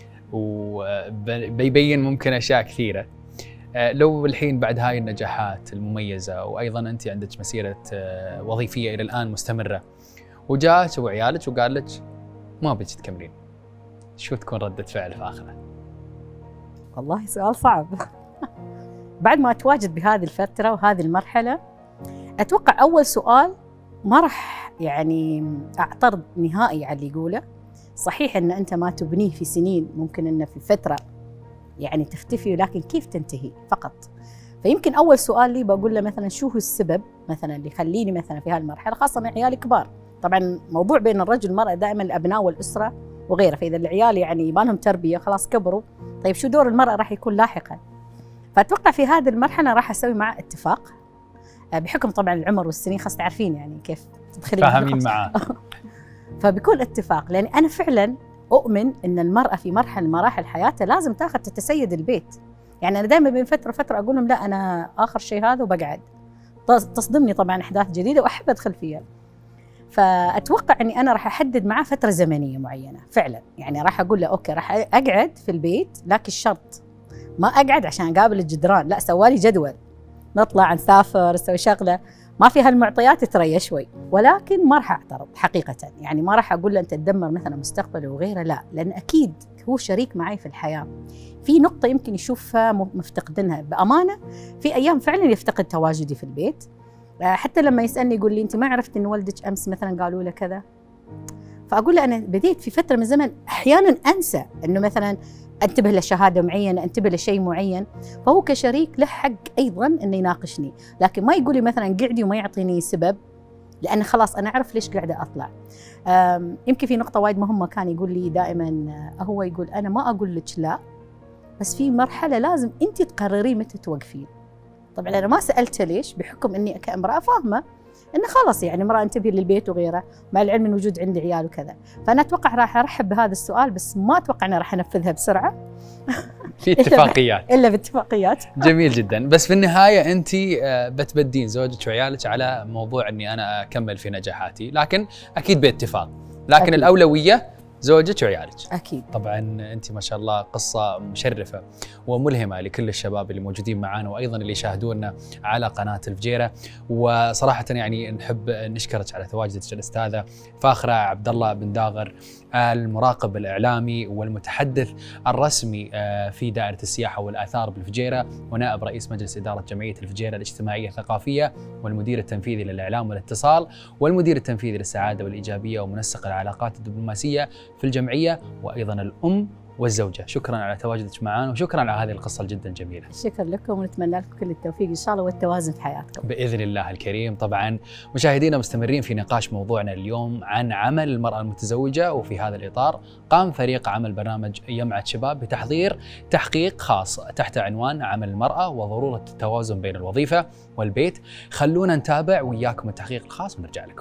وبيبين ممكن أشياء كثيرة. لو الحين بعد هاي النجاحات المميزة، وأيضا أنت عندك مسيرة وظيفية إلى الآن مستمرة، وجاءت وعيالك وقال لك ما بيك تكملين، شو تكون ردة فعل فاخرة؟ والله سؤال صعب. بعد ما أتواجد بهذه الفترة وهذه المرحلة، أتوقع أول سؤال ما راح يعني أعترض نهائي على اللي يقوله. صحيح أن أنت ما تبنيه في سنين، ممكن أنه في فترة يعني تختفي، ولكن كيف تنتهي فقط. فيمكن أول سؤال لي بقول له مثلا شو هو السبب مثلا اللي يخليني مثلا في هالمرحلة، خاصة أن عيالي كبار. طبعا موضوع بين الرجل والمرأة دائما الأبناء والأسرة وغيره، فإذا العيال يعني يبان لهم تربية خلاص كبروا، طيب شو دور المرأة راح يكون لاحقا؟ فأتوقع في هذه المرحلة راح أسوي معه اتفاق بحكم طبعا العمر والسنين، خاصة تعرفين يعني كيف تدخلين فاهمين معاه. فبيكون اتفاق، لأن أنا فعلا أؤمن أن المرأة في مرحلة من مراحل حياتها لازم تاخذ تتسيد البيت. يعني أنا دائما بين فترة فترة أقول لهم لا أنا آخر شيء هذا وبقعد. تصدمني طبعا أحداث جديدة وأحب أدخل فيها. فأتوقع أني أنا راح أحدد معاه فترة زمنية معينة فعلا، يعني راح أقول له أوكي راح أقعد في البيت، لكن الشرط ما أقعد عشان أقابل الجدران، لا سوالي جدول نطلع نسافر نسوي شغلة ما في هالمعطيات تريا شوي، ولكن ما راح أعترض حقيقة. يعني ما راح أقول له أنت تدمر مثلا مستقبله وغيره، لا، لأن أكيد هو شريك معي في الحياة. في نقطة يمكن يشوفها مفتقدينها بأمانة، في أيام فعلا يفتقد تواجدي في البيت. حتى لما يسألني يقول لي أنت ما عرفت إن والدك أمس مثلا قالوا له كذا، فأقول له أنا بديت في فترة من الزمن أحيانا أنسى إنه مثلا انتبه لشهاده معينه، انتبه لشيء معين، فهو كشريك له حق ايضا انه يناقشني، لكن ما يقول لي مثلا قعدي وما يعطيني سبب، لان خلاص انا اعرف ليش قاعده اطلع. يمكن في نقطه وايد مهمه كان يقول لي دائما، هو يقول انا ما اقول لك لا، بس في مرحله لازم انت تقرري متى توقفين. طبعا انا ما سالته ليش، بحكم اني كامراه فاهمه انه خلاص يعني امراه انتبهي للبيت وغيره، مع العلم من وجود عندي عيال وكذا. فانا اتوقع راح ارحب بهذا السؤال، بس ما اتوقع اني راح انفذها بسرعه. في اتفاقيات الا باتفاقيات. جميل جدا. بس في النهايه انت بتبدين زوجك وعيالك على موضوع اني انا اكمل في نجاحاتي، لكن اكيد باتفاق، لكن أكيد. الاولويه زوجك وعيالك. اكيد. طبعا انت ما شاء الله قصه مشرفه وملهمه لكل الشباب اللي موجودين معانا وايضا اللي يشاهدونا على قناه الفجيره، وصراحه يعني نحب نشكرك على تواجدك الاستاذه فاخره عبد الله بن داغر، المراقب الاعلامي والمتحدث الرسمي في دائره السياحه والاثار بالفجيره، ونائب رئيس مجلس اداره جمعيه الفجيره الاجتماعيه الثقافيه، والمدير التنفيذي للاعلام والاتصال، والمدير التنفيذي للسعاده والايجابيه ومنسق العلاقات الدبلوماسيه في الجمعيه، وايضا الام والزوجه. شكرا على تواجدك معنا وشكرا على هذه القصه جدا جميله. شكرا لكم ونتمنى لكم كل التوفيق ان شاء الله والتوازن في حياتكم باذن الله الكريم. طبعا مشاهدينا مستمرين في نقاش موضوعنا اليوم عن عمل المراه المتزوجه، وفي هذا الاطار قام فريق عمل برنامج يمعة شباب بتحضير تحقيق خاص تحت عنوان عمل المراه وضروره التوازن بين الوظيفه والبيت. خلونا نتابع وياكم التحقيق الخاص ونرجع لكم.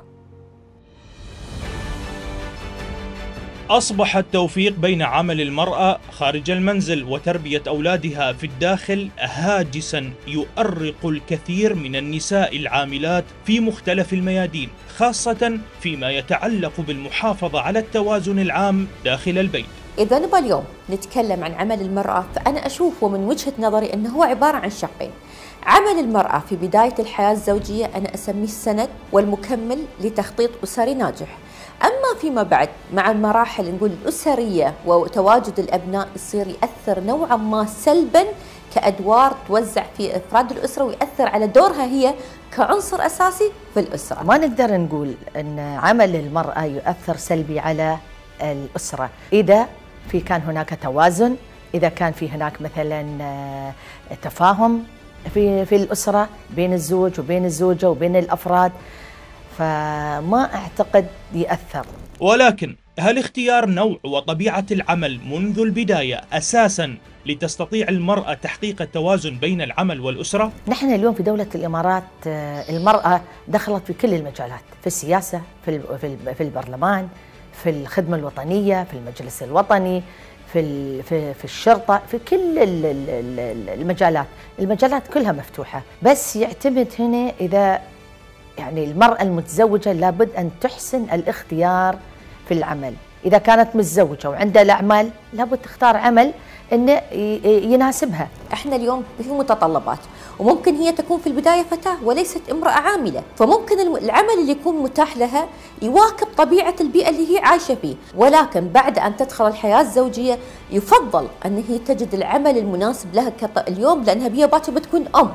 أصبح التوفيق بين عمل المرأة خارج المنزل وتربية أولادها في الداخل هاجساً يؤرق الكثير من النساء العاملات في مختلف الميادين، خاصة فيما يتعلق بالمحافظة على التوازن العام داخل البيت. إذا نبغى اليوم نتكلم عن عمل المرأة، فأنا أشوفه من وجهة نظري أنه هو عبارة عن شقين. عمل المرأة في بداية الحياة الزوجية أنا أسميه السند والمكمل لتخطيط أسري ناجح. أما فيما بعد مع المراحل نقول الأسرية وتواجد الأبناء يصير يأثر نوعا ما سلبا كأدوار توزع في أفراد الأسرة، ويأثر على دورها هي كعنصر أساسي في الأسرة. ما نقدر نقول أن عمل المرأة يؤثر سلبي على الأسرة إذا في كان هناك توازن، إذا كان في هناك مثلا تفاهم في في الأسرة بين الزوج وبين الزوجة وبين الأفراد، فما أعتقد يأثر. ولكن هل اختيار نوع وطبيعة العمل منذ البداية أساساً لتستطيع المرأة تحقيق التوازن بين العمل والأسرة؟ نحن اليوم في دولة الإمارات المرأة دخلت في كل المجالات، في السياسة، في في البرلمان، في الخدمة الوطنية، في المجلس الوطني، في في في الشرطة، في كل المجالات، المجالات كلها مفتوحة. بس يعتمد هنا إذا يعني المرأة المتزوجة لابد أن تحسن الاختيار في العمل. إذا كانت متزوجة وعندها الأعمال لابد تختار عمل إنه يناسبها. إحنا اليوم في متطلبات، وممكن هي تكون في البداية فتاة وليست امرأة عاملة، فممكن العمل اللي يكون متاح لها يواكب طبيعة البيئة اللي هي عايشة فيه، ولكن بعد أن تدخل الحياة الزوجية يفضل أن هي تجد العمل المناسب لها اليوم، لأنها بيا باكر بتكون أم،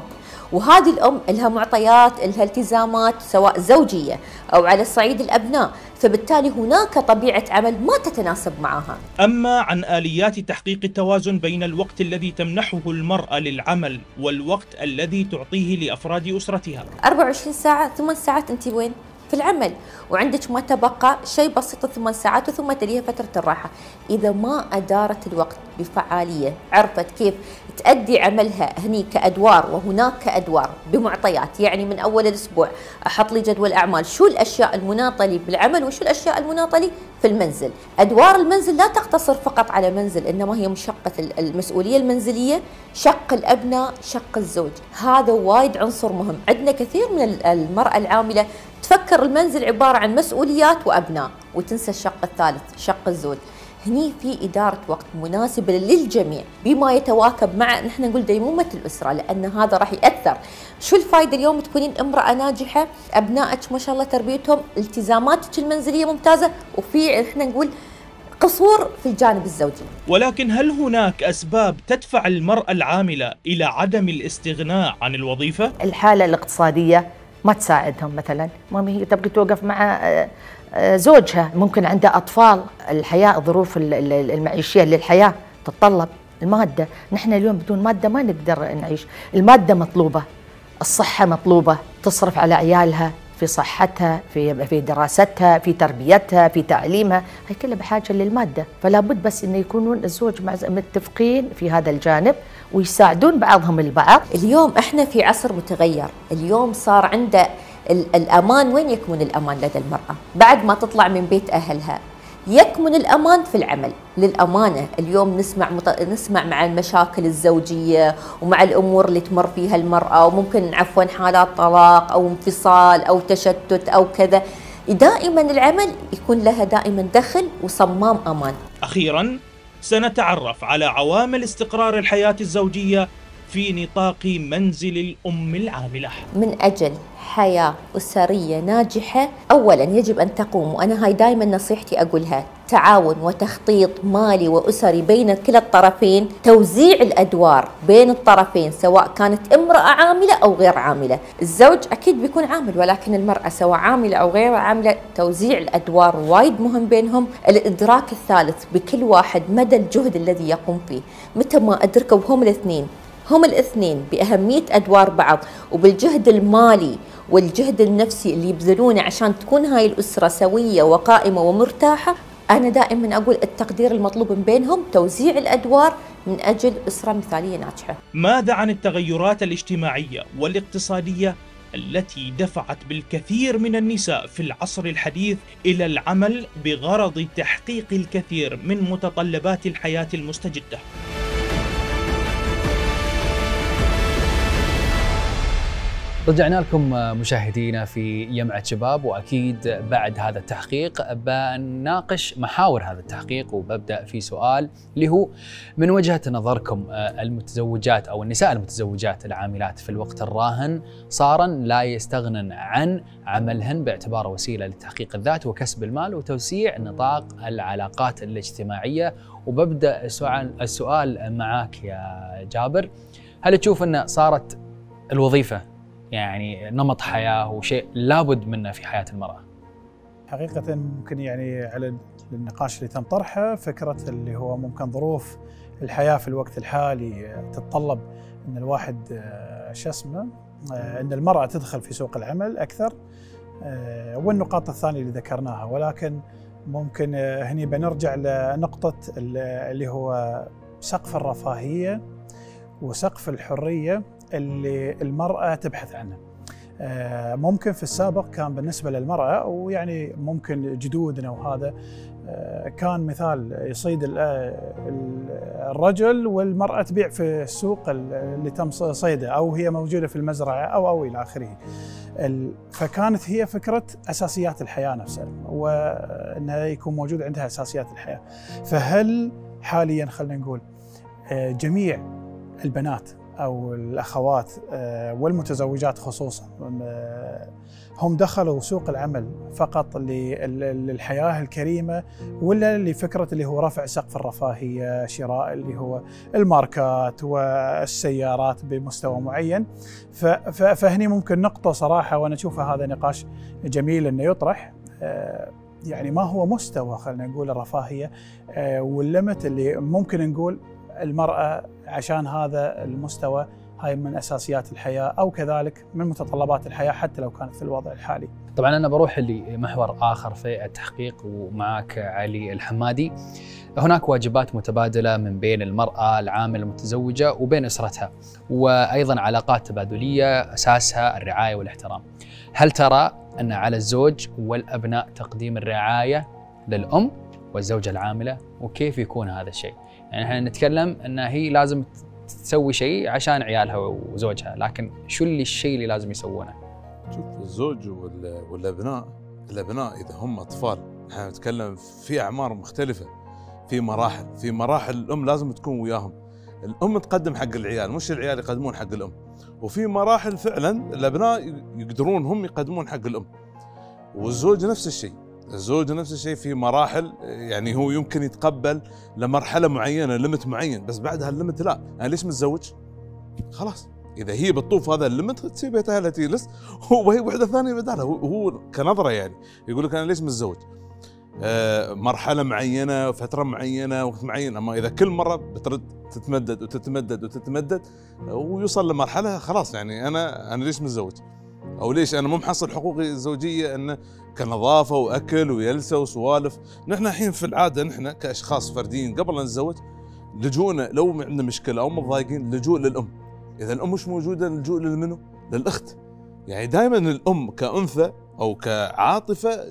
وهذه الأم لها معطيات، لها التزامات سواء زوجية أو على صعيد الأبناء، فبالتالي هناك طبيعة عمل ما تتناسب معها. أما عن آليات تحقيق التوازن بين الوقت الذي تمنحه المرأة للعمل والوقت الذي تعطيه لأفراد أسرتها. أربعة وعشرين ساعة، ثمان ساعات أنت وين؟ في العمل، وعندك ما تبقى شيء بسيط ثمان ساعات وثم تليها فترة الراحة. إذا ما أدارت الوقت بفعالية، عرفت كيف تأدي عملها هني كأدوار وهناك كأدوار بمعطيات، يعني من أول الأسبوع أحط لي جدول أعمال، شو الأشياء المناطة لي بالعمل وشو الأشياء المناطة لي في المنزل. أدوار المنزل لا تقتصر فقط على منزل، إنما هي مشقة المسؤولية المنزلية، شق الأبناء، شق الزوج، هذا وايد عنصر مهم. عندنا كثير من المرأة العاملة تفكر المنزل عبارة عن مسؤوليات وأبناء وتنسى الشق الثالث، شق الزوج. هني في إدارة وقت مناسبة للجميع بما يتواكب مع نحن نقول ديمومة الأسرة، لأن هذا راح يأثر. شو الفائدة اليوم تكونين امرأة ناجحة، أبنائك ما شاء الله تربيتهم، التزاماتك المنزلية ممتازة، وفي نحن نقول قصور في الجانب الزوجي. ولكن هل هناك أسباب تدفع المرأة العاملة إلى عدم الاستغناء عن الوظيفة؟ الحالة الاقتصادية ما تساعدهم، مثلا مامي هي تبغي توقف مع زوجها، ممكن عندها أطفال، الحياة الظروف المعيشية للحياة تتطلب المادة. نحن اليوم بدون مادة ما نقدر نعيش، المادة مطلوبة، الصحة مطلوبة، تصرف على عيالها في صحتها، في في دراستها، في تربيتها، في تعليمها، هي كلها بحاجة للمادة. فلا بد بس إنه يكونون الزوج مع متفقين في هذا الجانب ويساعدون بعضهم البعض. اليوم احنا في عصر متغير، اليوم صار عنده الأمان. وين يكمن الأمان لدى المرأة؟ بعد ما تطلع من بيت أهلها، يكمن الأمان في العمل. للأمانة اليوم نسمع مط... نسمع مع المشاكل الزوجية ومع الأمور اللي تمر فيها المرأة، وممكن عفوا حالات طلاق أو انفصال أو تشتت أو كذا. دائما العمل يكون لها دائما دخل وصمام أمان. أخيرا سنتعرف على عوامل استقرار الحياة الزوجية في نطاق منزل الأم العاملة. من أجل حياة أسرية ناجحة أولا يجب أن تقوم، وأنا هاي دائما نصيحتي أقولها، تعاون وتخطيط مالي وأسري بين كلا الطرفين، توزيع الأدوار بين الطرفين سواء كانت امرأة عاملة أو غير عاملة. الزوج أكيد بيكون عامل، ولكن المرأة سواء عاملة أو غير عاملة توزيع الأدوار وايد مهم بينهم. الإدراك الثالث بكل واحد مدى الجهد الذي يقوم فيه. متى ما أدركوا هم الاثنين هم الاثنين بأهمية أدوار بعض وبالجهد المالي والجهد النفسي اللي يبذلونه عشان تكون هاي الأسرة سوية وقائمة ومرتاحة، أنا دائما أقول التقدير المطلوب من بينهم توزيع الأدوار من أجل أسرة مثالية ناجحة. ماذا عن التغيرات الاجتماعية والاقتصادية التي دفعت بالكثير من النساء في العصر الحديث إلى العمل بغرض تحقيق الكثير من متطلبات الحياة المستجدة؟ رجعنا لكم مشاهدينا في يمعة شباب، وأكيد بعد هذا التحقيق بنناقش محاور هذا التحقيق، وببدأ في سؤال اللي هو من وجهة نظركم المتزوجات أو النساء المتزوجات العاملات في الوقت الراهن صارا لا يستغنن عن عملهن باعتباره وسيلة لتحقيق الذات وكسب المال وتوسيع نطاق العلاقات الاجتماعية. وببدأ السؤال السؤال معاك يا جابر، هل تشوف أن صارت الوظيفة يعني نمط حياة وشيء لابد منه في حياة المرأة؟ حقيقة ممكن يعني على النقاش اللي تم طرحه، فكرة اللي هو ممكن ظروف الحياة في الوقت الحالي تتطلب أن الواحد شو اسمه أن المرأة تدخل في سوق العمل أكثر، والنقاط الثانية اللي ذكرناها. ولكن ممكن هني بنرجع لنقطة اللي هو سقف الرفاهية وسقف الحرية اللي المرأة تبحث عنه. ممكن في السابق كان بالنسبة للمرأة، ويعني ممكن جدودنا وهذا كان مثال يصيد الرجل والمرأة تبيع في السوق اللي تم صيده، أو هي موجودة في المزرعة أو أو إلى آخره. فكانت هي فكرة أساسيات الحياة نفسها، وأنها يكون موجود عندها أساسيات الحياة. فهل حاليا خلينا نقول جميع البنات أو الأخوات والمتزوجات خصوصاً هم دخلوا سوق العمل فقط للحياة الكريمة ولا لفكرة اللي هو رفع سقف الرفاهية، شراء اللي هو الماركات والسيارات بمستوى معين. فهني ممكن نقطة صراحة، وأنا أشوفها هذا نقاش جميل أنه يطرح، يعني ما هو مستوى خلينا نقول الرفاهية واللمت اللي ممكن نقول المرأة عشان هذا المستوى هاي من أساسيات الحياة أو كذلك من متطلبات الحياة حتى لو كانت في الوضع الحالي. طبعا أنا بروح لمحور آخر في التحقيق ومعك علي الحمادي. هناك واجبات متبادلة من بين المرأة العاملة المتزوجة وبين أسرتها، وأيضا علاقات تبادلية أساسها الرعاية والاحترام. هل ترى أن على الزوج والأبناء تقديم الرعاية للأم والزوجة العاملة، وكيف يكون هذا الشيء؟ يعني احنا نتكلم أن هي لازم تسوي شيء عشان عيالها وزوجها، لكن شو اللي الشيء اللي لازم يسوونه؟ شوف، الزوج والأبناء، الأبناء إذا هم أطفال، احنا نتكلم في أعمار مختلفة، في مراحل، في مراحل الأم لازم تكون وياهم. الأم تقدم حق العيال، مش العيال يقدمون حق الأم. وفي مراحل فعلا الأبناء يقدرون هم يقدمون حق الأم. والزوج نفس الشيء، الزوج نفس الشيء في مراحل، يعني هو يمكن يتقبل لمرحلة معينة، ليمت معين، بس بعدها الليمت لا، أنا ليش متزوج؟ خلاص، إذا هي بتطوف هذا الليمت تسيب بيتها لا تجلس، وهي وحدة ثانية بدالها. هو كنظرة يعني يقول لك أنا ليش متزوج؟ آه مرحلة معينة، فترة معينة، وقت معين. أما إذا كل مرة بترد تتمدد وتتمدد وتتمدد ويوصل لمرحلة خلاص، يعني أنا أنا ليش متزوج؟ أو ليش أنا مو محصل حقوقي الزوجية أنه كنظافة وأكل ويلسة وسوالف. نحن الحين في العادة نحن كأشخاص فرديين قبل أن نتزوج لجونا لو عندنا مشكلة أو متضايقين لجوء للأم. إذا الأم مش موجودة نلجوء للمنو؟ للأخت. يعني دائما الأم كأنثى أو كعاطفة،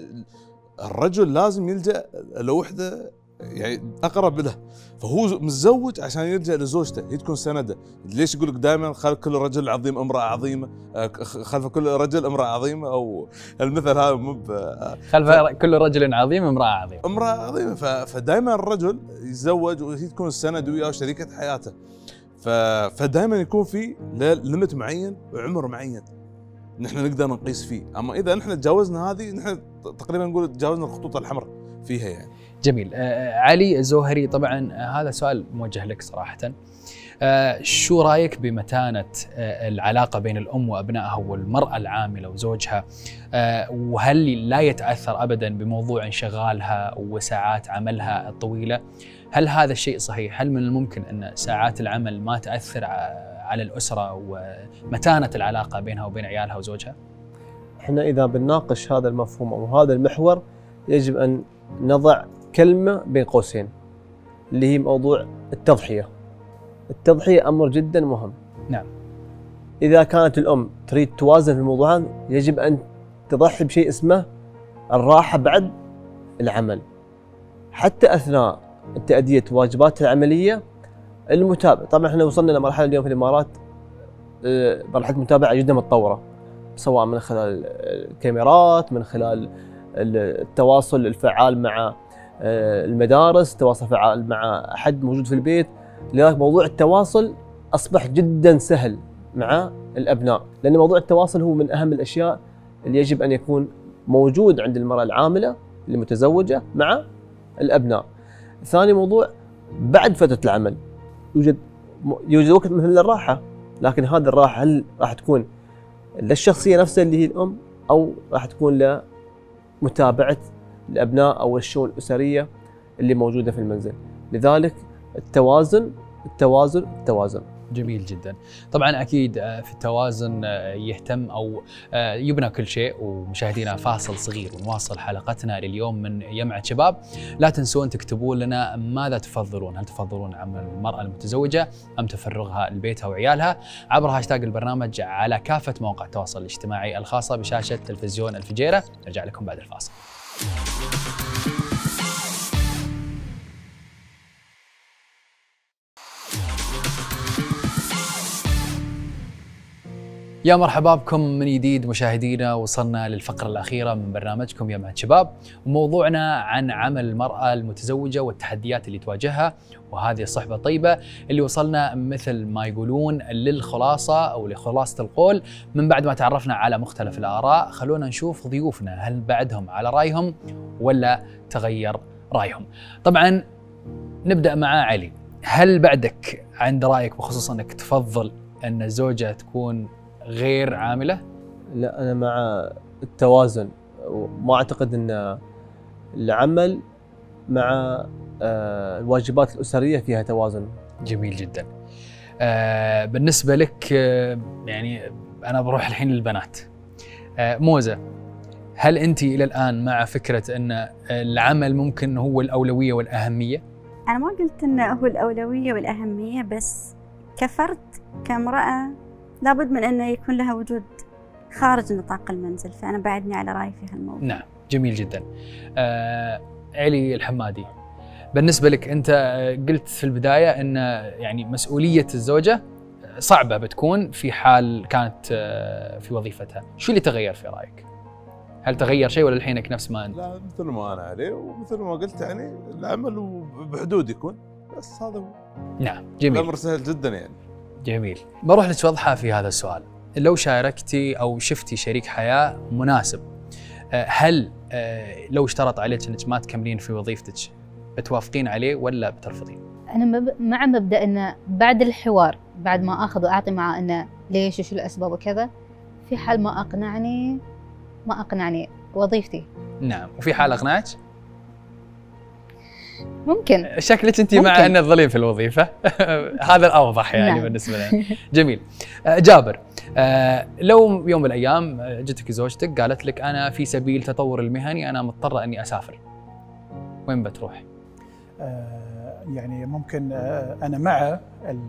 الرجل لازم يلجأ لوحدة يعني أقرب له، فهو متزوج عشان يلجأ لزوجته، هي تكون سنده. ليش يقول لك دائما خلف كل رجل عظيم امرأة عظيمة، خلف كل رجل امرأة عظيمة، أو المثل هذا مو خلف كل رجل عظيم امرأة عظيمة، امرأة عظيمة. فدائما الرجل يتزوج وهي تكون السند وياه شريكة حياته، فدائما يكون في ليمت معين وعمر معين نحن نقدر نقيس فيه. اما اذا نحن تجاوزنا هذه، نحن تقريبا نقول تجاوزنا الخطوط الحمراء فيها يعني. جميل. آه علي الزوهري، طبعا آه هذا سؤال موجه لك صراحة. آه شو رايك بمتانة آه العلاقة بين الأم وأبنائها والمرأة العاملة وزوجها، آه وهل لا يتأثر أبدا بموضوع انشغالها وساعات عملها الطويلة؟ هل هذا الشيء صحيح؟ هل من الممكن أن ساعات العمل ما تأثر على الأسرة ومتانة العلاقة بينها وبين عيالها وزوجها؟ احنا إذا بنناقش هذا المفهوم أو هذا المحور يجب أن نضع كلمة بين قوسين اللي هي موضوع التضحية. التضحية أمر جدا مهم. نعم. إذا كانت الأم تريد توازن في الموضوع هذا، يجب أن تضحي بشيء اسمه الراحة بعد العمل، حتى أثناء تأدية واجباتها العملية. المتابعة، طبعا احنا وصلنا لمرحلة اليوم في الإمارات مرحلة متابعة جدا متطورة، سواء من خلال الكاميرات، من خلال التواصل الفعال مع المدارس، تواصل فعال مع أحد موجود في البيت. لذلك موضوع التواصل أصبح جدا سهل مع الأبناء، لأن موضوع التواصل هو من أهم الأشياء اللي يجب أن يكون موجود عند المرأة العاملة المتزوجة مع الأبناء. ثاني موضوع، بعد فترة العمل يوجد يوجد وقت مثل الراحة، لكن هذه الراحة هل راح تكون للشخصية نفسها اللي هي الأم، أو راح تكون لمتابعة الأبناء أو الشؤون الأسرية اللي موجودة في المنزل؟ لذلك التوازن التوازن التوازن. جميل جدا. طبعا اكيد في التوازن يهتم او يبنى كل شيء. ومشاهدينا فاصل صغير ونواصل حلقتنا لليوم من جمعة شباب. لا تنسون تكتبوا لنا ماذا تفضلون، هل تفضلون عمل المرأة المتزوجة ام تفرغها لبيتها وعيالها عبر هاشتاج البرنامج على كافة مواقع التواصل الاجتماعي الخاصة بشاشة تلفزيون الفجيرة. نرجع لكم بعد الفاصل. يا مرحبا بكم من جديد مشاهدينا. وصلنا للفقرة الأخيرة من برنامجكم جمعة شباب، وموضوعنا عن عمل المرأة المتزوجة والتحديات اللي تواجهها، وهذه الصحبة الطيبة اللي وصلنا مثل ما يقولون للخلاصة أو لخلاصة القول. من بعد ما تعرفنا على مختلف الآراء، خلونا نشوف ضيوفنا هل بعدهم على رأيهم ولا تغير رأيهم. طبعا نبدأ مع علي. هل بعدك عند رأيك بخصوص أنك تفضل أن الزوجة تكون غير عاملة؟ لا، أنا مع التوازن، وما أعتقد أن العمل مع الواجبات الأسرية فيها توازن. جميل جدا. آه بالنسبة لك آه يعني أنا بروح الحين للبنات. آه موزة، هل أنت إلى الآن مع فكرة أن العمل ممكن هو الأولوية والأهمية؟ أنا ما قلت أنه هو الأولوية والأهمية، بس كفرد كامرأة لابد من أنه يكون لها وجود خارج نطاق المنزل، فأنا بعدني على رأيي في هالموضوع. نعم، جميل جدا. آه علي الحمادي، بالنسبة لك أنت قلت في البداية أن يعني مسؤولية الزوجة صعبة بتكون في حال كانت في وظيفتها، شو اللي تغير في رأيك؟ هل تغير شيء ولا الحينك نفس ما أنت؟ لا، مثل ما أنا عليه ومثل ما قلت، يعني العمل بحدود يكون، بس هذا هو. نعم، جميل. الأمر سهل جدا يعني. جميل. بروح لك وضحها في هذا السؤال. لو شاركتي أو شفتي شريك حياة مناسب، هل لو اشترط عليك أنك ما تكملين في وظيفتك بتوافقين عليه ولا بترفضين؟ أنا مع مبدأ أنه بعد الحوار، بعد ما آخذ وأعطي معه أنه ليش وشو الأسباب وكذا، في حال ما أقنعني ما أقنعني وظيفتي. نعم. وفي حال أقنعك؟ ممكن. شكلك أنت مع أن تظلين في الوظيفة. هذا الأوضح يعني. نعم. بالنسبة لي. جميل. جابر، لو يوم من الأيام جتك زوجتك قالت لك أنا في سبيل تطور المهني أنا مضطرة أني أسافر، وين بتروح؟ آه يعني ممكن آه أنا مع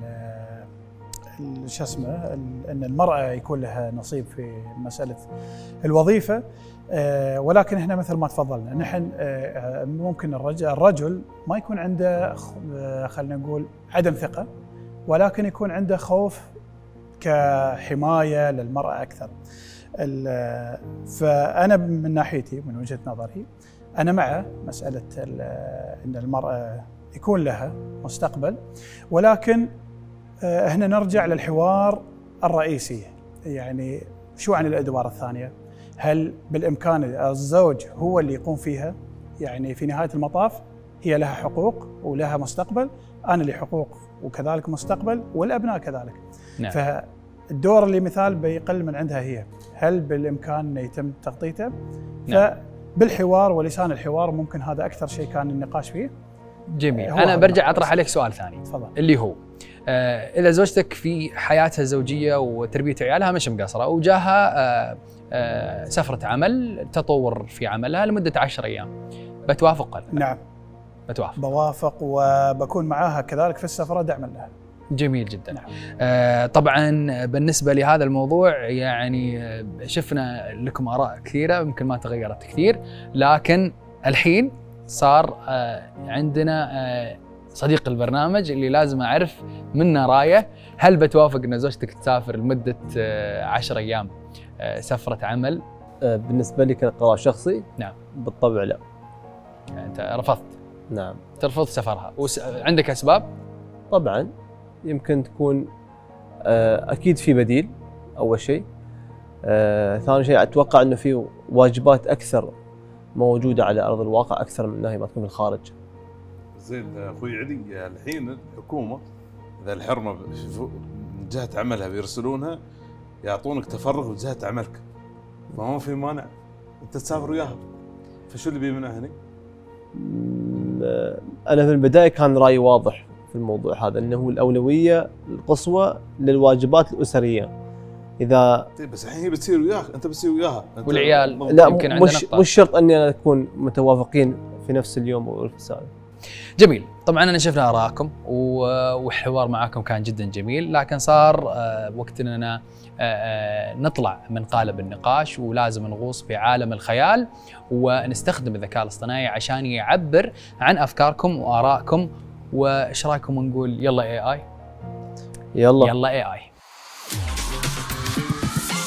شو اسمه أن المرأة يكون لها نصيب في مسألة الوظيفة، آه ولكن احنا مثل ما تفضلنا نحن آه ممكن الرجل, الرجل ما يكون عنده آه خلينا نقول عدم ثقة، ولكن يكون عنده خوف كحماية للمرأة أكثر. فأنا من ناحيتي من وجهة نظري أنا مع مسألة أن المرأة يكون لها مستقبل، ولكن هنا نرجع للحوار الرئيسي، يعني شو عن الأدوار الثانية؟ هل بالإمكان الزوج هو اللي يقوم فيها؟ يعني في نهاية المطاف هي لها حقوق ولها مستقبل، أنا لي حقوق وكذلك مستقبل، والأبناء كذلك. نعم. فالدور اللي مثال بيقل من عندها هي، هل بالإمكان أن يتم تغطيته؟ نعم. بالحوار ولسان الحوار ممكن هذا أكثر شيء كان النقاش فيه. جميل. أنا برجع أطرح عليك سؤال ثاني. تفضل. اللي هو آه إذا زوجتك في حياتها الزوجية وتربية عيالها مش مقصرة، وجاها آه آه سفرة عمل تطور في عملها لمدة عشر أيام، بتوافق ولا؟ نعم. بتوافق. بوافق وبكون معاها كذلك في السفرة دعما لها. جميل جدا. نعم. آه طبعا بالنسبة لهذا الموضوع يعني شفنا لكم آراء كثيرة يمكن ما تغيرت كثير، لكن الحين صار آه عندنا آه صديق البرنامج اللي لازم أعرف منه رأيه. هل بتوافق أن زوجتك تسافر لمدة آه عشر أيام آه سفرة عمل؟ آه بالنسبة لي كقرار شخصي، نعم بالطبع لا. أنت رفضت؟ نعم. ترفض سفرها. وعندك أسباب؟ طبعا يمكن تكون آه أكيد في بديل أول شيء. آه ثاني شيء أتوقع أنه في واجبات أكثر موجودة على أرض الواقع أكثر من أنها ما تكون في الخارج. زين اخوي علي، الحين الحكومه اذا الحرمه من جهه عملها بيرسلونها يعطونك تفرغ بجهه عملك، فما في مانع انت تسافر وياها، فشو اللي بيمنع هنا؟ انا في البدايه كان رايي واضح في الموضوع هذا، انه الاولويه القصوى للواجبات الاسريه. اذا طيب بس الحين هي بتصير وياك، انت بتصير وياها، انت والعيال لا مش مش شرط اني انا نكون متوافقين في نفس اليوم او في الساعه. جميل. طبعا انا شفنا ارائكم والحوار معكم كان جدا جميل، لكن صار وقت اننا نطلع من قالب النقاش ولازم نغوص في عالم الخيال ونستخدم الذكاء الاصطناعي عشان يعبر عن افكاركم وارائكم. وايش رايكم نقول يلا اي اي؟ يلا يلا اي اي.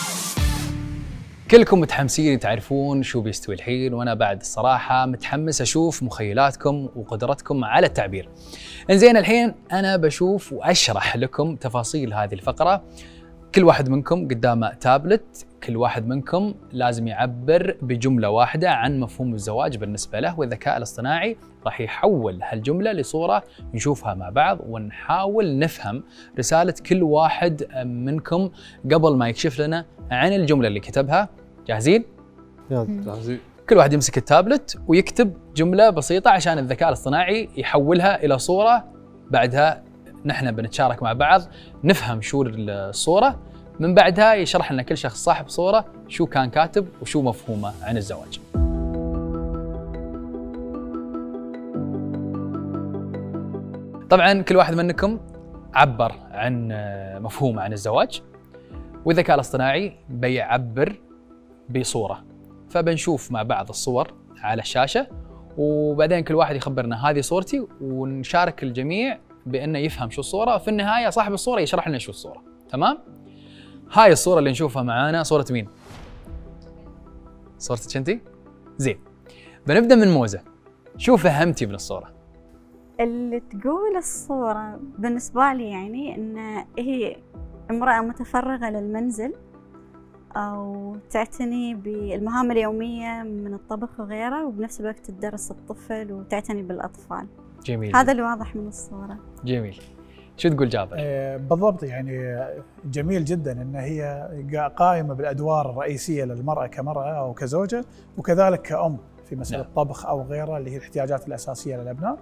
كلكم متحمسين تعرفون شو بيستوي الحين، وانا بعد الصراحه متحمس اشوف مخيلاتكم وقدرتكم على التعبير. انزين الحين انا بشوف واشرح لكم تفاصيل هذه الفقره. كل واحد منكم قدامه تابلت، كل واحد منكم لازم يعبر بجمله واحده عن مفهوم الزواج بالنسبه له، والذكاء الاصطناعي راح يحول هالجمله لصوره نشوفها مع بعض ونحاول نفهم رساله كل واحد منكم قبل ما يكشف لنا عن الجمله اللي كتبها. جاهزين؟ جاهزين. كل واحد يمسك التابلت ويكتب جمله بسيطه عشان الذكاء الاصطناعي يحولها الى صوره، بعدها نحن بنتشارك مع بعض نفهم شو الصوره، من بعدها يشرح لنا كل شخص صاحب صوره شو كان كاتب وشو مفهومه عن الزواج. طبعا كل واحد منكم عبر عن مفهومه عن الزواج، والذكاء الاصطناعي بيعبر بصوره، فبنشوف مع بعض الصور على الشاشه وبعدين كل واحد يخبرنا هذه صورتي، ونشارك الجميع بانه يفهم شو الصوره، وفي النهايه صاحب الصوره يشرح لنا شو الصوره. تمام؟ هاي الصوره اللي نشوفها معانا صوره مين؟ صورتك انتي؟ زين. بنبدا من موزه. شو فهمتي من الصوره؟ اللي تقول الصورة بالنسبة لي يعني إن هي امرأة متفرغة للمنزل أو تعتني بالمهام اليومية من الطبخ وغيره، وبنفس الوقت تدرس الطفل وتعتني بالأطفال. جميل. هذا اللي واضح من الصورة. جميل. شو تقول جابر؟ آه بالضبط، يعني جميل جدا ان هي قائمه بالادوار الرئيسيه للمراه كمراه او كزوجه، وكذلك كأم في مساله نعم. الطبخ او غيره اللي هي الاحتياجات الاساسيه للابناء،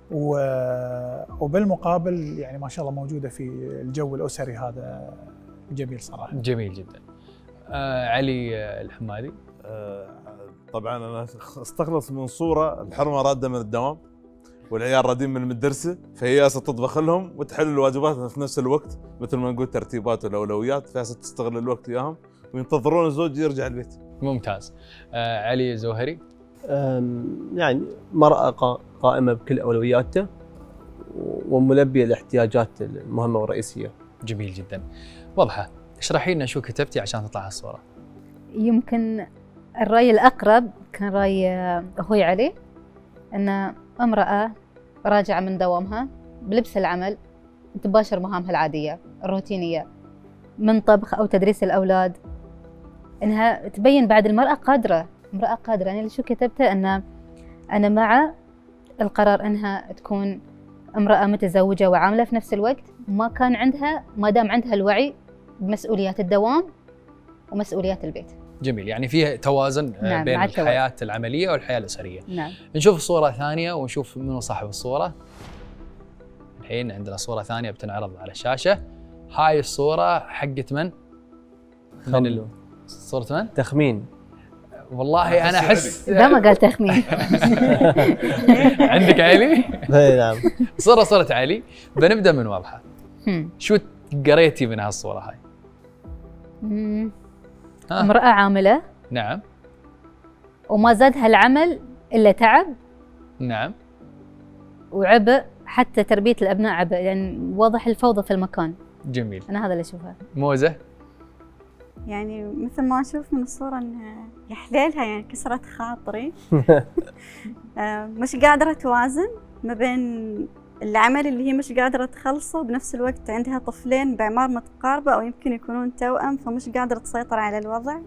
وبالمقابل يعني ما شاء الله موجوده في الجو الاسري. هذا جميل صراحه. جميل جدا. آه علي الحمادي. آه طبعا انا استخلص من صوره الحرمه راده من الدوام والعيال رادين من المدرسه، فهي هسه تطبخ لهم وتحل الواجبات في نفس الوقت، مثل ما نقول ترتيبات والاولويات، فهسه تستغل الوقت وياهم وينتظرون الزوج يرجع البيت. ممتاز. آه علي الزوهري. يعني مرأة قائمة بكل أولوياتها وملبية الاحتياجات المهمة والرئيسية. جميل جدا. واضحة. اشرحي لنا شو كتبتي عشان تطلع هالصورة. يمكن الرأي الأقرب كان رأي أخوي علي، أن امرأة راجعة من دوامها بلبس العمل تباشر مهامها العادية الروتينية من طبخ أو تدريس الأولاد، أنها تبين بعد المرأة قادرة، امرأة قادرة. يعني اللي شو كتبته أن أنا مع القرار أنها تكون امرأة متزوجة وعاملة في نفس الوقت، ما كان عندها ما دام عندها الوعي بمسؤوليات الدوام ومسؤوليات البيت. جميل، يعني فيها توازن نعم بين الحياة العملية والحياة الأسرية. نعم. نشوف صورة ثانية ونشوف منو صاحب الصورة. الحين عندنا صورة ثانية بتنعرض على الشاشة. هاي الصورة حقت من؟ من ال... صورة من؟ تخمين. والله أنا أحس لا ما قال تخمين. عندك علي؟ نعم. صورة صورة علي. بنبدأ من واضحة. شو قريتي من هالصورة هاي؟ امرأة عاملة. نعم. وما زادها العمل إلا تعب. نعم. وعبء، حتى تربية الأبناء عبء، لأن يعني واضح الفوضى في المكان. جميل. أنا هذا اللي أشوفه. موزة. يعني مثل ما أشوف من الصورة إنها يا حليلها، يعني كسرت خاطري. مش قادرة توازن ما بين العمل اللي هي مش قادرة تخلصه، بنفس الوقت عندها طفلين بأعمار متقاربة أو يمكن يكونون توأم، فمش قادرة تسيطر على الوضع.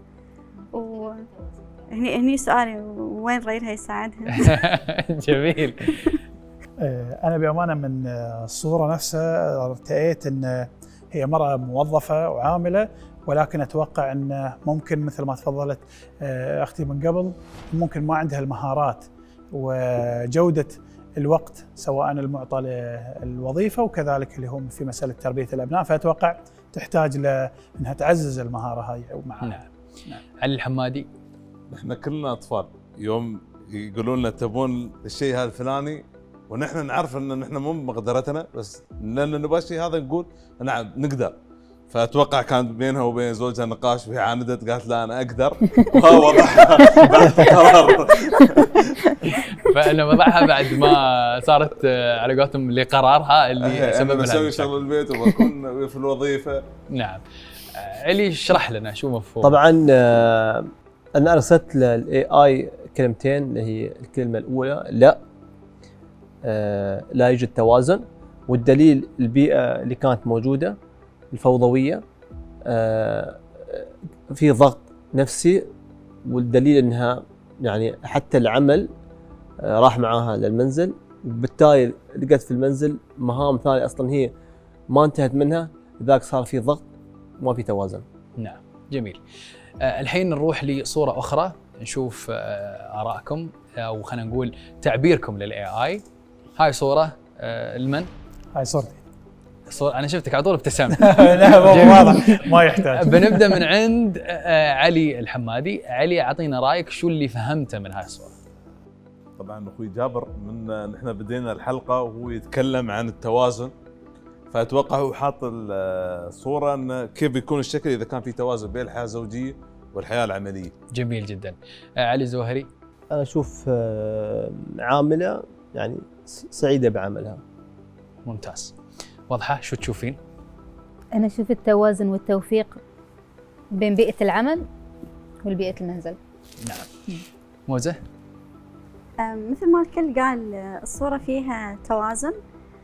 وهني هني سؤالي، وين رأيها يساعدها؟ جميل. أنا بأمانة من الصورة نفسها ارتأيت أن هي مرأة موظفة وعاملة، ولكن أتوقع أن ممكن مثل ما تفضلت أختي من قبل، ممكن ما عندها المهارات وجودة الوقت سواء المعطى للوظيفة وكذلك اللي هم في مسألة تربية الأبناء، فأتوقع تحتاج لأنها تعزز المهارة هاي معها. نعم. نعم. علي الحمادي. نحن كلنا أطفال، يوم يقولون لنا تبون الشيء هذا الفلاني ونحن نعرف أن نحن مو بمقدرتنا، بس لأن نبغى الشيء هذا نقول نعم نقدر. فأتوقع كان بينها وبين زوجها نقاش وهي عاندت قالت لا أنا أقدر، وها وضعها بعد قرار. فأنا وضعها بعد ما صارت على قولتهم لقرارها اللي سبب لها. بسوي شغل البيت وبكون في الوظيفة. نعم. علي اشرح لنا شو مفهوم. طبعا آه انا ارسلت للاي اي كلمتين، اللي هي الكلمه الاولى لا آه لا يوجد توازن، والدليل البيئه اللي كانت موجوده الفوضويه، آه في ضغط نفسي، والدليل انها يعني حتى العمل آه راح معاها للمنزل، وبالتالي لقت في المنزل مهام ثانيه اصلا هي ما انتهت منها، لذلك صار في ضغط وما في توازن. نعم جميل. آه الحين نروح لصوره اخرى نشوف آه ارائكم او خلينا نقول تعبيركم للاي اي. هاي صوره آه لمن؟ هاي صورتي. صورة انا شفتك على طول ابتسمت. لا واضح ما يحتاج. بنبدا من عند آه علي الحمادي. علي اعطينا رايك شو اللي فهمته من هاي الصوره. طبعا اخوي جابر من نحن بدينا الحلقه وهو يتكلم عن التوازن، فاتوقع هو حاط الصوره ان كيف بيكون الشكل اذا كان في توازن بين الحياه الزوجيه والحياه العمليه. جميل جدا. آه علي الزوهري. انا اشوف عامله يعني سعيده بعملها. ممتاز. واضحه. شو تشوفين؟ انا اشوف التوازن والتوفيق بين بيئه العمل والبيئه المنزل. نعم. موزة. مثل ما الكل قال الصورة فيها توازن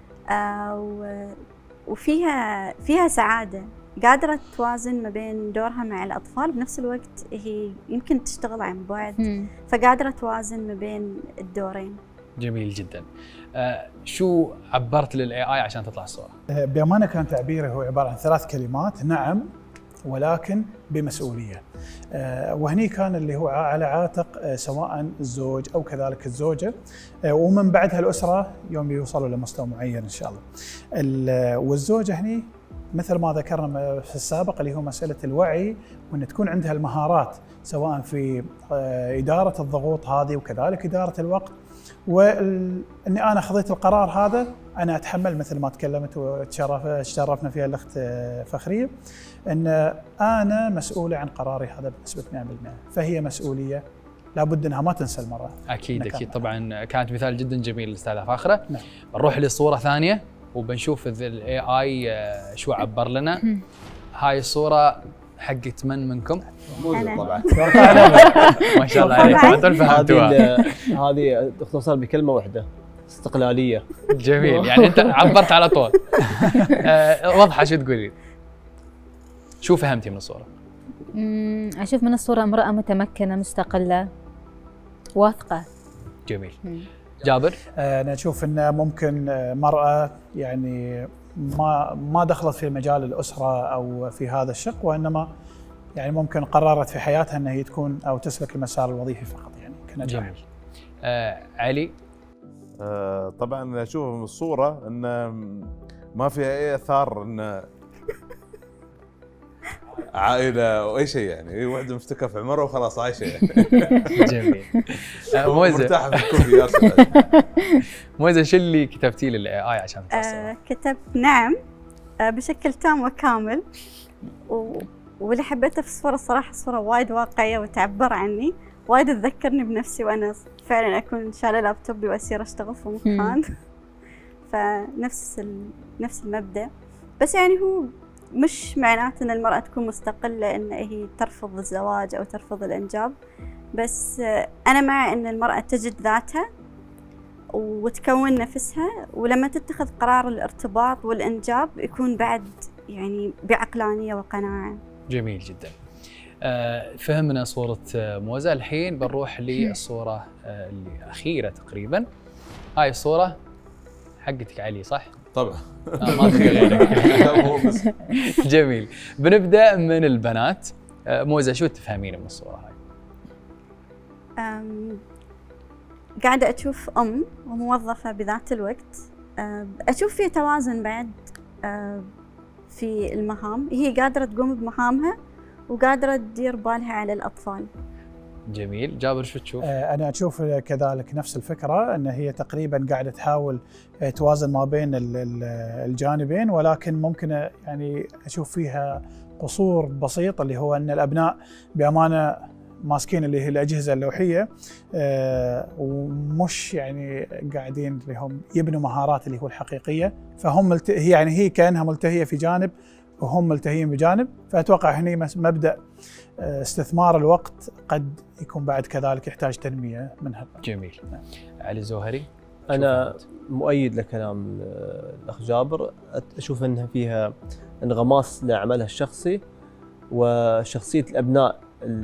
وفيها فيها سعادة، قادرة توازن ما بين دورها مع الأطفال، بنفس الوقت هي يمكن تشتغل عن بعد، فقادرة توازن ما بين الدورين. جميل جدا. آه شو عبرت للاي اي عشان تطلع الصورة؟ بأمانة كان تعبيره هو عبارة عن ثلاث كلمات: نعم ولكن بمسؤولية. آه وهني كان اللي هو على عاتق آه سواء الزوج أو كذلك الزوجة، آه ومن بعدها الأسرة يوم يوصلوا لمستوى معين إن شاء الله. والزوجة هني مثل ما ذكرنا في السابق اللي هو مسألة الوعي، وأن تكون عندها المهارات سواء في آه إدارة الضغوط هذه وكذلك إدارة الوقت، واني انا خذيت القرار هذا انا اتحمل، مثل ما تكلمت وتشرفنا فيها الاخت فخريه، ان انا مسؤوله عن قراري هذا بنسبه مئة بالمئة، فهي مسؤوليه لابد انها ما تنسى المراه. اكيد اكيد طبعا كانت مثال جدا جميل الاستاذه فاخره. نعم. نروح لصوره ثانيه وبنشوف الاي اي شو عبر لنا. هاي الصوره حقت من منكم؟ موزة طبعا. ما شاء الله عليكم فهمتوها. هذه تختصر بكلمه واحده: استقلاليه. جميل، يعني انت عبرت على طول. واضحه. شو تقولين؟ شو فهمتي من الصوره؟ امم اشوف من الصوره امراه متمكنه مستقله واثقه. جميل. جابر؟ انا اشوف ان ممكن مراه يعني ما ما دخلت في مجال الاسره او في هذا الشق، وانما يعني ممكن قررت في حياتها ان هي تكون او تسلك المسار الوظيفي فقط يعني كنجاح. جميل. آه علي؟ آه طبعا اشوف من الصوره ان ما فيها اي اثار ان عائله او اي شيء، يعني هي وحده مشتكه في عمرها وخلاص عايشه يعني. جميل. آه موزة مرتاحه في الكوفي. موزة شو اللي كتبتي للاي اي عشان آه كتبت نعم آه بشكل تام وكامل، و... واللي حبيته في الصورة الصراحة الصورة وايد واقعية وتعبر عني، وايد تذكرني بنفسي وأنا فعلا أكون شايلة لابتوبي وأسير أشتغل في مكان. فنفس ال... نفس المبدأ، بس يعني هو مش معناته أن المرأة تكون مستقلة أن هي ترفض الزواج أو ترفض الإنجاب، بس أنا مع أن المرأة تجد ذاتها وتكون نفسها، ولما تتخذ قرار الارتباط والإنجاب يكون بعد يعني بعقلانية وقناعة. جميل جدا. آه فهمنا صورة موزة. الحين بنروح للصورة آه الأخيرة تقريبا. هاي الصورة حقتك علي صح؟ طبعا. آه ما في غيرك. جميل. بنبدأ من البنات. آه موزة شو تفهمين من الصورة هاي؟ أم قاعدة أشوف أم وموظفة بذات الوقت، أشوف فيه توازن بعد في المهام، هي قادرة تقوم بمهامها وقادرة تدير بالها على الأطفال. جميل. جابر شو تشوف؟ أنا أشوف كذلك نفس الفكرة، أن هي تقريبا قاعدة تحاول توازن ما بين الجانبين، ولكن ممكن يعني أشوف فيها قصور بسيط، اللي هو أن الأبناء بأمانة ماسكين اللي هي الأجهزة اللوحية آه ومش يعني قاعدين اللي هم يبنوا مهارات اللي هو الحقيقية، فهم ملت... هي يعني هي كأنها ملتهية في جانب وهم ملتهيين بجانب، فأتوقع هني مبدأ استثمار الوقت قد يكون بعد كذلك يحتاج تنمية منها. جميل. علي الزوهري. أنا مؤيد لكلام الأخ جابر، أشوف أنها فيها انغماس لعملها الشخصي وشخصية الأبناء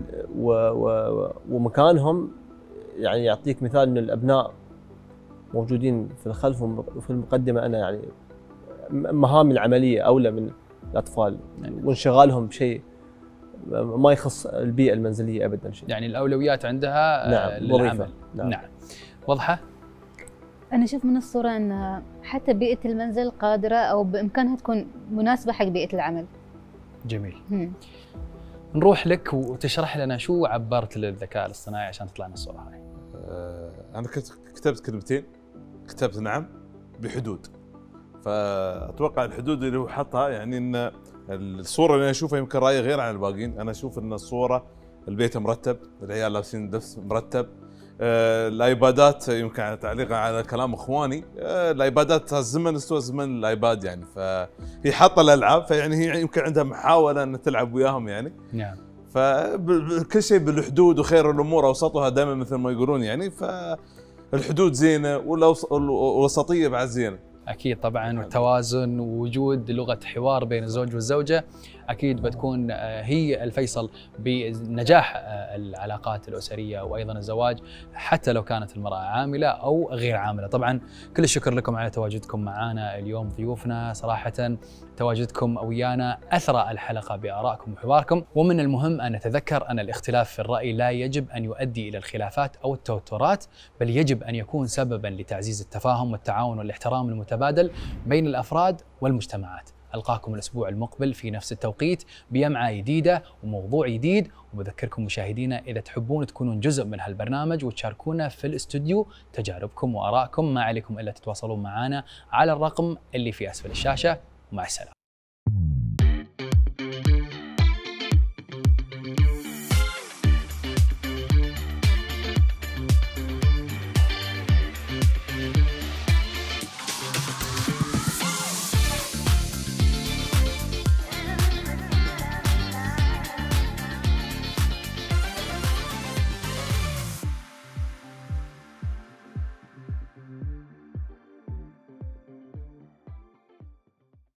ومكانهم. يعني يعطيك مثال أن الأبناء موجودين في الخلف وفي المقدمة. أنا يعني مهام العملية أولى من الأطفال وانشغالهم بشيء ما يخص البيئة المنزلية أبدا شيء. يعني الأولويات عندها نعم للعمل. نعم. نعم. واضحة؟ أنا أشوف من الصورة أن حتى بيئة المنزل قادرة أو بإمكانها تكون مناسبة حق بيئة العمل. جميل. هم. نروح لك وتشرح لنا شو عبرت للذكاء الاصطناعي عشان تطلع لنا الصورة هاي. أه أنا كتبت كلمتين، كتبت نعم بحدود. فأتوقع الحدود اللي هو حطها يعني أن الصورة اللي أنا أشوفها يمكن رأيي غير عن الباقيين. أنا أشوف أن الصورة البيت مرتب، العيال لابسين لبس مرتب، آه، الايبادات يمكن تعليقا على كلام اخواني، آه، الايبادات الزمن استوى زمن الايباد يعني، فهي حاطه الالعاب فيعني هي يمكن عندها محاوله ان تلعب وياهم يعني. نعم. فكل شيء بالحدود وخير الامور اوسطها دائما مثل ما يقولون يعني، فالحدود زينه والوسطيه بعد زينه. اكيد طبعا، والتوازن ووجود لغه حوار بين الزوج والزوجه اكيد بتكون هي الفيصل بنجاح العلاقات الاسريه وايضا الزواج، حتى لو كانت المراه عامله او غير عامله. طبعا كل الشكر لكم على تواجدكم معنا اليوم ضيوفنا، صراحه تواجدكم ويانا اثرى الحلقه بارائكم وحواركم. ومن المهم ان نتذكر ان الاختلاف في الراي لا يجب ان يؤدي الى الخلافات او التوترات، بل يجب ان يكون سببا لتعزيز التفاهم والتعاون والاحترام المتبادل بين الافراد والمجتمعات. ألقاكم الأسبوع المقبل في نفس التوقيت بيمعة جديدة وموضوع جديد، وبذكركم مشاهدينا إذا تحبون تكونون جزء من هالبرنامج وتشاركونا في الاستوديو تجاربكم وآرائكم، ما عليكم إلا تتواصلون معنا على الرقم اللي في أسفل الشاشة. ومع السلامة.